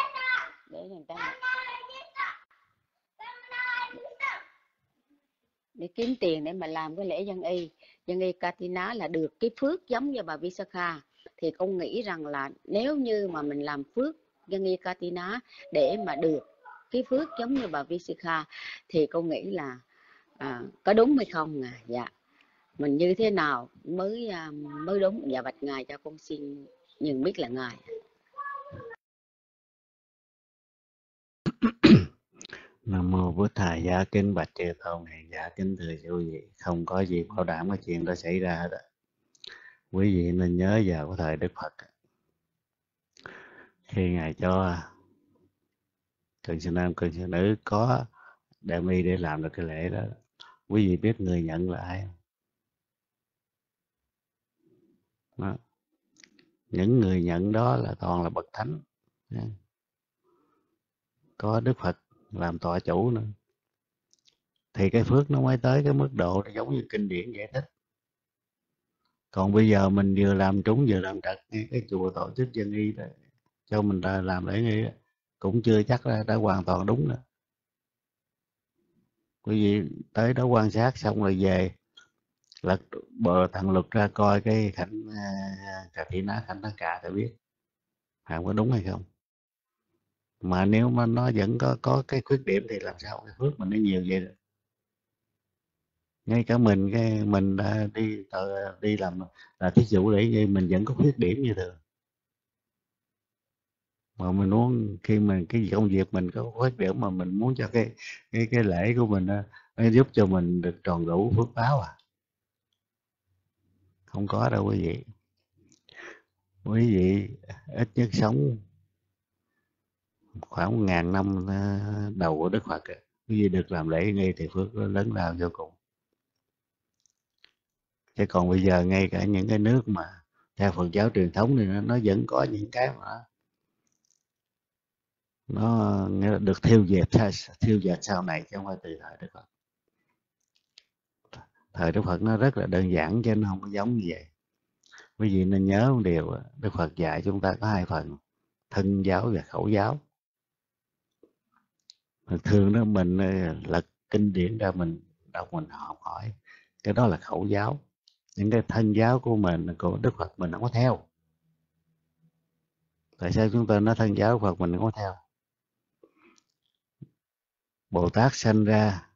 để kiếm tiền để mà làm cái lễ dân y Katina là được cái phước giống như bà Visakha. Thì con nghĩ rằng là nếu như mà mình làm phước dân y Katina để mà được cái phước giống như bà Visakha, thì con nghĩ là có đúng hay không? Dạ, mình như thế nào mới đúng? Dạ bạch ngài, cho con xin nhận biết là ngài. Nam mô Bổn Thầy Giá. Kính bạch chư tôn hiền giả, kính thưa quý vị, không có gì bảo đảm cái chuyện đó xảy ra hết. Quý vị nên nhớ vào cái thời Đức Phật, khi ngài cho cận sự nam cận sự nữ có đem y để làm được cái lễ đó, quý vị biết người nhận là ai không? Đó. Những người nhận đó là toàn là bậc thánh, có Đức Phật làm tọa chủ nữa, thì cái phước nó mới tới cái mức độ giống như kinh điển giải thích. Còn bây giờ mình vừa làm trúng vừa làm trật, cái chùa tổ chức dân y đó, cho mình ra làm lễ nghi cũng chưa chắc là đã hoàn toàn đúng nữa. Quý vị tới đó quan sát xong rồi về lật bờ thằng luật ra coi cái khảnh cà thị ná khảnh tất cả để biết có đúng hay không. Mà nếu mà nó vẫn có cái khuyết điểm thì làm sao cái phước mình nó nhiều vậy được. Ngay cả mình đã đi làm là thí dụ để vậy, mình vẫn có khuyết điểm như thường, mà mình muốn khi mình cái công việc mình có khuyết điểm mà mình muốn cho cái lễ của mình nó giúp cho mình được tròn đủ phước báo không có đâu quý vị. quý vị ít nhất sống khoảng 1000 năm đầu của Đức Phật, quý vị được làm lễ nghi thì phước nó lớn lao vô cùng. Chứ còn bây giờ ngay cả những cái nước mà theo Phật giáo truyền thống thì nó vẫn có những cái mà nó nghĩa là được thiêu dệt sau này, chứ không phải từ thời Đức Phật. Thời Đức Phật nó rất là đơn giản chứ nó không có giống như vậy. Quý vị nên nhớ một điều, Đức Phật dạy chúng ta có 2 phần, thân giáo và khẩu giáo. Thường đó mình lật kinh điển ra mình đọc mình học hỏi, cái đó là khẩu giáo. Những cái thân giáo của mình, của Đức Phật mình không có theo. Tại sao chúng ta nói thân giáo Phật mình không có theo? Bồ Tát sanh ra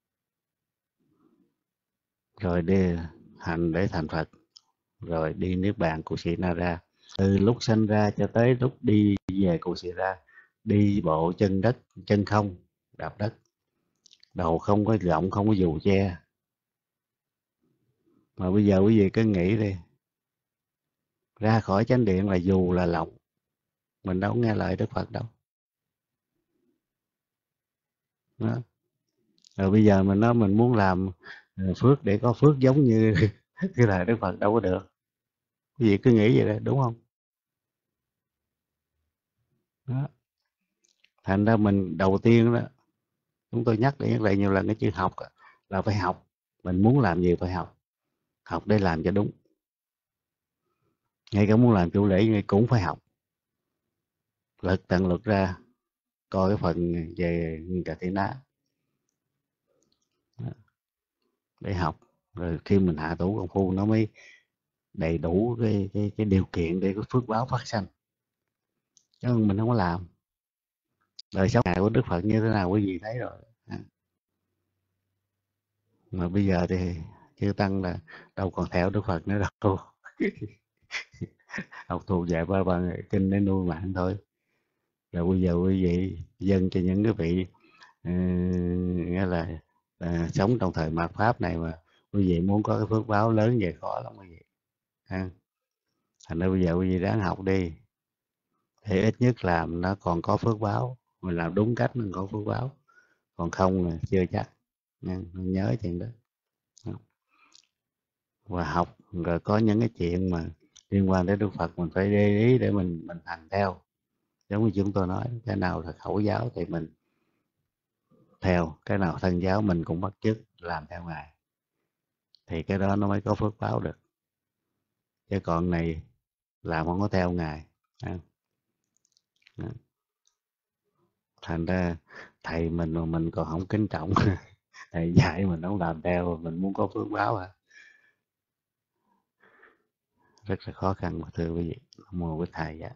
rồi đi hành để thành Phật, rồi đi niết bàn cụ sĩ na ra. Từ lúc sanh ra cho tới lúc đi về cụ sĩ ra, đi bộ chân đất, chân không, đạp đất, đầu không có rộng, không có dù che. Mà bây giờ quý vị cứ nghĩ đi, ra khỏi chánh điện là dù là lộng, mình đâu nghe lời Đức Phật đâu. Đó. Rồi bây giờ mình nói mình muốn làm phước để có phước giống như cái lời Đức Phật đâu có được. Quý vị cứ nghĩ vậy đó, đúng không? Đó. Thành ra mình đầu tiên đó, chúng tôi nhắc lại nhiều lần cái chữ học là phải học. Mình muốn làm gì phải học. Học để làm cho đúng. Ngay cả muốn làm chủ lễ cũng phải học. Tận lực ra coi cái phần về Cà Thị Ná để học. Rồi khi mình hạ thủ công phu nó mới đầy đủ cái điều kiện để cái phước báo phát sanh. Chứ mình không có làm. Đời sống ngày của Đức Phật như thế nào quý vị thấy rồi. Mà bây giờ thì chư tăng là đâu còn theo Đức Phật nữa đâu. Học thuộc dạy ba kinh để nuôi mạng thôi. Rồi bây giờ quý vị dâng cho những cái vị nghĩa là sống trong thời mạt Pháp này mà quý vị muốn có cái phước báo lớn về khó lắm quý vị. Thành ra bây giờ quý vị ráng học đi. Thì ít nhất làm nó còn có phước báo. Mình làm đúng cách nó có phước báo. Còn không là chưa chắc. Nhớ chuyện đó. Và học rồi có những cái chuyện mà liên quan đến Đức Phật mình phải để ý để mình hành theo. Giống như chúng tôi nói, cái nào là khẩu giáo thì mình theo, cái nào thân giáo mình cũng bắt chước làm theo Ngài. Thì cái đó nó mới có phước báo được. Chứ còn này làm không có theo Ngài. Thành ra thầy mình mà mình còn không kính trọng, thầy dạy mình không làm theo, mình muốn có phước báo à. Rất là khó khăn mà thưa quý vị. Nam mô Bích Thầy Giá.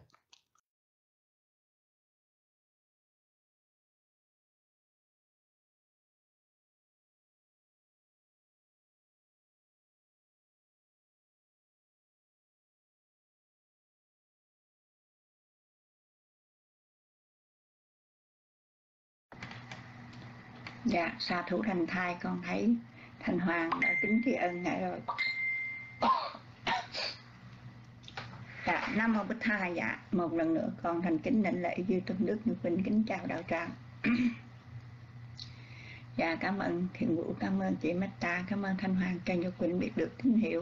Dạ, sa thủ thành thai con thấy Thanh Hoàng đã kính tri ân Ngài rồi. Dạ, Nam Mô Bích Tha. Dạ, một lần nữa con thành kính đảnh lễ Dư Tôn Đức Nhật Vinh kính chào đạo tràng. Dạ, cảm ơn Thiện Vũ, cảm ơn chị Metta, cảm ơn Thanh Hoàng cho Nhật Vinh biết được tín hiệu.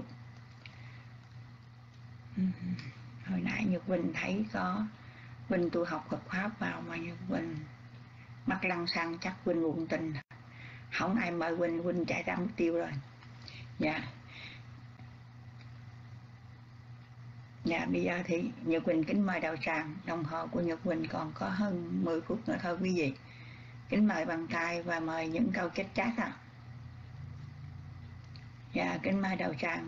Hồi nãy Nhật Vinh thấy có Vinh tu học Phật Pháp vào mà Nhật Vinh mắt lăng xăng chắc Vinh buồn tình. Không ai mời Vinh chạy ra mất tiêu rồi. Dạ. Dạ, bây giờ thì Nhật Quỳnh kính mời đạo tràng. Đồng hồ của Nhật Quỳnh còn có hơn 10 phút nữa thôi quý vị. Kính mời bằng tay và mời những câu kết chat ạ. Dạ, kính mời đạo tràng.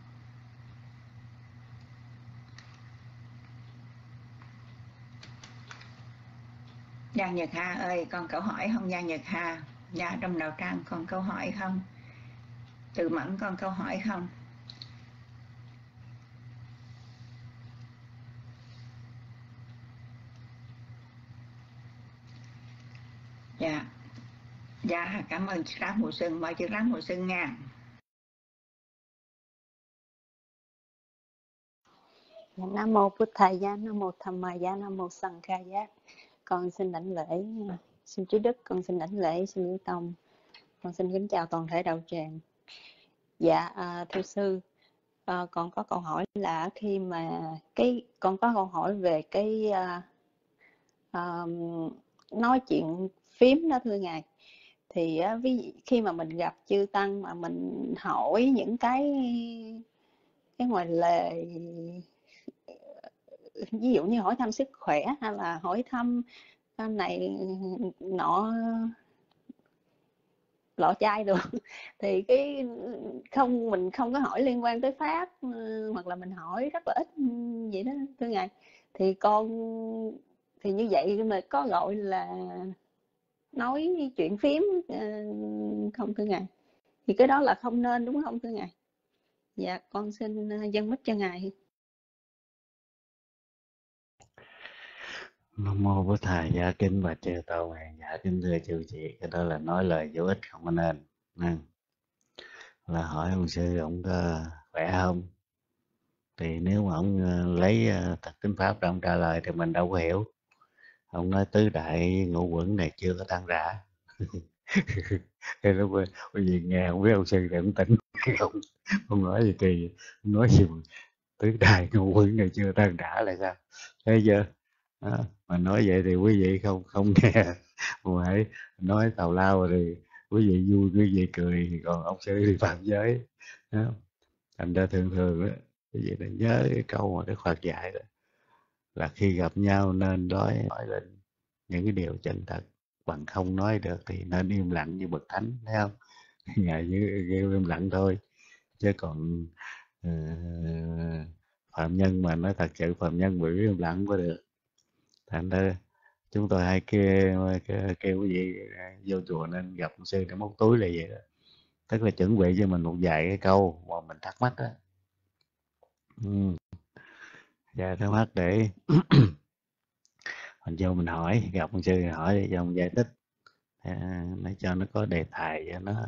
Giang Nhật Hà ơi, con câu hỏi không Giang Nhật Hà? Dạ, trong đạo tràng còn câu hỏi không? Từ Mẫn con câu hỏi không? Dạ. Dạ, cảm ơn chị Rám Mùa Xuân. Mời chị Rám Mùa Xuân nha. Nam mô Bụt Thầy Giá, Nam mô Tham Ma Giá, Nam mô Sanh Kha Giá. Con xin đảnh lễ xin Trí Đức, con xin đảnh lễ xin Liễu Tông, con xin kính chào toàn thể đạo tràng. Dạ thưa sư, con có câu hỏi là khi mà con có câu hỏi về cái nói chuyện phím đó thưa ngài, thì khi mà mình gặp chư tăng mà mình hỏi những cái ngoài lề, ví dụ như hỏi thăm sức khỏe hay là hỏi thăm này nọ lọ chai được thì mình không có hỏi liên quan tới pháp, hoặc là mình hỏi rất là ít vậy đó thưa ngài, thì như vậy mà có gọi là nói chuyện phím không thưa ngài? Thì cái đó là không nên đúng không thưa ngài? Dạ con xin dâng mic cho ngài. Nam mô Bổn Thầy Giá kính và chư tôn. Dạ kính thưa chư chị, cái đó là nói lời vô ích không có nên. Là hỏi ông sư ông có khỏe không, thì nếu mà ông lấy thật kinh pháp ra ông trả lời thì mình đâu có hiểu. Ông nói tứ đại ngũ quẩn này chưa có tan rã. Cái đó bởi vì nghe không biết ông sư thì ông tỉnh không nói gì kỳ, ông nói gì mà tứ đại ngũ quẩn này chưa tan rã là sao? Thấy chưa? Đó. Mà nói vậy thì quý vị không nghe, mà hãy nói tào lao rồi quý vị vui quý vị cười, còn ông sư thì phạm giới. Đó. Thành ra thường đó, quý vị nên nhớ cái câu mà Đức Phật dạy đó, là khi gặp nhau nên nói lên những cái điều chân thật, bằng không nói được thì nên im lặng như bậc thánh, thấy không? Ngài như im lặng thôi, chứ còn phạm nhân mà nói thật sự phạm nhân bị im lặng có được. Thành ra chúng tôi hay kêu quý vị vô chùa nên gặp một sư để móc túi là vậy đó, tức là chuẩn bị cho mình một vài cái câu mà mình thắc mắc đó. Dạ thắc mắc để mình vô mình hỏi, gặp một sư hỏi để cho ông giải thích, để cho nó có đề tài, cho nó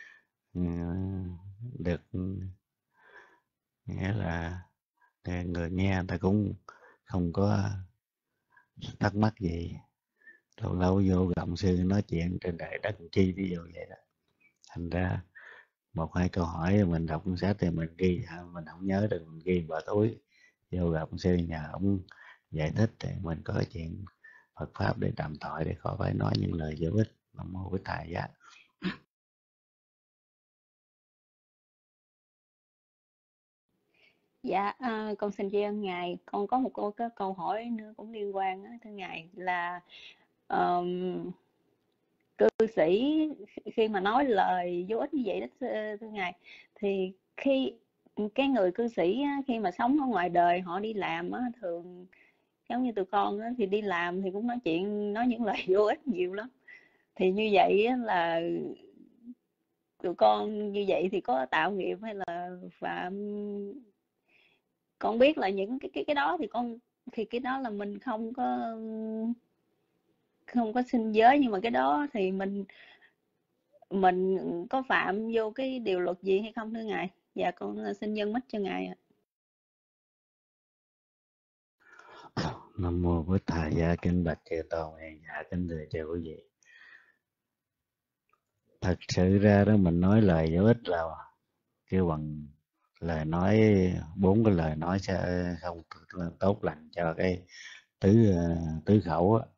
được, nghĩa là người nghe người ta cũng không có thắc mắc gì. Lâu lâu vô gặp sư nói chuyện trên đại đất chi ví dụ vậy đó, thành ra một hai câu hỏi mình đọc cuốn sách thì mình ghi, mình không nhớ được mình ghi vào túi, vô gặp sư nhờ ông giải thích thì mình có chuyện Phật pháp để đàm thoại, để khỏi phải nói những lời vô ích. Nam mô Bổn Thầy Giá. Dạ con xin tri ân ngài. Con có một câu hỏi nữa cũng liên quan đó, thưa ngài, là cư sĩ khi mà nói lời vô ích như vậy đó thưa ngài, thì khi cái người cư sĩ khi mà sống ở ngoài đời họ đi làm á, thường giống như tụi con á, thì đi làm thì cũng nói những lời vô ích nhiều lắm, thì như vậy á, là tụi con như vậy thì có tạo nghiệp hay là phạm? Con biết là những cái đó thì cái đó là mình không có sinh giới, nhưng mà cái đó thì mình có phạm vô cái điều luật gì hay không thưa ngài? Dạ con xin dâng mic cho ngài ạ. Nam mô Bổn Thầy Giá kính bạch chư tôn. Dạ kính thưa chư quý vị, thật sự ra đó mình nói lời vô ích là kêu bằng lời nói, 4 cái lời nói sẽ không tốt lành cho cái tứ khẩu á.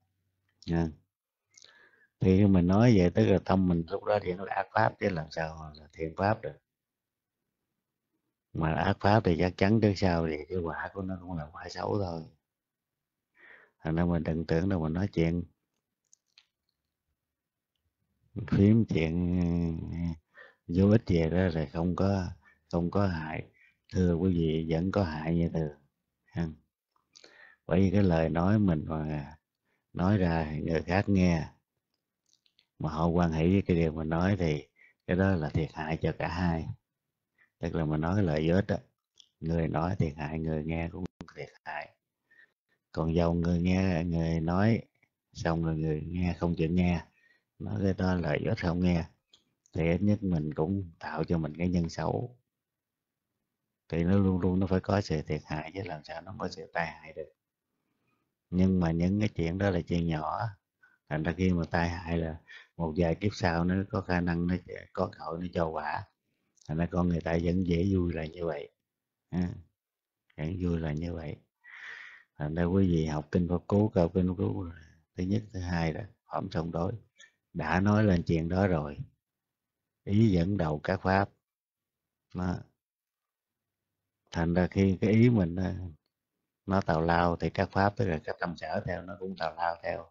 Thì mình nói vậy tức là tâm mình lúc đó thì nó là ác pháp, chứ làm sao là thiện pháp được. Mà ác pháp thì chắc chắn trước sau thì cái quả của nó cũng là quả xấu thôi. Thành ra mình đừng tưởng đâu mình nói chuyện phím, chuyện vô ích về đó rồi không có hại. Thưa quý vị, vẫn có hại như thường. Bởi vì cái lời nói mình mà nói ra người khác nghe mà họ quan hệ với cái điều mình nói thì cái đó là thiệt hại cho cả hai. Tức là mình nói cái lời vô ích đó, người nói thiệt hại, người nghe cũng thiệt hại. Còn dầu người nói xong rồi người nghe không chịu nghe, nói cái đó lời vô ích không nghe, thì ít nhất mình cũng tạo cho mình cái nhân xấu. thì nó luôn luôn nó phải có sự thiệt hại, chứ làm sao nó không có sự tai hại được. Nhưng mà những cái chuyện đó là chuyện nhỏ, thành ra khi mà tai hại là một vài kiếp sau nó có khả năng nó có cơ hội nó cho quả, thành ra con người ta vẫn dễ vui là như vậy, vẫn vui là như vậy. Thành ra quý vị học kinh Pháp Cú, câu kinh Pháp Cú là thứ nhất, thứ hai là phẩm song đối, đã nói lên chuyện đó rồi, ý dẫn đầu các pháp đó. Thành ra khi cái ý mình nó tào lao thì các pháp, tức là các tâm sở theo nó cũng tào lao theo,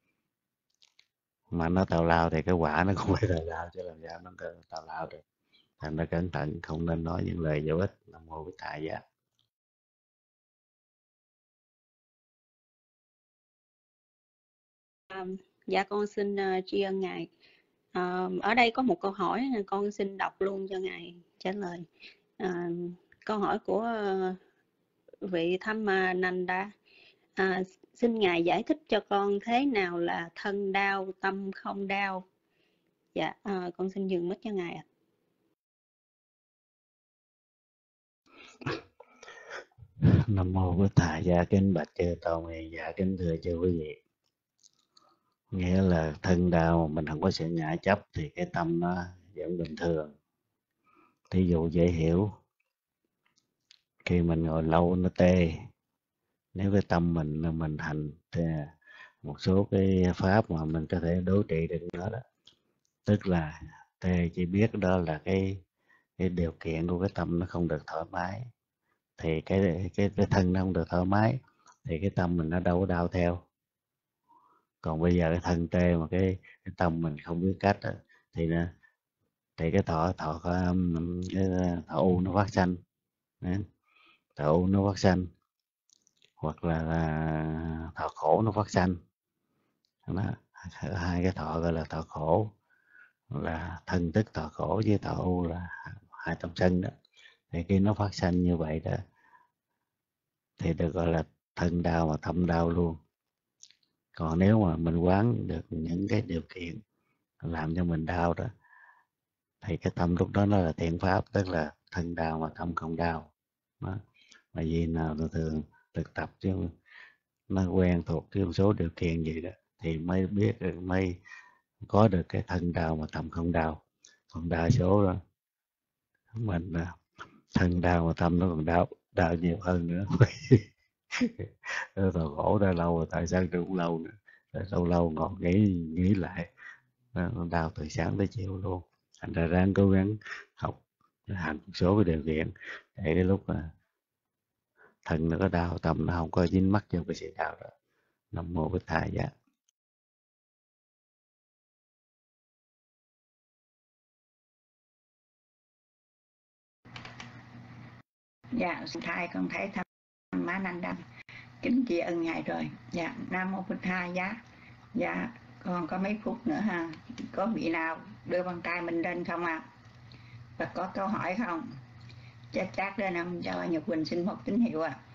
mà nó tào lao thì cái quả nó cũng phải tào lao, chứ làm sao nó tào lao được. Thành ra cẩn thận, không nên nói những lời vô ích. Nam mô Bích Thầy Giá. Dạ con xin tri ân Ngài. Ở đây có một câu hỏi, con xin đọc luôn cho Ngài trả lời. Câu hỏi của vị Thammananda. Xin Ngài giải thích cho con thế nào là thân đau, tâm không đau. Dạ, con xin nhường mic cho Ngài ạ. Nam mô Bích Thầy Giá. Kính bạch chư Tôn Hiền, dạ kính thưa chư quý vị. Nghĩa là thân đau mình không có sự ngã chấp thì cái tâm nó vẫn bình thường. Thí dụ dễ hiểu, khi mình ngồi lâu nó tê, nếu cái tâm mình hành thì một số cái pháp mà mình có thể đối trị được nó đó, tức là tê chỉ biết đó là cái điều kiện của cái tâm nó không được thoải mái, thì cái thân nó không được thoải mái thì cái tâm mình nó đâu có đau theo. Còn bây giờ cái thân tê mà cái tâm mình không biết cách đó, thì cái thọ u nó phát sanh, thọ u nó phát sanh, hoặc là thọ khổ nó phát sanh. Hai cái thọ gọi là thọ khổ, là thân tức thọ khổ, với thọ u là hai tâm sân đó. Thì khi nó phát sanh như vậy đó thì được gọi là thân đau và tâm đau luôn. Còn nếu mà mình quán được những cái điều kiện làm cho mình đau đó, thì cái tâm lúc đó nó là thiện pháp, tức là thân đau mà tâm không đau đó. Mà vì nào thường thực tập chứ nó quen thuộc cái một số điều kiện gì đó thì mới biết được, mới có được cái thân đau mà tâm không đau. Còn đa số đó mình thân đau mà tâm nó còn đau nhiều hơn nữa. Nó khổ ra lâu rồi, tại sao cũng lâu nữa, lâu ngồi nghĩ lại nó đau từ sáng tới chiều luôn. Thành ra ráng cố gắng học hành một số cái điều kiện để cái lúc mà thân nó có đau, tâm nó không có dính mắc vô cái sự đau đó. Nam mô Bích Thầy Giá. Dạ, xin thai con thấy Thammananda, kính tri ân Ngài rồi. Dạ, Nam mô Bích Thầy Giá. Dạ, còn có mấy phút nữa ha. Có vị nào đưa bàn tay mình lên không ạ? Và có câu hỏi không? Chắc lên không cho Nhật Quỳnh xin một tín hiệu ạ.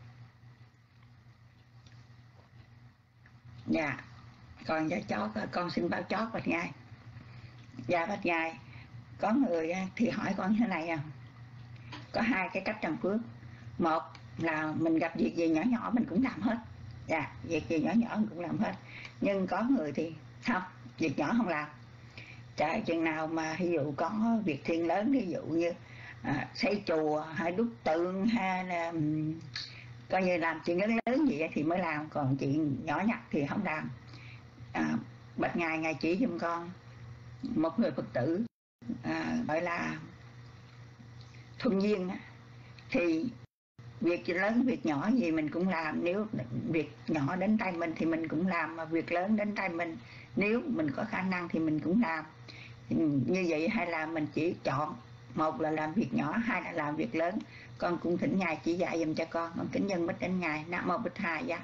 Dạ, còn cho chót, con xin báo chót bạch Ngài. Dạ bạch Ngài, có người thì hỏi con thế này à. Có hai cái cách trồng phước. Một là mình gặp việc gì nhỏ nhỏ mình cũng làm hết. Dạ, việc gì nhỏ nhỏ mình cũng làm hết. Nhưng có người thì không, việc nhỏ không làm. Trời, chừng nào mà ví dụ có việc thiên lớn, ví dụ như xây chùa hay đúc tượng hay là coi như làm chuyện lớn lớn gì thì mới làm, còn chuyện nhỏ nhặt thì không làm. Bạch Ngài, Ngài chỉ giùm con một người Phật tử gọi là thuần viên, thì việc lớn việc nhỏ gì mình cũng làm. Nếu việc nhỏ đến tay mình thì mình cũng làm, mà việc lớn đến tay mình nếu mình có khả năng thì mình cũng làm. Như vậy hay là mình chỉ chọn một là làm việc nhỏ, hai là làm việc lớn. Con cũng thỉnh Ngài chỉ dạy dùm cho con kính nhân bích đến Ngài. Nam mô Bích Thầy Giá.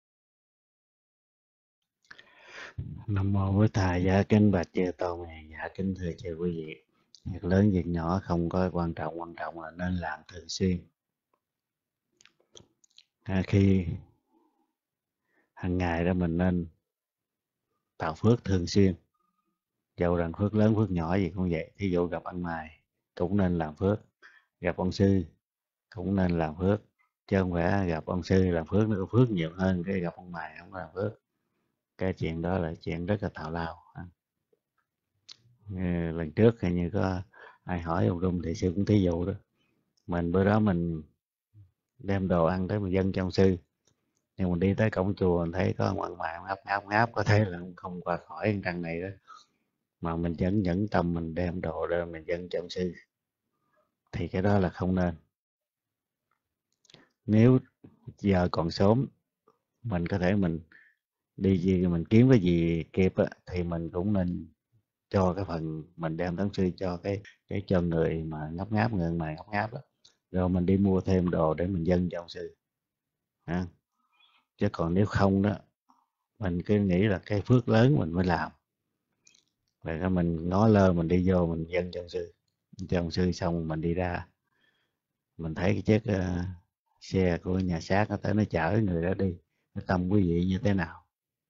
Nam mô Bích Thầy Giá. Kính bạch chư Tôn Hiền, dạ kính thưa chư quý vị. Việc lớn việc nhỏ không có quan trọng là nên làm thường xuyên. Khi hàng ngày đó mình nên tạo phước thường xuyên, dầu rằng phước lớn phước nhỏ gì cũng vậy. Thí dụ gặp ăn mày cũng nên làm phước, gặp ông sư cũng nên làm phước, chứ không phải gặp ông sư làm phước nó có phước nhiều hơn cái gặp ông mày không làm phước. Cái chuyện đó là chuyện rất là tào lao. Lần trước hình như có ai hỏi ông Rung thì sư cũng thí dụ đó, mình bữa đó mình đem đồ ăn tới mình dâng cho ông sư, nhưng mình đi tới cổng chùa mình thấy có ông mày ngáp có thể là không qua khỏi căn này đó, mà mình vẫn nhẫn tâm mình đem đồ ra mình dâng cho ông sư, thì cái đó là không nên. Nếu giờ còn sớm mình có thể mình đi gì mình kiếm cái gì kịp á, thì mình cũng nên cho cái phần mình đem tới sư, cho cái cho người mà ngáp người mà ngáp đó, rồi mình đi mua thêm đồ để mình dâng cho ông sư ha. Chứ còn nếu không đó, mình cứ nghĩ là cái phước lớn mình mới làm, rồi cái mình ngó lơ mình đi vô mình dâng cho ông sư xong mình đi ra mình thấy cái chiếc xe của nhà xác nó tới nó chở người đó đi, cái tâm quý vị như thế nào?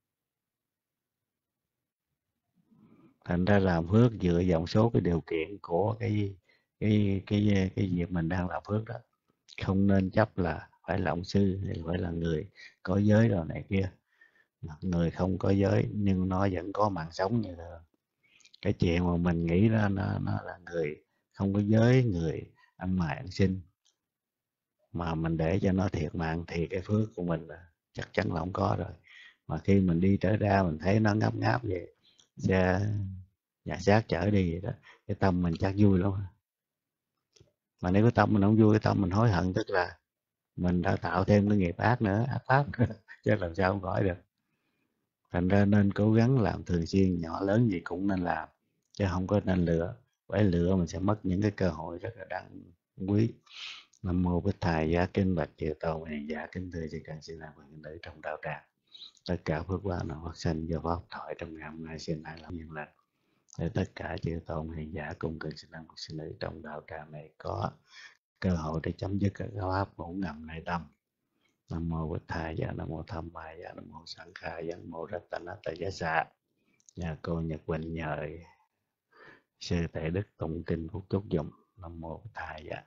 Thành ra làm phước dựa vào một số cái điều kiện của cái việc mình đang làm phước đó, không nên chấp là phải là ông sư hay phải là người có giới rồi này kia. Người không có giới nhưng nó vẫn có mạng sống như thường. Cái chuyện mà mình nghĩ đó nó là người không có giới, người ăn mày ăn xin, mà mình để cho nó thiệt mạng thì cái phước của mình là chắc chắn là không có rồi. Mà khi mình đi trở ra mình thấy nó ngáp vậy, xe nhà xác chở đi vậy đó, cái tâm mình chắc vui lắm. Mà nếu cái tâm mình không vui, cái tâm mình hối hận, tức là mình đã tạo thêm cái nghiệp ác nữa, ác pháp chứ làm sao không khỏi được. Thành ra nên cố gắng làm thường xuyên, nhỏ lớn gì cũng nên làm, chứ không có nên lựa. Bởi lựa mình sẽ mất những cái cơ hội rất là đáng quý. Nam mô Bích Thầy Giá Kinh Bạch Chư Tôn Hiền Giả kính thưa chư căn xin làm người nữ trong đạo tràng. Tất cả phước báo nào phát sinh do pháp thoại trong ngày hôm nay xin hãy làm nhân lành. Để tất cả chư tôn hiền giả cùng cần xin nam xin nữ trong đạo tràng này có cơ hội để chấm dứt các pháp ngủ ngầm nơi tâm. Nam mô Bích Thầy Giá, Nam mô Tham Ma Giá, Nam mô Sanh Khai Giá, Nam mô Rattanata Giá Xạ. Nhà cô Nhật Quỳnh nhờ sư Tệ Đức tụng kinh phúc chúc dụng. Nam mô Bích Thầy Giá.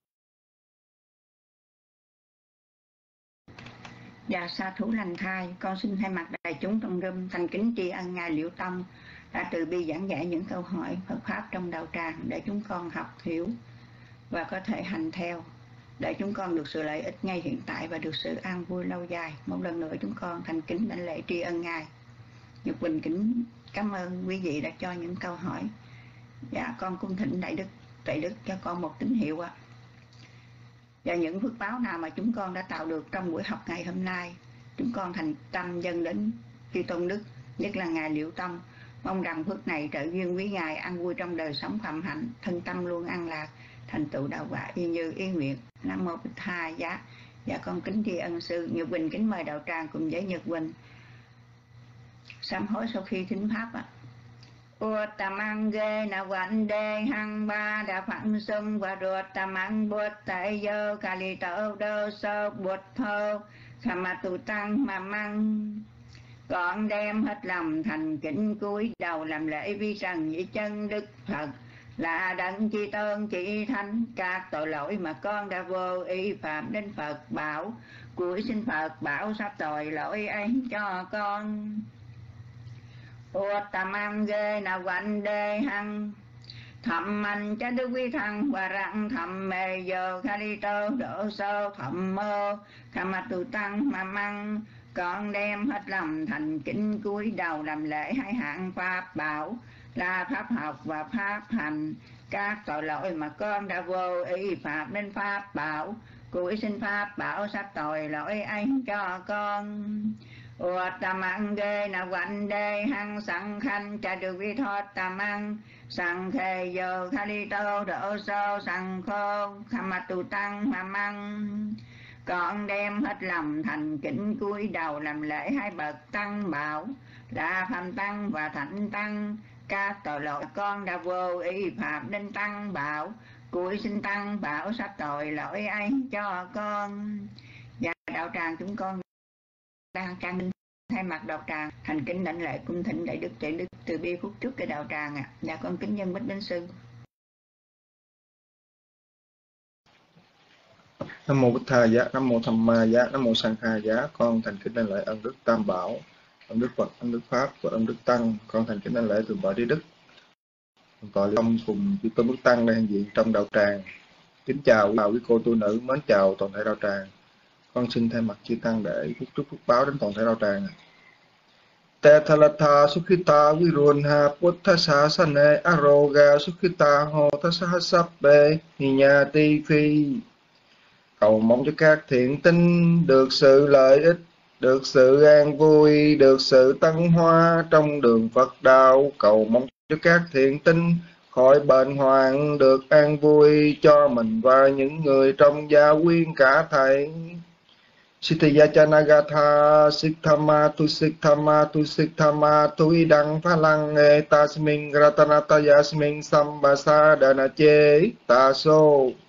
Dạ sa thú lành thai, con xin thay mặt đại chúng trong râm thành kính tri ân ngài Liễu Tông đã từ bi giảng giải những câu hỏi Phật pháp trong đạo tràng để chúng con học hiểu và có thể hành theo, để chúng con được sự lợi ích ngay hiện tại và được sự an vui lâu dài. Một lần nữa chúng con thành kính đảnh lễ tri ân ngài. Nhật Quỳnh kính cảm ơn quý vị đã cho những câu hỏi. Dạ con cung thỉnh đại đức Tuệ Đức cho con một tín hiệu ạ. Và những phước báo nào mà chúng con đã tạo được trong buổi học ngày hôm nay, chúng con thành tâm dâng đến chư tôn đức, nhất là ngài Liễu Tông, mong rằng phước này trợ duyên quý ngài an vui trong đời sống phạm hạnh, thân tâm luôn an lạc, thành tựu đạo quả y như ý nguyện. Nam mô Bích Thầy Giá. Dạ con kính tri ân sư. Nhật Quỳnh kính mời đạo tràng cùng với Nhật Quỳnh sám hối sau khi thính pháp ạ. Uttamang ghê na quạnh đê hăng ba đà phẳng sung và ruột tamang bột tại dơ cà lì tơ đơ sơ bột thơ khả mà tù tăng mà măng. Con đem hết lòng thành kính cúi đầu làm lễ vi trần với chân Đức Phật là đấng chi tôn chỉ thánh, các tội lỗi mà con đã vô ý phạm đến Phật bảo, cúi xin Phật bảo sắp tội lỗi ấy cho con. Uttamang ghê na quạnh đê hăng thầm mạnh cha đức quý thăng và rặng thầm mê giờ kha đi tơ đỡ sơ thầm mơ khả mặt tù tăng mà măng. Con đem hết lòng thành kính cúi đầu làm lễ hai hạng pháp bảo là pháp học và pháp hành, các tội lỗi mà con đã vô ý phạm đến pháp bảo, cúi xin pháp bảo sắp tội lỗi ấy cho con. Uttamang ghê na quạnh đê hăng sẵn khanh cha được vi thoát tamang sẵn khê giờ kha đi tơ đỡ sơ sẵn khô khả mặt tù tăng mà măng. Con đem hết lòng thành kính cúi đầu làm lễ hai bậc tăng bảo là phạm tăng và thánh tăng, các tội lỗi con đã vô ý phạm đến tăng bảo, cúi xin tăng bảo sắp tội lỗi ấy cho con. Và đạo tràng chúng con đang trang minh thay mặt đạo tràng thành kính đảnh lễ cung thỉnh đại đức Tuệ Đức từ bi phúc trước cái đạo tràng ạ. Dạ con kính dân bích đến sư. Nam mô Bụt Thầy Giá, Nam mô Tham Ma Giá, Nam mô Sang Kha Giá. Con thành kính đảnh lễ ân đức Tam Bảo, ân đức Phật, ân đức Pháp và ân đức Tăng. Con thành kính đảnh lễ từ Bảo Trí Đức, tọa long cùng chư tôn đức tăng đang hiện diện trong đạo tràng. Kính chào quý cô tu nữ, mến chào toàn thể đạo tràng. Con xin thay mặt chư tăng để chúc phúc báo đến toàn thể đạo tràng. Tethalatha Sukhita Virunha Puttha Sane Aroga Sukhita Hota Sahasabbe Hinyati Phi. Cầu mong cho các thiện tinh được sự lợi ích, được sự an vui, được sự tăng hoa trong đường Phật đạo. Cầu mong cho các thiện tinh khỏi bệnh hoạn, được an vui cho mình và những người trong gia quyến cả thảy. Sitaya Chanagatha Sikthama Tu Idang Phalang Tasmin Ratanata Yasmin Sambasa Danache Taso.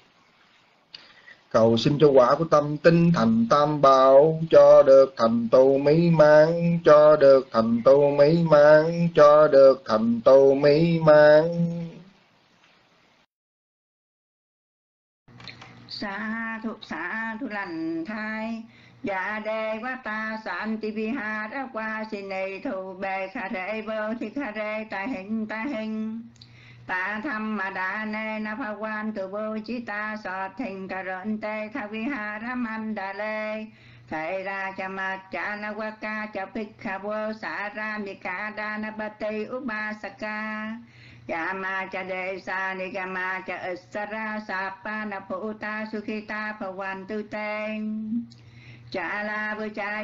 Cầu xin cho quả của tâm tinh thành tam bảo, cho được thành tựu mỹ mãn, cho được thành tựu mỹ mãn, cho được thành tựu mỹ mãn. Sa thu lành thai, dạ đề quá ta sanh ti vi ha ra qua xin này thù bề kha rê vô thi kha rê tài hình ta tham mà đa nê na pha quan từ vô chí ta sọt thình cà rợn tê tha vi ha ra man đà lê thầy ra cha ma cha na qua ca cha pích kha vô xả ra mi ca đa na ba tây u ba sa ca cha ma cha đề sa ni ca ma cha issara sa pa na phu ta su khi ta pha quan tu tên cha la vô cha